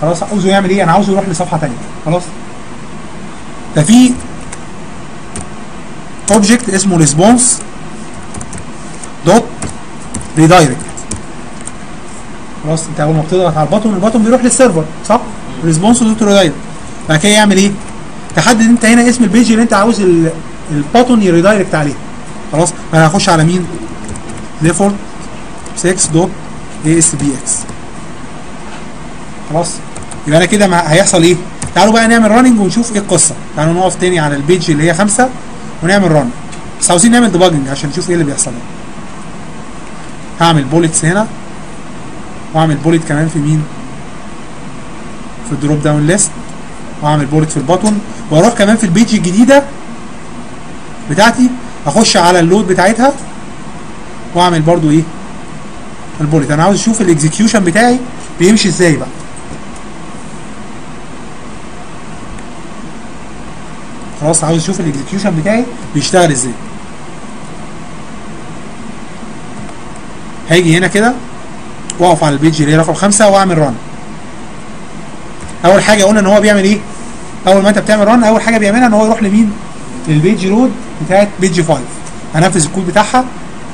خلاص عاوزه يعمل ايه؟ انا عاوزه يروح لصفحه ثانيه. خلاص ده في اوبجكت اسمه ريسبونس دوت ريدايركت. خلاص انت اول ما بتضغط على البطن بيروح للسيرفر صح؟ ريسبونس دوت ريدايركت. بعد كده يعمل ايه؟ تحدد انت هنا اسم البيج اللي انت عاوز البطن يريدايركت عليه. خلاص انا هخش على مين؟ ديفولت 6 دوت اي اس بي اكس. خلاص يبقى انا كده هيحصل ايه؟ تعالوا بقى نعمل راننج ونشوف ايه القصه. تعالوا نقف تاني على البيج اللي هي 5 ونعمل ران. بس عاوزين نعمل ديباجنج عشان نشوف ايه اللي بيحصل. هعمل بوليتس هنا واعمل بوليت كمان في مين؟ في الدروب داون ليست، واعمل بوليت في البطن، واروح كمان في البيج الجديده بتاعتي اخش على اللود بتاعتها واعمل برضو ايه؟ البوليت. انا عاوز اشوف الاكزكيوشن بتاعي بيمشي ازاي بقى. خلاص عاوز اشوف الاكزكيوشن بتاعي بيشتغل ازاي. هاجي هنا كده واقف على البيج اللي هي رقم 5 واعمل ران. اول حاجه قلنا ان هو بيعمل ايه؟ اول ما انت بتعمل ران اول حاجه بيعملها ان هو يروح لمين؟ للبيج لود بتاعت بيج 5. هنفذ الكود بتاعها.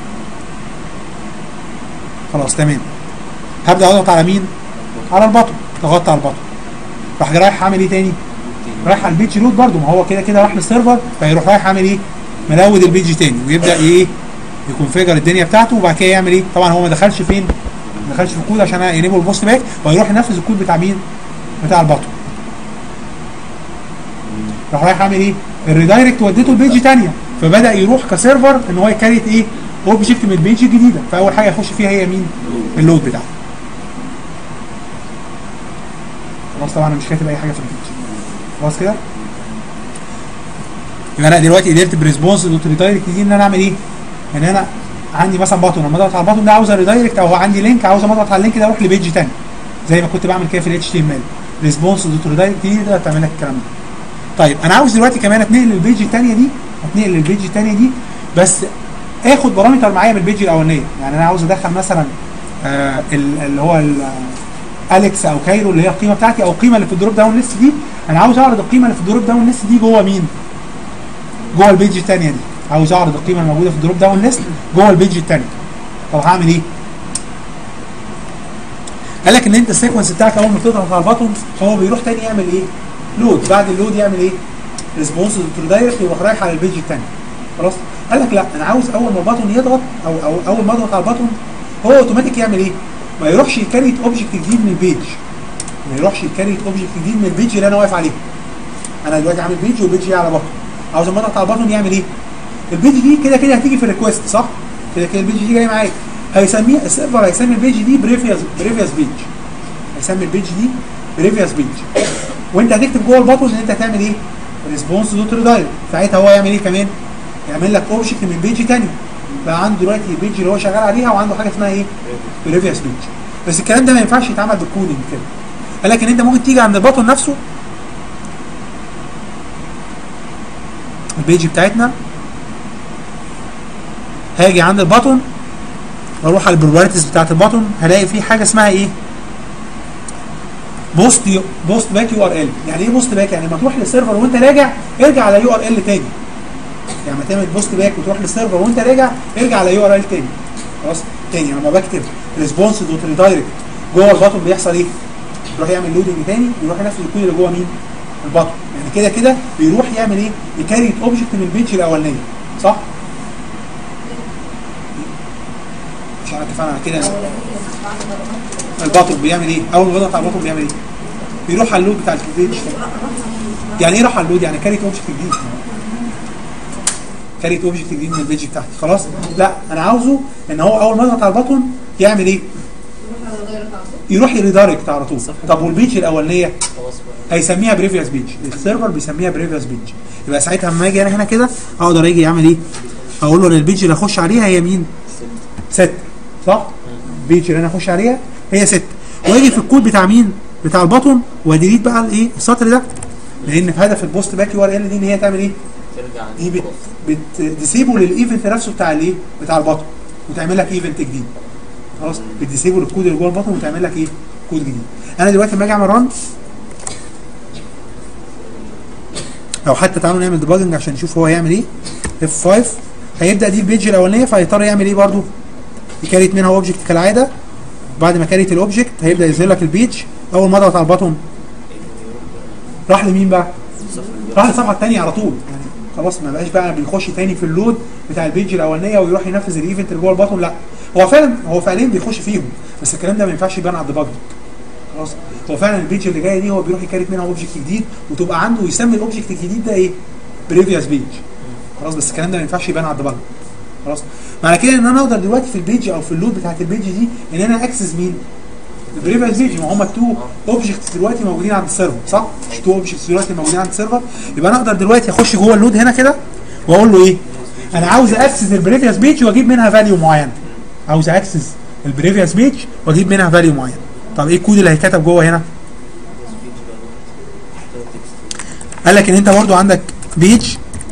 خلاص تمام. هبدا اضغط على مين؟ على البطن. ضغطت على البطن راح رايح عامل ايه تاني؟ رايح على البيج لود برده، ما هو كده كده راح للسيرفر فيروح رايح عامل ايه؟ ملود البيج تاني ويبدا ايه؟ يكونفيجر الدنيا بتاعته. وبعد كده يعمل ايه؟ طبعا هو ما دخلش فين؟ ما دخلش في الكود عشان انيبل البوست باك، ويروح ينفذ الكود بتاع مين؟ بتاع البطن. راح رايح عامل ايه؟ الريدايركت وديته لبيج ثانيه، فبدا يروح كسيرفر ان هو يكريت ايه؟ اوبجكت من البيج الجديده. فاول حاجه يخش فيها هي مين؟ اللود بتاعه. خلاص طبعا انا مش كاتب اي حاجه في البيج. خلاص كده؟ يبقى انا دلوقتي قدرت بريسبونس دوت ريدايركت دي ان انا اعمل ايه؟ ان انا عندي مثلا بطن، لما اضغط على البطن ده عاوز ريدايركت، او عندي لينك عاوز اضغط على اللينك ده اروح لبيج ثاني زي ما كنت بعمل كده في الاتش تي ام ال. ريسبونس دوت ريدايركت دي تقدر تعمل لك الكلام ده. طيب انا عاوز دلوقتي كمان اتنقل للبيج الثانيه دي، بس اخد بارامتر معايا من البيج الاولانيه. يعني انا عاوز ادخل مثلا اللي هو اليكس او كايرو اللي هي القيمه بتاعتي، او القيمه اللي في الدروب داون ليست دي. انا عاوز اعرض القيمه اللي في الدروب داون ليست دي جوه مين؟ جوه البيج الثانيه دي. عاوز اعرض القيمه الموجوده في الدروب داون ليست جوه البيج الثانيه. طب هعمل ايه؟ قال لك ان انت السيكونس بتاعك اول ما تضغط على البطن هو بيروح تاني يعمل ايه؟ لود. بعد اللود يعمل ايه؟ ريسبونس تو دايركت يروح رايح على البيج الثاني. خلاص؟ قال لك لا انا عاوز اول ما البطن يضغط او اول ما اضغط على البطن هو اوتوماتيك يعمل ايه؟ ما يروحش يكريت اوبجكت جديد من البيج. ما يروحش يكريت اوبجكت جديد من البيج اللي انا واقف عليه. انا دلوقتي عامل بيج والبيج جاي على بطن. عاوز اما اضغط على البطن يعمل ايه؟ البيج دي كده كده هتيجي في الريكوست صح؟ كده كده البيج دي جايه معايا. هيسميها السيرفر هيسمي البيج دي بريفيوس بيج. هيسمي البيج دي بريفيوس بيج. وانت هتكتب جوه البطن ان انت هتعمل ايه؟ ريسبونس دوت ريدايركت. ساعتها هو يعمل ايه كمان؟ يعمل لك اوبجكت من بيج ثاني. بقى عنده دلوقتي البيج اللي هو شغال عليها وعنده حاجه اسمها ايه؟ بريفيوس بيج. بس الكلام ده ما ينفعش يتعمل بالكودنج كده. قال لك ان انت ممكن تيجي عند البطن نفسه البيج بتاعتنا، هاجي عند البطن واروح على البروبرتيز بتاعت البطن هلاقي في حاجه اسمها ايه؟ بوست باك يو ار ال. يعني ايه بوست باك؟ يعني لما تروح للسيرفر وانت راجع ارجع على يو ار ال تاني. يعني لما تعمل بوست باك وتروح للسيرفر وانت راجع ارجع على يو ار ال تاني. خلاص؟ تاني لما بكتب ريسبونس دوت ريدايركت جوه البطن بيحصل ايه؟ يروح يعمل لودنج تاني ويروح ينفذ الكود اللي جوه مين؟ البطن. يعني كده كده بيروح يعمل ايه؟ يكريت اوبجكت من البيج الاولانيه صح؟ مش عارف اتفقنا على كده. البطن بيعمل ايه؟ اول ما بضغط على البطن بيعمل ايه؟ بيروح على اللود بتاع البيج. يعني ايه راح على اللود؟ يعني كاريت اوبجكت جديد. كاريت اوبجكت جديد من البيج بتاعتي. خلاص؟ لا انا عاوزه ان هو اول ما يضغط على البطن يعمل ايه؟ يروح يريدايركت على طول. طب والبيج الاولانيه هيسميها بريفيوس بيج. السيرفر بيسميها بريفيوس بيج. يبقى ساعتها لما اجي انا هنا كده اقدر اجي اعمل ايه؟ اقول له ان البيج اللي اخش عليها هي مين؟ 6 صح؟ البيج اللي انا اخش عليها هي 6. واجي في الكود بتاع مين؟ بتاع البطن واديليت بقى الايه؟ السطر ده. لان في هدف البوست باك يو ار ال دي ان هي تعمل ايه؟ ترجع دي بتديسيبل الايفنت نفسه بتاع الايه؟ بتاع البطن وتعمل لك ايفنت جديد. خلاص؟ بتديسيبل الكود اللي جوه البطن وتعمل لك ايه؟ كود جديد. انا دلوقتي لما اجي اعمل ران، او حتى تعالوا نعمل ديباجنج عشان نشوف هو هيعمل ايه. F5 هيبدا دي البيج الاولانيه، فهيضطر يعمل ايه برده؟ يكريت منها اوبجكت كالعاده. بعد ما كريت الاوبجكت هيبدا يظهر لك البيج. اول ما اضغط على البطن راح لمين بقى؟ راح للصفحه الثانيه على طول، يعني خلاص ما بقاش بقى بيخش تاني في اللود بتاع البيج الاولانيه ويروح ينفذ الايفنت اللي جوه البطن. لا، هو فعليا بيخش فيهم، بس الكلام ده ما ينفعش يبان على الديباجنج. خلاص، هو فعلا البيج اللي جايه دي هو بيروح يكريت منها اوبجكت جديد، وتبقى عنده يسمي الاوبجكت الجديد ده ايه؟ بريفيوس بيج. خلاص، بس الكلام ده ما ينفعش يبان على الديباجنج. خلاص، معنى كده ان انا اقدر دلوقتي في البيج او في اللود بتاعت البيج دي ان انا اكسس مين؟ البريفيوس بيج. ما هم التو اوبجكتس دلوقتي موجودين عند السيرفر، صح؟ مش تو اوبجكتس دلوقتي موجودين عند السيرفر. يبقى انا اقدر دلوقتي اخش جوه اللود هنا كده واقول له ايه؟ انا عاوز اكسس البريفيوس بيج واجيب منها فاليو معين. عاوز اكسس البريفيوس بيج واجيب منها فاليو معين. طب ايه الكود اللي هيتكتب جوه هنا؟ قال لك ان انت برضو عندك بيج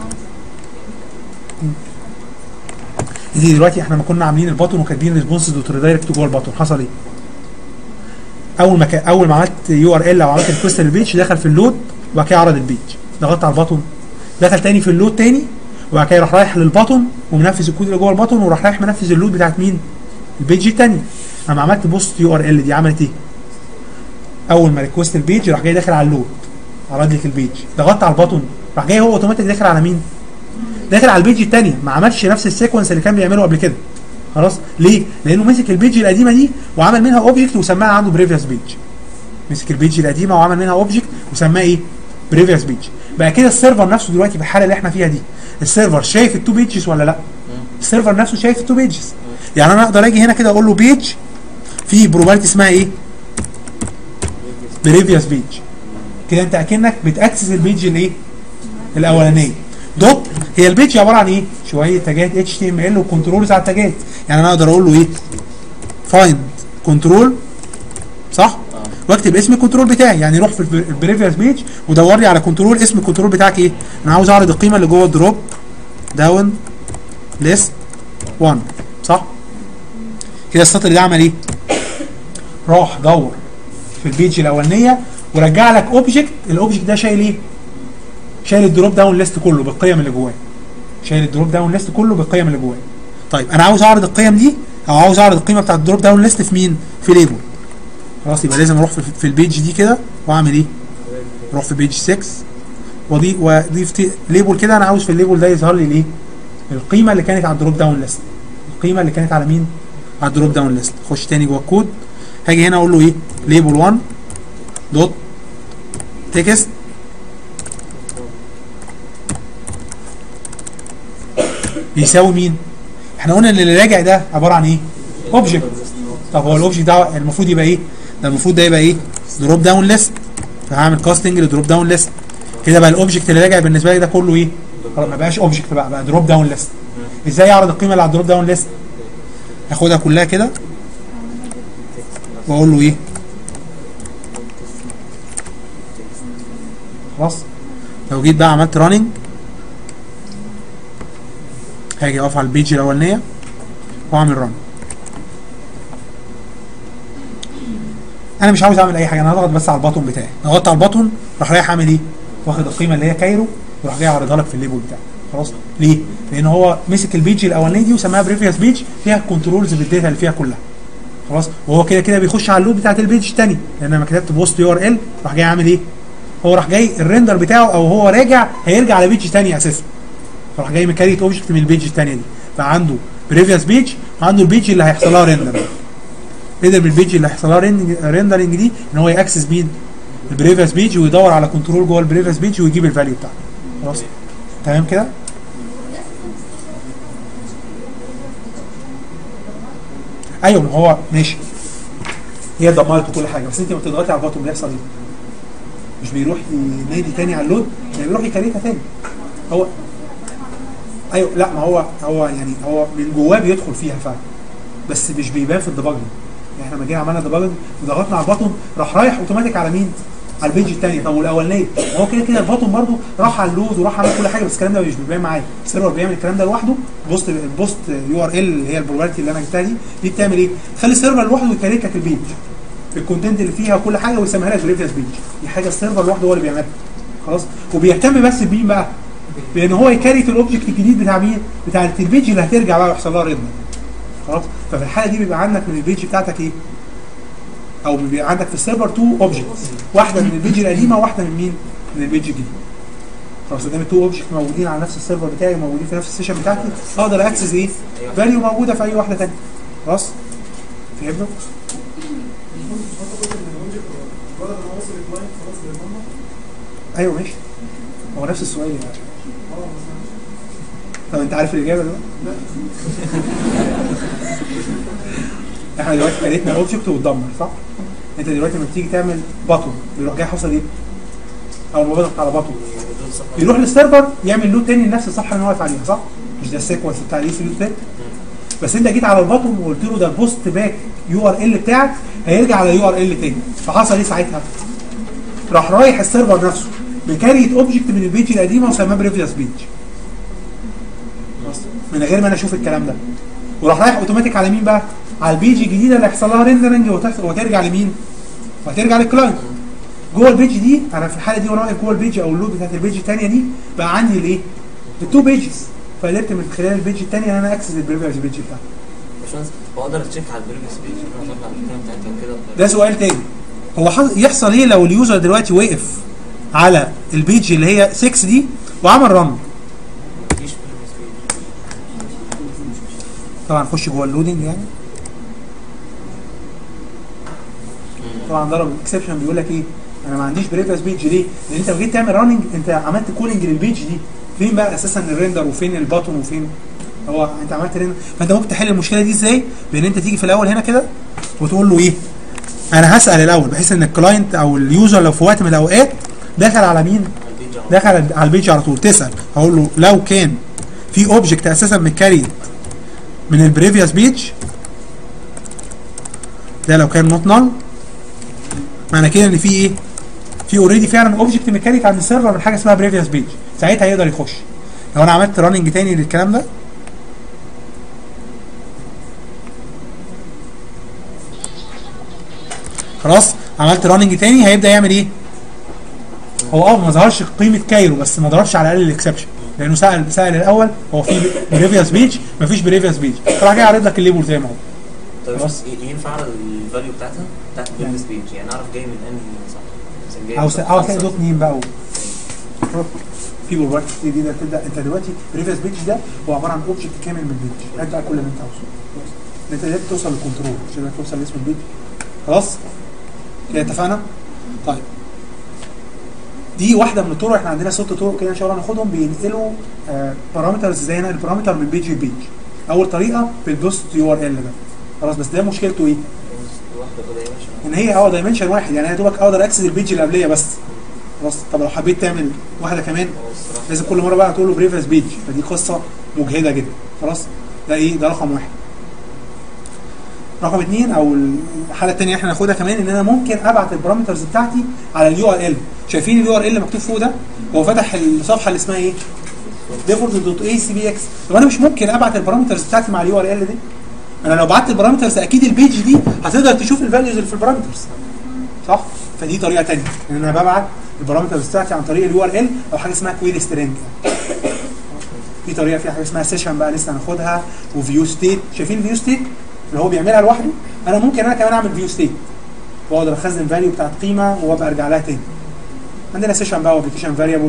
دي. دلوقتي احنا ما كنا عاملين البطن وكاتبين ريسبونس دوت ريدايركت جوه البطن، حصل ايه؟ اول ما عملت يو ار ال او عملت ريكوست للبيج دخل في اللود وبعد كده عرض البيج، ضغطت على البطن دخل تاني في اللود تاني، وبعد كده راح رايح للبطن ومنفذ الكود اللي جوه البطن، وراح رايح منفذ اللود بتاعت مين؟ البيج الثانيه. اما عملت بوست يو ار ال دي عملت ايه؟ اول ما ريكوست البيج راح جاي داخل على اللود عرض لك البيج، ضغطت على البطن راح جاي هو اوتوماتيك داخل على مين؟ داخل على البيج الثانيه، ما عملش نفس السيكونس اللي كان بيعمله قبل كده. خلاص، ليه؟ لانه مسك البيج القديمه دي وعمل منها اوبجكت وسماها عنده بريفيوس بيج. مسك البيج القديمه وعمل منها اوبجكت وسماها ايه؟ بريفيوس بيج. بقى كده السيرفر نفسه دلوقتي في الحاله اللي احنا فيها دي، السيرفر شايف التو بيجز ولا لا؟ السيرفر نفسه شايف التو بيجز. يعني انا اقدر اجي هنا كده اقول له بيج في بروبرتي اسمها ايه؟ بريفيوس بيج. كده انت اكنك بتاكسس البيج الايه؟ الاولانيه. دوت هي البيج عباره عن ايه؟ شويه تاجات اتش تي ام ال وكنترولز على التاجات. يعني انا اقدر اقول له ايه؟ فايند كنترول، صح؟ واكتب اسم الكنترول بتاعي، يعني روح في البريفيوس بيج ودور لي على كنترول، اسم الكنترول بتاعك ايه؟ انا عاوز اعرض القيمه اللي جوه الدروب داون ليست 1، صح؟ كده السطر ده عمل ايه؟ راح دور في البيج الاولانيه ورجع لك اوبجكت، الاوبجكت ده شايل ايه؟ شايل الدروب داون ليست كله بالقيم اللي جواه. شايل الدروب داون ليست كله بالقيم اللي جواه. طيب انا عاوز اعرض القيم دي او عاوز اعرض القيمه بتاعت الدروب داون ليست في مين؟ في ليبل. خلاص، يبقى لازم اروح في البيج دي كده واعمل ايه؟ اروح في بيج 6 واضيف ليبل كده. انا عاوز في الليبل ده يظهر لي الايه؟ القيمه اللي كانت على الدروب داون ليست. القيمه اللي كانت على مين؟ على الدروب داون ليست. اخش تاني جوه الكود، هاجي هنا اقول له ايه؟ ليبل 1 دوت تكست بيساوي مين؟ احنا قلنا ان اللي راجع ده عباره عن ايه؟ اوبجكت. طب هو الاوبجكت ده المفروض يبقى ايه؟ ده المفروض ده يبقى ايه؟ دروب داون ليست. فهعمل كاستنج لدروب داون ليست. كده بقى الاوبجكت اللي راجع بالنسبه لي ده كله ايه؟ خلاص ما بقاش اوبجكت، بقى دروب داون ليست. ازاي اعرض القيمه اللي على الدروب داون ليست؟ هاخدها كلها كده واقول له ايه؟ خلاص، لو جيت بقى عملت راننج هاجي اقف على البيج الاولانيه واعمل ران. انا مش عاوز اعمل اي حاجه، انا هضغط بس على البطن بتاعي. ضغطت على البطن راح رايح اعمل ايه؟ واخد القيمه اللي هي كايرو وراح جاي اعرضها لك في الليبل بتاعي. خلاص، ليه؟ لان هو مسك البيج الاولانيه دي وسماها بريفيوس بيج فيها الكنترولز بالداتا اللي فيها كلها. خلاص، وهو كده كده بيخش على اللود بتاعت البيج الثاني، لان لما كتبت بوست يو ار ال راح جاي عامل ايه؟ هو راح جاي الريندر بتاعه او هو راجع هيرجع على بيج ثاني اساسا. فراح جاي مكريت اوبجكت من البيج الثانيه دي، فعنده بريفيوس بيج وعنده البيج اللي هيحصل لها ريندر. قدر بالبيج اللي هيحصل لها ريندرنج دي ان هو ياكسس مين؟ البريفيوس بيج ويدور على كنترول جوه البريفيوس بيج ويجيب الفاليو بتاعته. خلاص، تمام كده؟ ايوه، ما هو ماشي، هي ضمنت كل حاجه، بس انت لما بتضغطي على البطن بيحصل ايه؟ مش بيروح ينادي تاني على اللود، يعني بيروح يكريتها تاني. هو ايوه، لا ما هو يعني هو من جواه بيدخل فيها فعلا، بس مش بيبان في الديباجنج. يعني احنا لما جينا عملنا ديباجنج وضغطنا على البطن راح رايح اوتوماتيك على مين؟ على البيج الثانيه. طب والاولانيه؟ هو كده كده البطن برده راح على اللود وراح عمل كل حاجه، بس الكلام ده مش بيبان معايا. السيرفر بيعمل الكلام ده لوحده. البوست يو ار ال اللي هي البروبرتي اللي انا جبتها دي بتعمل ايه؟ تخلي السيرفر لوحده يكريت لك البيج. في الكونتنت اللي فيها وكل حاجه ويسميها لك بريفيوس بيج. دي حاجه السيرفر لوحده هو اللي بيعملها خلاص. وبيهتم بس بمين بقى؟ بان هو يكريت الاوبجكت الجديد بتاع مين؟ بتاع البيج اللي هترجع بقى ويحصل لها ريد خلاص. ففي الحاله دي بيبقى عندك من البيج بتاعتك ايه؟ او بيبقى عندك في السيرفر 2 اوبجكتس، واحده من البيج القديمه وواحده من مين؟ من البيج الجديد. خلاص قدام التو اوبجكت موجودين على نفس السيرفر بتاعي وموجودين في نفس السيشن بتاعتي، اقدر اكسس ايه؟ فاليو موجوده في اي واحده ثانيه. خلاص؟ فهمتوا؟ ايوه ماشي. هو نفس السؤال يعني. طب انت عارف الاجابه دلوقتي؟ احنا دلوقتي كريتنا اوبجكت واتدمر صح؟ انت دلوقتي لما بتيجي تعمل باتون بيروح جاي حاصل ايه؟ او لما بضغط على باتون يروح للسيرفر يعمل لود تاني لنفس الصفحه اللي هو واقف عليها صح؟ مش ده السيكونس بتاع الاي سي لود تاني؟ بس انت جيت على الباتون وقلت له ده البوست باك يو ار ال بتاعك هيرجع على يو ار ال تاني، فحصل ايه ساعتها؟ راح رايح السيرفر نفسه بكاريت اوبجكت من البيج القديمه وسماه بريفيوس بيج من غير ما انا اشوف الكلام ده، وراح رايح اوتوماتيك على مين بقى؟ على البيج الجديده اللي هيحصل لها ريندرنج وترجع لمين؟ وهترجع للكلاينت. جوه البيج دي انا في الحاله دي وانا واقف جوه البيج او اللود بتاعت البيج الثانيه دي بقى عندي الايه؟ التو بيجز، فقدرت من خلال البيج الثانيه ان انا اكسس البريفيوس بيج بتاعتي. مش بقدر اتشيك على البريفيوس بيج انا اطلع الكلام بتاعتي وكده. ده سؤال تاني، هو يحصل ايه لو اليوزر دلوقتي وقف على البيج اللي هي 6 دي وعمل رن؟ طبعا نخش جوه اللودنج يعني. طبعا ضرب الاكسبشن بيقول لك ايه؟ انا ما عنديش بريفيوس بيج ليه؟ لان انت لو جيت تعمل راننج انت عملت كولينج للبيج دي، فين بقى اساسا الريندر وفين الباتون وفين هو انت عملت ريندر. فانت ممكن تحل المشكله دي ازاي؟ بان انت تيجي في الاول هنا كده وتقول له ايه؟ انا هسال الاول بحيث ان الكلاينت او اليوزر لو في وقت من الاوقات دخل على مين؟ دخل على البيج على طول، تسال هقول له لو كان في اوبجكت اساسا متكريت من البريفيوس بيج ده لو كان نوت نال معنى كده ان في ايه؟ في اوريدي فعلا اوبجكت ميكانيك عند السيرفر من حاجه اسمها بريفيوس بيج، ساعتها يقدر يخش. لو انا عملت راننج تاني للكلام ده خلاص عملت راننج تاني هيبدا يعمل ايه؟ هو ما ظهرش قيمه كايرو بس ما ضربش على الاقل الاكسبشن لانه سال الاول هو في بريفيوس بيج مفيش بريفيوس بيج، فراح جاي عارض لك الليبل زي ما هو. طيب خلاص ينفع اعرض الفاليو بتاعتها بتاعت البريفيوس بيج يعني اعرف جاي من انهي صح؟ او تلاقي دوت مين بقى في بروبرتي كتير جدا تبدا انت دلوقتي بريفيوس بيج ده هو عباره عن اوبجكت كامل من البيج، انت كل اللي انت عاوزه انت قدرت توصل للكنترول مش قادر توصل لاسم البيج. خلاص كده اتفقنا؟ طيب دي واحده من الطرق، احنا عندنا 6 طرق كده ان شاء الله ناخدهم بينقلوا بارامترز زي هنا البارامتر من بيج لبيج. اول طريقه بالبوست يو ار ال ده خلاص، بس ده مشكلته ايه؟ ان هي دايمنشن واحد يعني يا دوبك اقدر اكسس البيج اللي قبليه بس خلاص. طب لو حبيت تعمل واحده كمان لازم كل مره بقى تقول له بريفيوس بيج، فدي قصه مجهده جدا. خلاص ده ايه؟ ده رقم واحد. رقم 2 او الحاله الثانيه احنا هناخدها كمان ان انا ممكن ابعت البارامترز بتاعتي على اليو ار ال. شايفين اليو ار ال اللي مكتوب فوق ده؟ هو فتح الصفحه اللي اسمها ايه؟ default.acbx. طب انا مش ممكن ابعت البارامترز بتاعتي مع اليو ار ال دي؟ انا لو بعت البارامترز اكيد البيج دي هتقدر تشوف الفاليوز اللي في البارامترز صح؟ فدي طريقه ثانيه ان انا ببعت البارامترز بتاعتي عن طريق اليو ار ال او حاجه اسمها كويري سترينج. في طريقه فيها حاجه اسمها سيشن بقى لسه هناخدها، وفيو ستيت. شايفين الفيو ستيت اللي هو بيعملها لوحده؟ انا ممكن انا كمان اعمل فيو ستيت واقدر اخزن فاليو بتاعت قيمه وابقى ارجع لها تاني. عندنا سيشن بقى وابلكيشن فاريبلز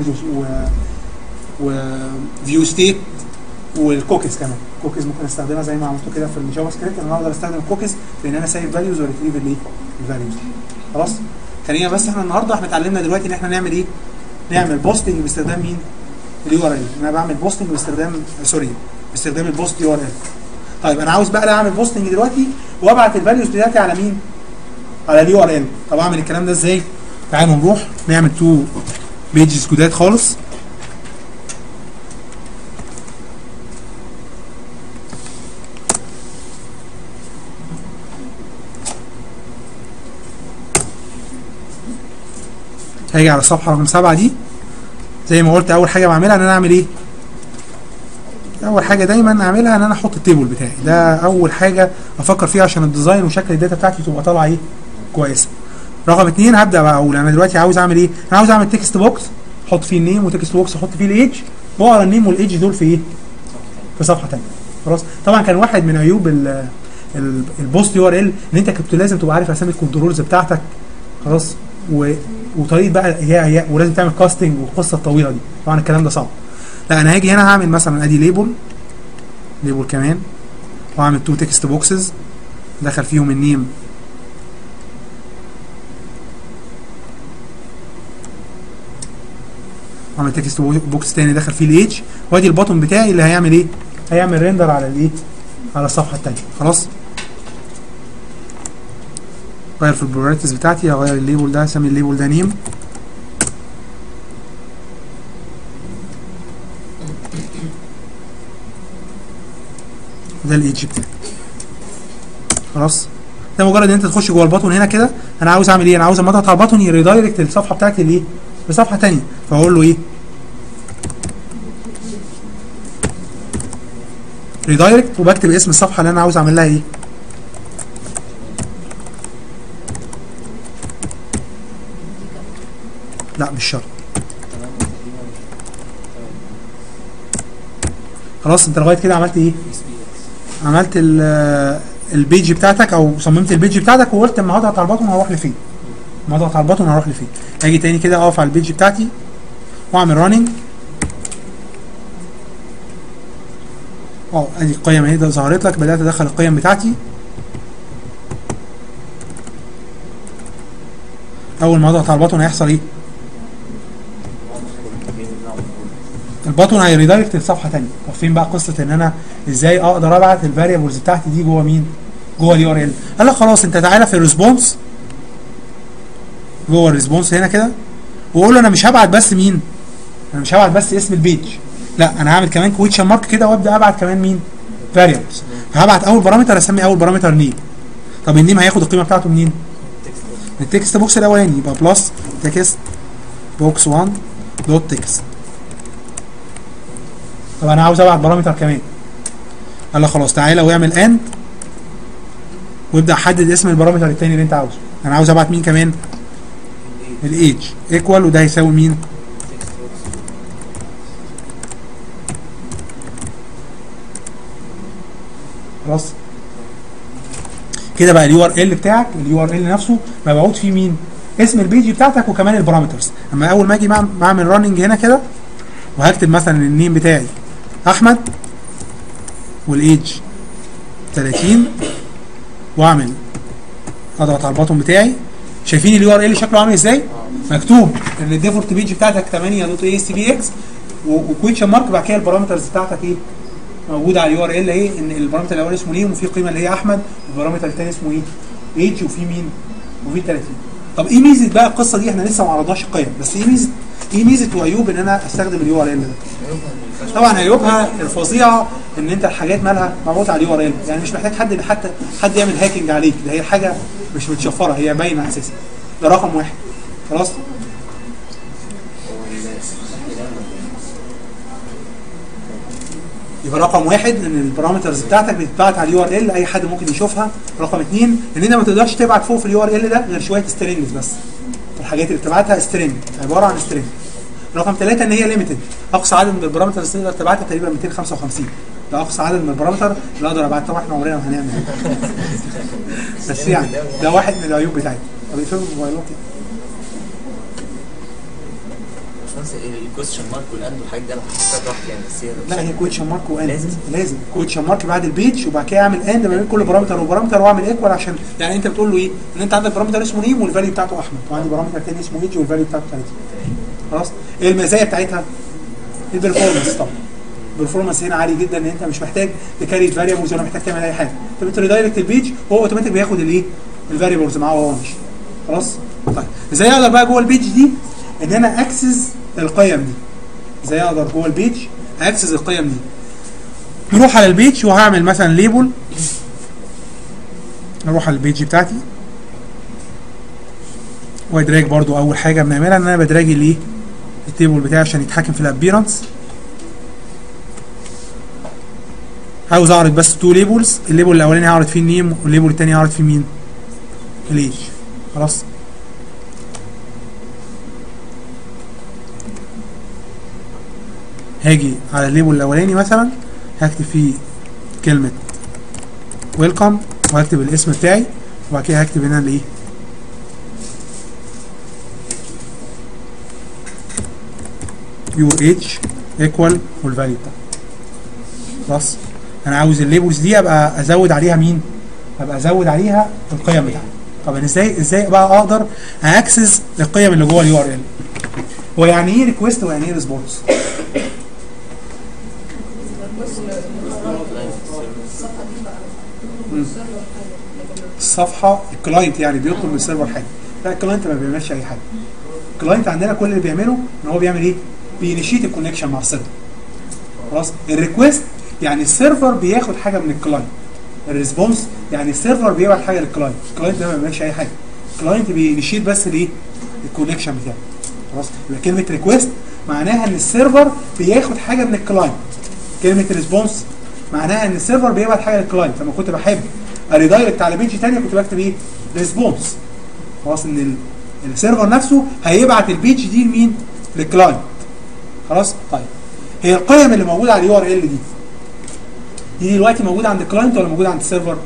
وفيو ستيت والكوكيز كمان. كوكيز ممكن استخدمها زي ما عملته كده في الجافا سكريبت، انا اقدر استخدم الكوكيز في ان انا سيف فاليوز وريتريف الايه؟ الفاليوز. خلاص؟ خلينا بس احنا النهارده احنا اتعلمنا دلوقتي ان احنا نعمل ايه؟ نعمل بوستنج باستخدام مين؟ اليو ار ال. انا بعمل بوستنج باستخدام البوست يو ار ال. طيب انا عاوز بقى اعمل بوستنج دلوقتي وابعت الفاليوز بتاعتي على مين؟ على اليو ار ال. طب اعمل الكلام ده ازاي؟ تعالوا نروح نعمل 2 بيجز جداد خالص. هاجي على الصفحه رقم 7 دي زي ما قلت. اول حاجه بعملها ان انا اعمل ايه؟ اول حاجه دايما اعملها ان انا احط التيبل بتاعي. ده اول حاجه افكر فيها عشان الديزاين وشكل الداتا بتاعتي تبقى طالعه ايه؟ كويسه. رقم 2 هبدا بقى اقول انا دلوقتي عاوز اعمل ايه؟ انا عاوز اعمل تكست بوكس احط فيه النيم، وتكست بوكس احط فيه الايدج، واقرا النيم والايدج دول في ايه؟ في صفحه ثانيه. خلاص. طبعا كان واحد من عيوب البوست يو ار ال ان انت كنت لازم تبقى عارف اسامي الكنترولز بتاعتك. خلاص. وطريقه بقى هي ولازم تعمل كاستنج والقصه الطويله دي. طبعا الكلام ده صعب. لا انا هاجي هنا هعمل مثلا ادي ليبل كمان، واعمل 2 تكست بوكسز دخل فيهم النيم واعمل تكست بوكس تاني دخل فيه الايدج، وادي البطن بتاعي اللي هيعمل ايه؟ هيعمل ريندر على الايه؟ على الصفحه الثانيه. خلاص. غير في البروبرتيز بتاعتي، هغير الليبل ده، اسمي الليبل ده نيم. ده الايدج بتاعي. خلاص. ده مجرد ان انت تخش جوه البطن هنا كده. انا عاوز اعمل ايه؟ انا عاوز اما اضغط على البطن يريدايركت الصفحه بتاعتي لايه؟ لصفحه ثانيه. فاقول له ايه؟ ريدايركت، وبكتب اسم الصفحه اللي انا عاوز اعمل لها ايه؟ لا مش شرط. خلاص. انت لغايه كده عملت ايه؟ عملت البيج بتاعتك او صممت البيج بتاعتك، وقلت اما هضغط على البطن هروح لفين؟ اما اضغط على البطن هروح لفين؟ اجي تاني كده اقف على البيج بتاعتي واعمل راننج. ادي القيم اهي ده ظهرت لك. بدات ادخل القيم بتاعتي. اول ما اضغط على البطن هيحصل ايه؟ البطن هيريدايركت لصفحه ثانيه. طب فين بقى قصه ان انا ازاي اقدر ابعت الفاريبلز بتاعتي دي جوه مين؟ جوه اليو ار ال. قال لك خلاص انت تعالى في الريسبونس، جوه الريسبونس هنا كده، وقول له انا مش هبعت بس مين؟ انا مش هبعت بس اسم البيج، لا انا هعمل كمان كويتشن مارك كده وابدا ابعت كمان مين؟ فاريبلز. فهبعت اول بارامتر اسمي اول بارامتر نيم. طب النيم هياخد القيمه بتاعته منين؟ من التكست بوكس الاولاني، يبقى بلس تكست بوكس 1 دوت تكست. طب انا عاوز ابعت بارامتر كمان. قال لك خلاص تعالى واعمل اند، وابدا حدد اسم البارامتر الثاني اللي انت عاوزه. انا عاوز ابعت مين كمان؟ الايدج ايكوال، وده هيساوي مين؟ خلاص كده بقى اليو ار ال بتاعك، اليو ار ال نفسه مبعوث فيه مين؟ اسم البيج بتاعتك وكمان البارامترز. اما اول ما اجي بعمل راننج هنا كده، وهكتب مثلا النيم بتاعي احمد، والايدج 30، واعمل اضغط على البطن بتاعي. شايفين اليو ار ال شكله عامل ازاي؟ مكتوب ان الديفولت بيج بتاعتك 8.astbx وكويتشن مارك، بعد كده البارامترز بتاعتك ايه؟ موجوده على اليو ار ال ايه؟ ان البارامتر الاول اسمه نيم، وفي قيمه اللي هي احمد، والبارامتر الثاني اسمه ايه؟ ايدج، وفي مين؟ وفي 30. طب ايه ميزه بقى القصه دي؟ احنا لسه ما عرضناش القيم، بس ايه ميزه وعيوب ان انا استخدم اليو ار ال ده؟ طبعا عيوبها الفظيعه ان انت الحاجات مالها مربوطه على اليو ار ال، يعني مش محتاج حد يعمل هاكينج عليك، ده هي حاجه مش متشفره، هي باينه اساسا. ده رقم واحد. خلاص. يبقى رقم واحد ان البارامترز بتاعتك بتتبعت على اليو ار ال، اي حد ممكن يشوفها. رقم اثنين ان انت ما تقدرش تبعت فوق في اليو ار ال ده غير شويه سترينجز بس. الحاجات اللي بتبعتها سترينج، عباره عن سترينج. رقم ثلاثه ان هي ليميتد، اقصى عدد من البارامترز اللي تقدر تبعتها تقريبا 255. ده اقصى عدد من البارامتر اللي اقدر ابعتها. طبعا احنا عمرنا ما هنعمل بس يعني ده واحد من العيوب بتاعتي. طب اقفلوا الموبايلات الكويشن مارك والاند والحاجات دي انا حاسسها براحتي يعني، بس لا هي كويشن مارك واند لازم كويشن مارك بعد البيج، وبعد كده اعمل اند ما بين كل بارامتر وبارامتر، واعمل ايكوال. عشان يعني انت بتقول له ايه؟ ان انت عندك بارامتر اسمه نيم والفاليو بتاعته احمد، وعندي بارامتر ثاني اسمه ايدج والفاليو بتاعته 30. خلاص. ايه المزايا بتاعتها؟ البرفورمانس. طبعا البرفورمانس هنا عالي جدا، ان انت مش محتاج تكريت فاريبلز ولا محتاج تعمل اي حاجه. انت بتريدايركت البيج وهو اوتوماتيك بياخد الايه؟ الفاريبلز معاه وهو ماشي. خلاص. طيب ازاي اقدر بقى جوه البيج دي ان انا اكسس القيم دي؟ ازاي اقدر جوه البيج اكسس القيم دي؟ نروح على البيج وهعمل مثلا ليبل. نروح على البيج بتاعتي وادراج. برضو اول حاجه بنعملها ان انا بدراج الايه؟ التيبل بتاعي عشان يتحكم في الابيرنس. عاوز اعرض بس تو ليبلز، الليبل الاولاني هعرض فيه النيم، والليبل الثاني هعرض فيه مين؟ الايدج. خلاص. هاجي على الليبل الاولاني مثلا هكتب فيه كلمه ويلكم وهكتب الاسم بتاعي وبعد كده هكتب هنا الايه يور اتش ايكوال والفاليو بتاعه. خلاص. انا عاوز الليبلز دي ابقى ازود عليها مين؟ ابقى ازود عليها القيم بتاعتي. طب انا ازاي بقى اقدر اكسس القيم اللي جوه اليو ار ال؟ هو يعني ايه ريكويست ويعني ايه ريسبونس؟ الصفحه الكلاينت يعني بيطلب من السيرفر حاجه. لا الكلاينت ما بيعملش اي حاجه. الكلاينت عندنا كل اللي بيعمله ان هو بيعمل ايه؟ بينشيت الكونكشن مع السيرفر. خلاص. الريكويست يعني السيرفر بياخد حاجه من الكلاينت. الريسبونس يعني السيرفر بيبعت حاجه للكلاينت. الكلاينت ده ما بيعملش اي حاجه. الكلاينت بينشيت بس الايه؟ الكونكشن بتاعه. خلاص. يبقى كلمه ريكويست معناها ان السيرفر بياخد حاجه من الكلاينت. كلمه ريسبونس معناها ان السيرفر بيبعت حاجه للكلاينت. لما كنت بحب اريدايركت على بيج ثانيه كنت بكتب ايه؟ ريسبونس. خلاص. ان السيرفر نفسه هيبعت البيج دي لمين؟ للكلاينت. خلاص. طيب هي القيم اللي موجوده على اليو ار ال دي دلوقتي موجوده عند الكلاينت ولا موجوده عند السيرفر؟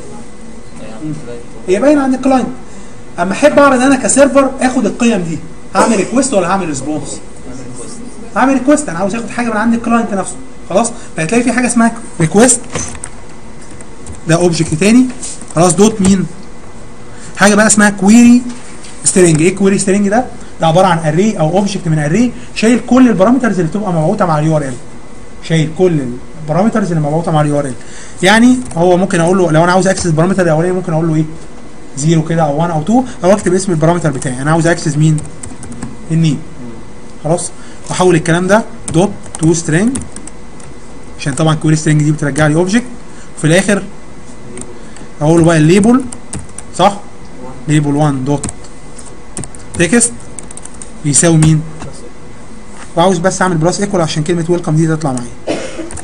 هي باينه عند الكلاينت. اما احب اعرض انا كسيرفر اخد القيم دي هعمل ريكويست ولا هعمل ريسبونس؟ هعمل ريكويست. انا عاوز اخد حاجه من عند الكلاينت نفسه. خلاص. فهتلاقي في حاجه اسمها ريكويست ده اوبجكت تاني. خلاص. دوت مين؟ حاجه بقى اسمها كويري سترينج. ايه كويري سترينج ده؟ ده عباره عن اري او اوبجكت من اري شايل كل البارامترز اللي بتبقى مبعوثه مع اليو ار ال. شايل كل البارامترز اللي مبعوثه مع اليو ار ال. يعني هو ممكن اقول له لو انا عاوز اكسس البارامتر الاولاني ممكن اقول له ايه؟ 0 كده او 1 او 2 او اكتب اسم البارامتر بتاعي. انا عاوز اكسس مين؟ النيم. خلاص. واحول الكلام ده دوت تو سترينج عشان طبعا كويري سترينج دي بترجع لي اوبجكت. وفي الاخر اقول له بقى الليبل صح؟ ليبل 1 دوت تكست بيساوي مين؟ وعاوز بس اعمل بلس ايكوال عشان كلمه ويلكم دي تطلع معايا.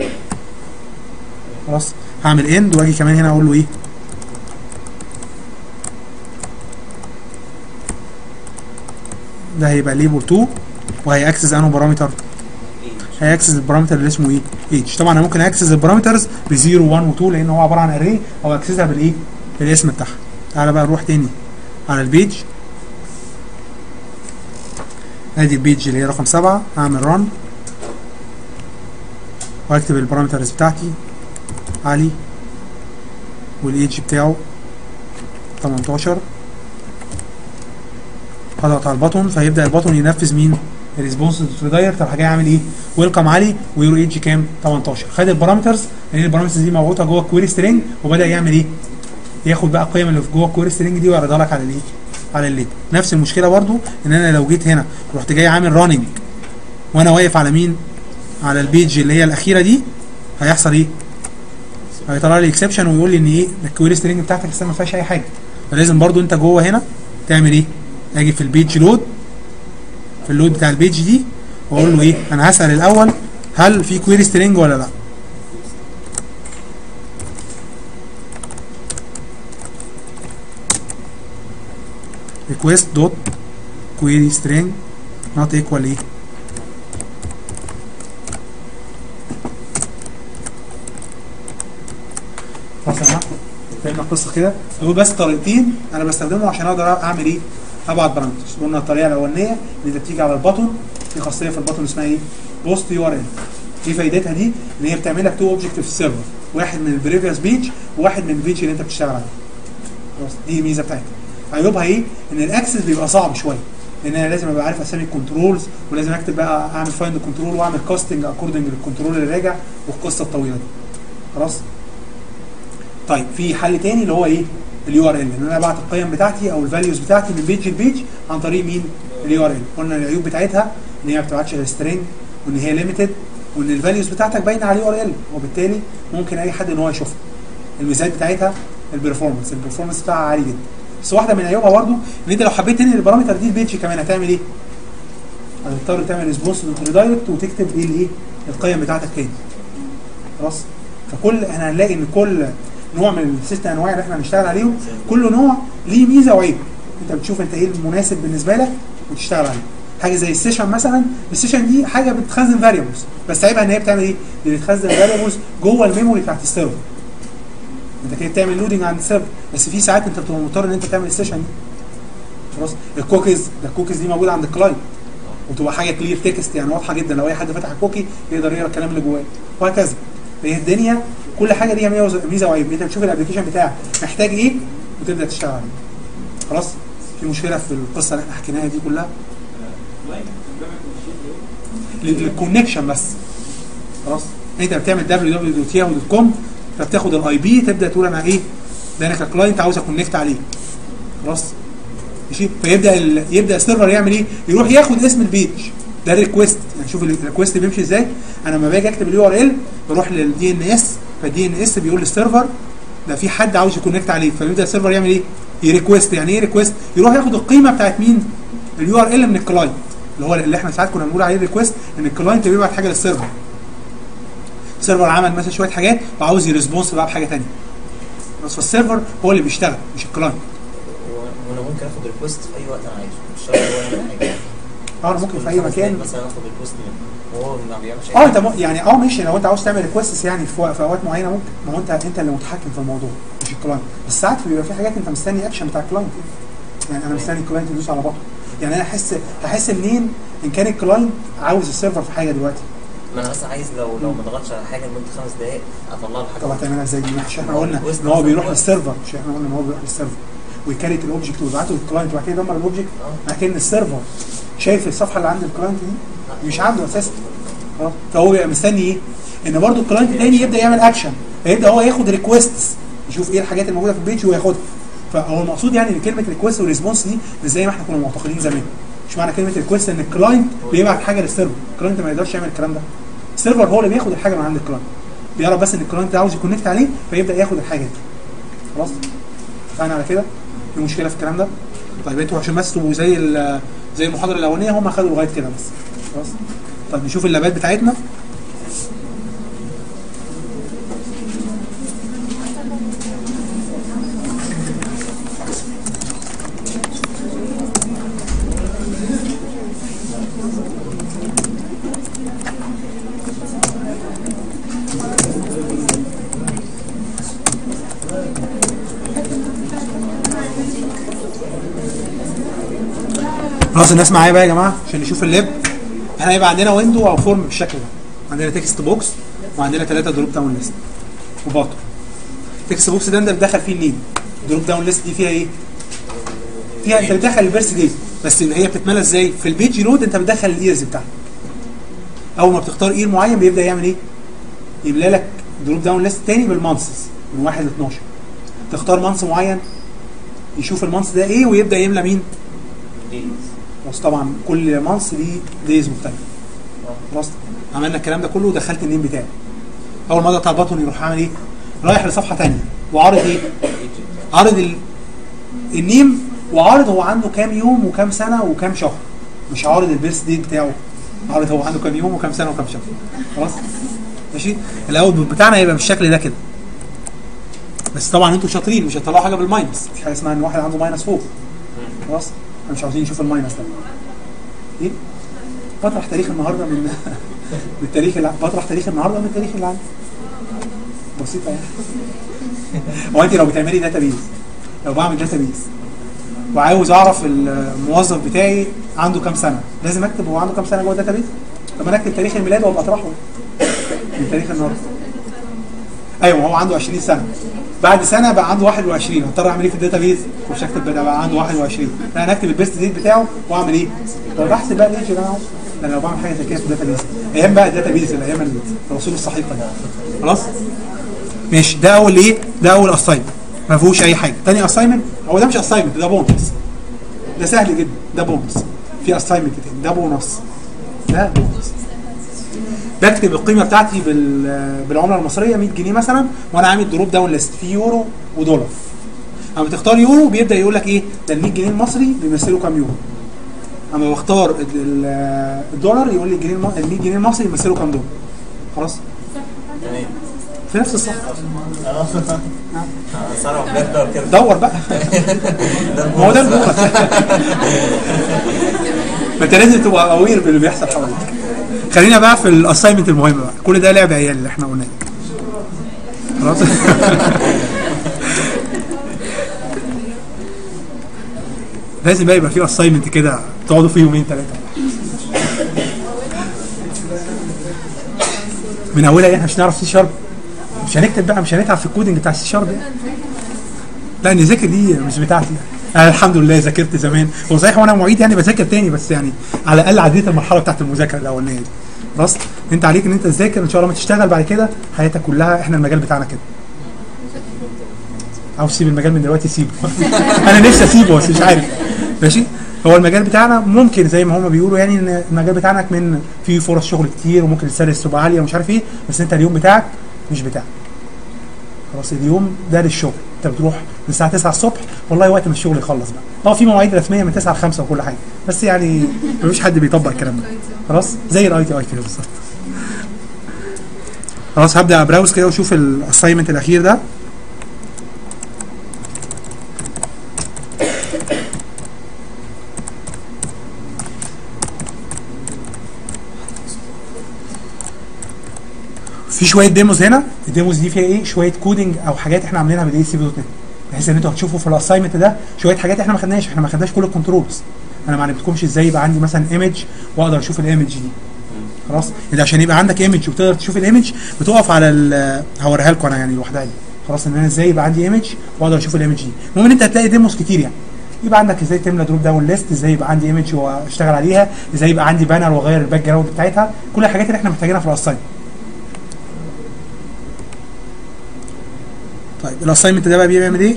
خلاص. هعمل اند واجي كمان هنا اقول له ايه؟ ده هيبقى ليبل 2 وهيأكسس انه بارامتر؟ هيأكسس البارامتر اللي اسمه ايه؟ اتش. طبعا انا ممكن اكسس البارامترز ب 0 1 و 2 لان هو عباره عن اري او اكسسها بالايه؟ بالاسم بتاعها. تعالى بقى نروح تاني على البيج. ادي البيج اللي هي رقم 7. هعمل ران واكتب البارامترز بتاعتي علي والايدج بتاعه 18. هضغط على البطن فيبدا البطن ينفذ مين؟ الريسبونس ريداير. طب جاي اعمل ايه؟ ويلكم علي ويور ايدج كام؟ 18. خد البارامترز لان البارامترز دي مبعوثه جوه الكويري سترينج وبدا يعمل ايه؟ ياخد بقى القيم اللي في جوه الكويري سترينج دي ويعرضها لك على الايه؟ على الليبل. نفس المشكله برضو ان انا لو جيت هنا رحت جاي عامل راننج وانا واقف على مين؟ على البيج اللي هي الاخيره دي هيحصل ايه؟ هيطلع لي اكسبشن ويقول لي ان ايه؟ الكويري سترينج بتاعتك لسه ما فيهاش اي حاجه. فلازم برضو انت جوه هنا تعمل ايه؟ اجي في البيج لود في اللود بتاع البيج دي واقول له ايه؟ انا هسال الاول هل في كويري سترينج ولا لا؟ request dot query string not equal ايه؟ خلاص يا جماعه فهمنا القصه كده. دول بس طريقتين انا بستخدمهم عشان اقدر اعمل ايه؟ ابعت بارامترز. قلنا الطريقه الاولانيه ان انت بتيجي على البطن في خاصيه في البطن اسمها ايه؟ بوست يو ار ال. ايه فايدتها دي؟ ان هي بتعمل لك تو اوبجكت في السيرفر، واحد من البريفيوس بيج وواحد من البيج اللي انت بتشتغل عليه. خلاص دي الميزه بتاعتها. عيوبها ايه؟ ان الاكسس بيبقى صعب شويه لان انا لازم ابقى عارف اسامي الكنترولز ولازم اكتب بقى اعمل فايند كنترول واعمل كاستنج اكوردنج للكنترول اللي راجع والقصه الطويله دي. خلاص؟ طيب في حل تاني اللي هو ايه؟ اليو ار ال. ان انا ابعت القيم بتاعتي او الفاليوز بتاعتي من بيج لبيج عن طريق مين؟ اليو ار ال. قلنا العيوب بتاعتها ان هي ما بتبعتش غير سترينج وان هي ليميتد وان الفاليوز بتاعتك باينه على اليو ار ال وبالتالي ممكن اي حد ان هو يشوفها. الميزات بتاعتها البرفورمانس بتاعها عالي جدا. بس واحده من عيوبها برضو ان انت لو حبيت تنقل البارامتر دي البيج كمان هتعمل ايه؟ هتضطر تعمل ريسبونس ريدايركت وتكتب ايه القيم بتاعتك تاني. خلاص؟ فكل احنا هنلاقي ان كل نوع من الست انواع اللي احنا هنشتغل عليهم كل نوع ليه ميزه وعيب. انت بتشوف انت ايه المناسب بالنسبه لك وتشتغل عليه. حاجه زي السيشن مثلا، السيشن دي حاجه بتخزن فاريبلز، بس عيبها ان هي بتعمل ايه؟ دي بتخزن فاريبلز جوه الميموري بتاعت السيرفر. انت كده بتعمل لودنج عند السيرفر، بس في ساعات انت بتبقى مضطر ان انت تعمل السيشن دي. خلاص. الكوكيز، ده الكوكيز دي موجوده عند الكلاينت وتبقى حاجه كلير تكست، يعني واضحه جدا، لو اي حد فتح الكوكي يقدر يقرا الكلام اللي جواه وهكذا. هي الدنيا كل حاجه ليها ميزه وعيب، انت بتشوف الابلكيشن بتاعك محتاج ايه وتبدا تشتغل عليه. خلاص. في مشكله في القصه اللي احنا حكيناها دي كلها؟ للكونكشن بس. خلاص. انت بتعمل www.yahoo.com، فبتاخد الاي بي تبدا تقول انا ايه ده، انا ككلاينت عاوز اكونكت عليه. خلاص ماشي. يبدا السيرفر يعمل ايه؟ يروح ياخد اسم البيج ده الريكوست. يعني شوف الريكوست بيمشي ازاي. انا لما باجي اكتب اليو ار ال بروح للدي ان اس، فالدي ان اس بيقول للسيرفر ده في حد عاوز يكونكت عليه، فبيبدا السيرفر يعمل ايه؟ يريكوست. يعني ايه ريكوست؟ يروح ياخد القيمه بتاعت مين؟ اليو ار ال من الكلاينت، اللي احنا ساعات كنا بنقول عليه ريكوست، ان الكلاينت بيبعت حاجه للسيرفر. السيرفر عمل مثلا شويه حاجات وعاوز يريسبونس بقى بحاجه ثانيه، بس فالسيرفر هو اللي بيشتغل مش الكلاينت. وانا ممكن اخد ريكوست في اي وقت انا عايزه، مش شرط هو يعمل حاجه. انا ممكن في اي مكان مثلا اخد ريكوست وهو ما بيعملش انت يعني ماشي، لو انت عاوز تعمل ريكوست يعني في اوقات معينه ممكن، ما هو انت اللي متحكم في الموضوع مش الكلاينت. بس ساعات بيبقى في حاجات انت مستني اكشن بتاع الكلاينت، يعني انا مستني الكلاينت يدوس على بطن. يعني انا هحس منين ان كان الكلاينت عاوز السيرفر في حاجه دلوقتي؟ ما انا بس عايز لو ما ضغطش على حاجه لمده 5 دقائق اطلع له حاجه. طب هتعملها ازاي دي؟ مش احنا قلنا ان هو بيروح للسيرفر، مش احنا قلنا ان هو بيروح للسيرفر ويكريت الاوبجكت ويبعته للكلاينت وبعد كده يدمر الاوبجكت. لكن السيرفر شايف الصفحه اللي عند الكلاينت دي مش عنده اساسا. خلاص. فهو بيبقى مستني ايه؟ ان برضو الكلاينت تاني يبدا يعمل اكشن، فيبدا هو ياخد ريكويستس، يشوف ايه الحاجات الموجوده في البيج وياخدها. فهو المقصود يعني ان كلمه ريكويست وريسبونس دي مش زي ما احنا كنا معتقدين زمان. مش معنى كلمه ريكويست ان الكلاينت بيبعت حاجه للسيرفر، الكلاينت ما يقدرش يعمل الكلام ده. السيرفر هو اللي بياخد الحاجه من عند الكلاينت، بيعرف بس ان الكلاينت عاوز يكونكت عليه فيبدا ياخد الحاجه دي. خلاص. اتفقنا على كده؟ في مشكله في الكلام ده؟ طيب انتوا عشان بس تبقوا زي المحاضره الاولانيه هم خدوا لغايه كده بس. خلاص. طيب نشوف اللابات بتاعتنا. خلاص الناس معايا بقى يا جماعه عشان نشوف اللاب. احنا هيبقى عندنا ويندو او فورم بالشكل ده، عندنا تكست بوكس وعندنا 3 دروب داون ليست وباطن. التكست بوكس ده انت بتدخل فيه النيم، الدروب داون ليست دي فيها ايه؟ فيها انت بتدخل البيرث ديت، بس هي بتتملى ازاي؟ في البيج لود انت بتدخل الايرز بتاعتك. اول ما بتختار اير معين بيبدا يعمل ايه؟ يملى لك دروب داون ليست تاني بالمانسز من 1 ل 12. تختار مانس معين يشوف المانس ده ايه ويبدا يملى مين؟ بس طبعا كل مانس ليه دايز مختلفه. خلاص. عملنا الكلام ده كله ودخلت النيم بتاعي. اول ما اضغط على البطن يروح عامل ايه؟ رايح لصفحه ثانيه وعارض ايه؟ عارض النيم وعارض هو عنده كام يوم وكام سنه وكام شهر. مش عارض البيرث ديت بتاعه، عارض هو عنده كام يوم وكام سنه وكام شهر. خلاص. ماشي. الاول بتاعنا هيبقى بالشكل ده كده. بس طبعا انتوا شاطرين مش هتطلعوا حاجه بالماينس، مفيش حاجه اسمها ان واحد عنده ماينس فوق. خلاص. احنا مش عاوزين نشوف الماينس ده. ايه؟ بطرح تاريخ النهارده من التاريخ اللي بطرح تاريخ النهارده من التاريخ اللي عندي. بسيطه يعني. هو انت لو بتعملي داتابيز، لو بعمل داتابيز وعاوز اعرف الموظف بتاعي عنده كام سنه، لازم اكتب هو عنده كام سنه جوه الداتابيز؟ طب انا اكتب تاريخ الميلاد وابقى اطرحه من تاريخ النهارده. ايوه هو عنده 20 سنه، بعد سنه بقى عنده 21، هضطر اعمل ايه في الداتابيز؟ مش هكتب بقى عنده 21، لا انا اكتب البيست ديت بتاعه واعمل ايه؟ طب بحسب بقى الايدج اللي انا عاوزه. انا لو بعمل حاجه زي كده في الداتابيز، ايام بقى الداتابيز الايام الرسول الصحيفه دي. خلاص؟ ماشي. ده اول ايه؟ ده اول اساينمنت ما فيهوش اي حاجه. تاني اساينمنت هو ده مش اساينمنت، ده بونص. ده سهل جدا، ده بونص. في اساينمنت تاني ده بونص. ده بونص. بكتب القيمه بتاعتي بالعمله المصريه 100 جنيه مثلا، وانا عامل دروب داون ليست في يورو ودولار. اما بتختار يورو بيبدا يقول لك ايه؟ ده ال 100 جنيه المصري بيمثلوا كام يورو. اما بختار الدولار يقول لي ال 100 جنيه المصري بيمثلوا كام دولار. خلاص؟ تمام. في نفس الصف. صراحة بنقدر كده دور بقى. ما هو ده الجول. ما انت لازم تبقى اوير باللي بيحصل حواليك. خلينا بقى في الاساينمنت المهم بقى، كل ده لعب عيال اللي احنا قلناه. خلاص. لازم بقى يبقى في اساينمنت كده تقعدوا فيه يومين ثلاثه من اولها. ايه، مش هنعرف سي شارب، مش هنكتب بقى، مش هنتعب في الكودنج بتاع السي شارب يعني. لا نذاكر دي مش بتاعتي يعني. انا الحمد لله ذاكرت زمان، هو صحيح وانا معيد يعني بذاكر تاني، بس يعني على الاقل عديت المرحله بتاعت المذاكره الاولانيه دي. خلاص انت عليك ان انت تذاكر ان شاء الله، ما تشتغل بعد كده حياتك كلها. احنا المجال بتاعنا كده. عاوز تسيب المجال من دلوقتي سيبه. انا نفسي اسيبه بس مش عارف. ماشي، هو المجال بتاعنا ممكن زي ما هم بيقولوا يعني ان المجال بتاعنا من فيه فرص شغل كتير وممكن السالري تبقى عاليه ومش عارف ايه، بس انت اليوم بتاعك مش بتاعك. خلاص اليوم ده للشغل، انت بتروح من الساعه 9 الصبح والله وقت ما الشغل يخلص بقى. في مواعيد رسميه من 9 ل 5 وكل حاجه، بس يعني مفيش حد بيطبق الكلام ده. خلاص زي الاي تي اي كده بالظبط. خلاص هبدا ابراوز كده واشوف الاساينمنت الاخير ده. في شويه ديموز هنا، الديموز دي فيها ايه؟ شويه كودنج او حاجات احنا عاملينها بالاي سي دوت نت، بحيث ان انتوا هتشوفوا في الاساينمنت ده شويه حاجات احنا ما خدناش. احنا ما خدناش كل الكنترولز. انا ما علمتكمش ازاي يبقى عندي مثلا ايمج واقدر اشوف الايمج دي. خلاص انت عشان يبقى عندك ايمج وتقدر تشوف الايمج بتقف على هوريها لكم انا يعني لوحدها دي. خلاص ان انا ازاي يبقى عندي ايمج واقدر اشوف الايمج دي. المهم ان انت هتلاقي ديموز كتير يعني. يبقى عندك ازاي تملى دروب داون ليست، ازاي يبقى عندي ايمج واشتغل عليها، ازاي يبقى عندي بانر واغير الباك جراوند بتاعتها، كل الحاجات اللي احنا محتاجينها في الاساينمنت. طيب الاساينمنت ده بقى بيعمل ايه؟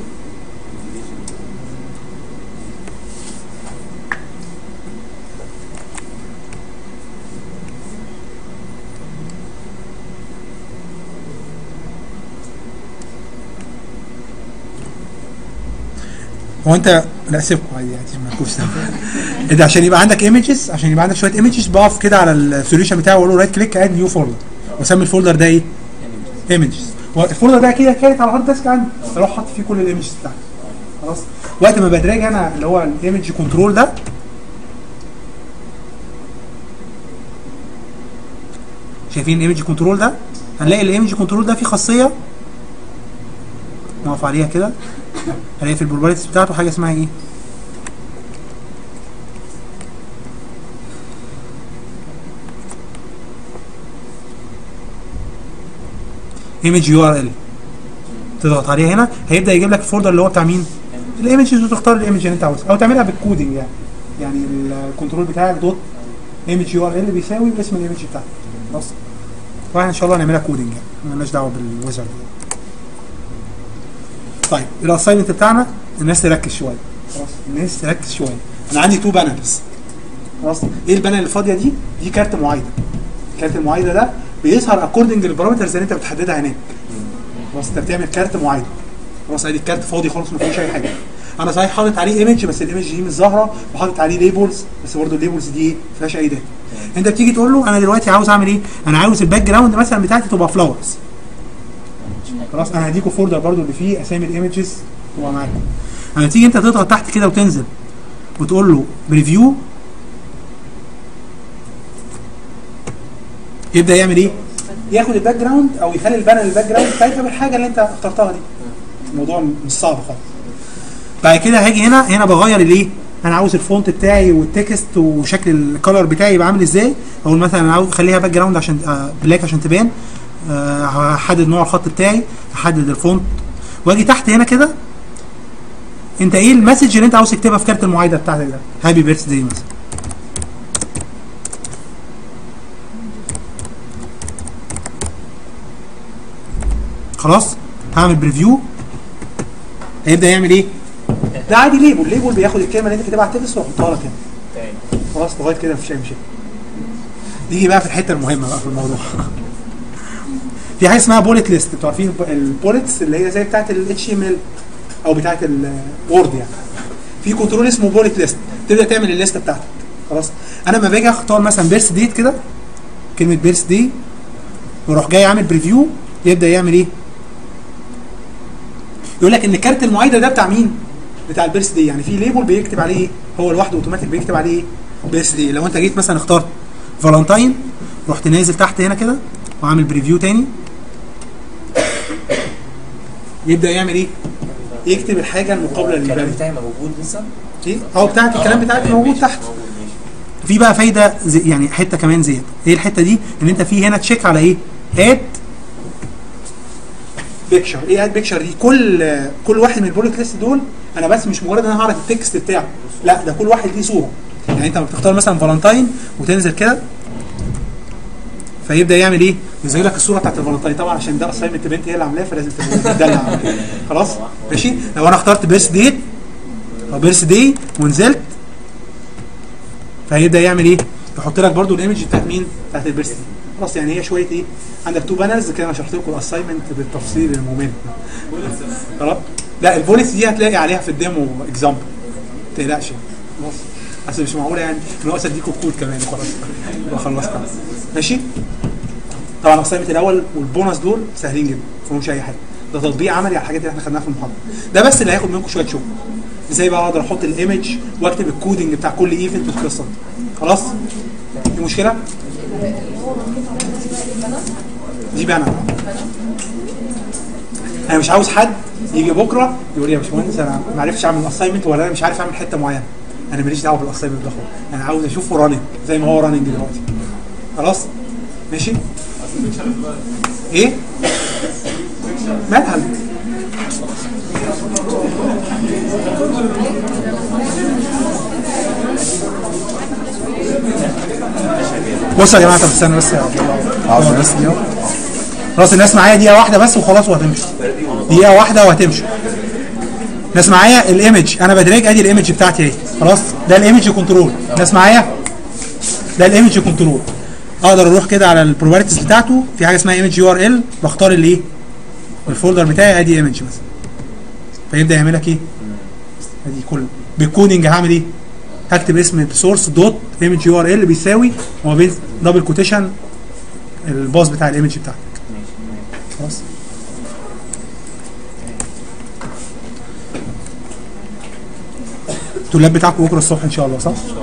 هو انت لا سيبكم عادي يعني ما تكونش انت عشان يبقى عندك ايمجز، عشان يبقى عندك شويه ايمجز بقف كده على السوليوشن بتاعه واقول له رايت كليك اد نيو فولدر واسمي الفولدر ده ايه؟ ايمجز. والفولدر ده كده كانت على الهارد ديسك عندي، اروح احط فيه كل الايمجز بتاعتي. خلاص وقت ما بدراج انا اللي هو الايمج كنترول ده، شايفين الايمج كنترول ده؟ هنلاقي الايمج كنترول ده فيه خاصيه نقف عليها كده، هنلاقي في البروبرتيز بتاعته حاجه اسمها ايه؟ ايمج يو ار ال. تضغط عليها هنا هيبدا يجيب لك الفولدر اللي هو بتاع مين؟ الايمجز، وتختار الايمج اللي انت عاوزها او تعملها بالكودنج يعني. يعني الكنترول بتاعك دوت ايمج يو ار ال بيساوي اسم الايمج بتاعك. خلاص واحنا ان شاء الله هنعملها كودنج يعني، مالناش دعوه بالويزرد. طيب الاساينمنت بتاعنا الناس تركز شويه. خلاص الناس تركز شويه. انا عندي تو بانلز. خلاص ايه البانل الفاضيه دي؟ دي كارت معايده. الكارت المعايده ده بيظهر اكوردنج للبارامترز اللي انت بتحددها هناك. خلاص انت بتعمل كارت معايده. خلاص ادي الكارت فاضي خالص ما فيهوش اي حاجه. انا صحيح حاطط عليه ايمج بس الايمج دي مش ظاهره، وحاطط عليه ليبلز بس برضه الليبلز دي ما فيهاش اي داتا. انت بتيجي تقول له انا دلوقتي عاوز اعمل ايه؟ انا عاوز الباك جراوند مثلا بتاعتي تبقى فلاورز. خلاص انا هديكوا فولدر برضه اللي فيه اسامي الايمجز تبقى معاكم. لما تيجي انت تضغط تحت كده وتنزل وتقول له بريفيو، يبدا يعمل ايه؟ ياخد الباك جراوند او يخلي البانل الباك جراوند بتاعتها بالحاجه اللي انت اخترتها دي. الموضوع مش صعب خالص. بعد كده هاجي هنا بغير الايه؟ انا عاوز الفونت بتاعي والتكست وشكل الكلر بتاعي يبقى عامل ازاي؟ اقول مثلا انا عاوز اخليها باك جراوند عشان بلاك عشان تبان. هحدد نوع الخط بتاعي، هحدد الفونت، واجي تحت هنا كده انت ايه المسج اللي انت عاوز تكتبها في كارت المعايده بتاعتك ده؟ هابي بيرث داي مثلا. خلاص هعمل بريفيو، هيبدا يعمل ايه؟ ده عادي ليبل بياخد الكلمه اللي انت كاتبها على التكست ويحطها لك هنا. خلاص لغايه كده مفيش اي مشكله. نيجي بقى في الحته المهمه بقى في الموضوع. في حاجه اسمها بوليت ليست. انتوا عارفين البوليتس اللي هي زي بتاعه الاتش ام ال او بتاعه الوورد يعني. في كنترول اسمه بوليت ليست، تبدا تعمل الليسته بتاعتك. خلاص انا لما باجي اختار مثلا بيرث ديت كده، كلمه بيرث دي، واروح جاي عامل بريفيو، يبدا يعمل ايه؟ يقول لك ان كارت المعايده ده بتاع مين؟ بتاع البيرث دي. يعني في ليبل بيكتب عليه ايه؟ هو لوحده اوتوماتيك بيكتب عليه ايه؟ بيرث دي. لو انت جيت مثلا اخترت فالنتاين، رحت نازل تحت هنا كده وعامل بريفيو تاني، يبدا يعمل ايه؟ يكتب الحاجه المقابله الكلام للبيرث. بتاعي موجود لسه؟ ايه؟ اه بتاعك الكلام بتاعك موجود ماشي، تحت. موجود، ماشي. في بقى فايده يعني حته كمان زياده. ايه الحته دي؟ ان انت في هنا تشيك على ايه؟ اد بيكشر. ايه اد بيكشر دي؟ كل واحد من البوليت ليست دول انا بس مش مجرد ان انا هعرض التكست بتاعه، لا ده كل واحد ليه صوره. يعني انت لما بتختار مثلا فالنتاين وتنزل كده، فيبدا يعمل ايه؟ يظهر لك الصوره بتاعت الفالنتاين. طبعا عشان ده اساينمنت بنتي هي اللي عاملاه فلازم تدلع. خلاص ماشي. لو انا اخترت بيرث ديت او بيرث دي ونزلت، فهيبدا يعمل ايه؟ يحط لك برده الايمج بتاعت مين؟ بتاعت البيرث دي. خلاص يعني هي شويه ايه؟ عندك تو بانرز كده. انا شرحت لكم الاساينمنت بالتفصيل الممل. خلاص. لا البوليس دي هتلاقي عليها في الديمو اكزامبل، ما تقلقش. خلاص اصل مش معقوله يعني ناقص اديكم الكود كمان وخلاص يبقى خلصت. ماشي. طبعا الاساينمنت الاول والبونص دول سهلين جدا، ما فيهمش اي حاجه. ده تطبيق عملي على الحاجات اللي احنا خدناها في المحاضره. ده بس اللي هياخد منكم شويه شغل. ازاي بقى اقدر احط الايمج واكتب الكودنج بتاع كل ايفنت والقصه دي. خلاص؟ دي مشكله؟ دي بقى انا مش عاوز حد يجي بكره يقول لي يا باشمهندس انا ما عرفتش اعمل الاساينمنت، ولا انا مش عارف اعمل حته معينه. انا ماليش دعوه بالاساينمنت ده خالص، انا عاوز اشوفه راننج زي ما هو راننج دلوقتي. خلاص؟ ماشي؟ ايه؟ مالها؟ بصوا يا جماعه، طب استنى بس بس دي خلاص. الناس معايا دقيقه واحده بس وخلاص وهتمشي. دقيقه واحده وهتمشي. الناس معايا الايمج انا بدرج ادي الايمج بتاعتي اهي. خلاص ده الايمج كنترول. الناس معايا ده الايمج كنترول. اقدر اروح كده على البروبرتيز بتاعته، في حاجه اسمها ايمج يو ار ال، بختار الايه؟ الفولدر بتاعي ادي ايمج مثلا، فيبدا يعمل لك ايه؟ ادي كل بالكودنج هعمل ايه؟ هكتب اسم السورس دوت ايمج يو ار ال بيساوي وما بين دبل كوتيشن الباص بتاع الايمج بتاعتك. خلاص. التولاب بتاعكم بكره الصبح ان شاء الله، صح؟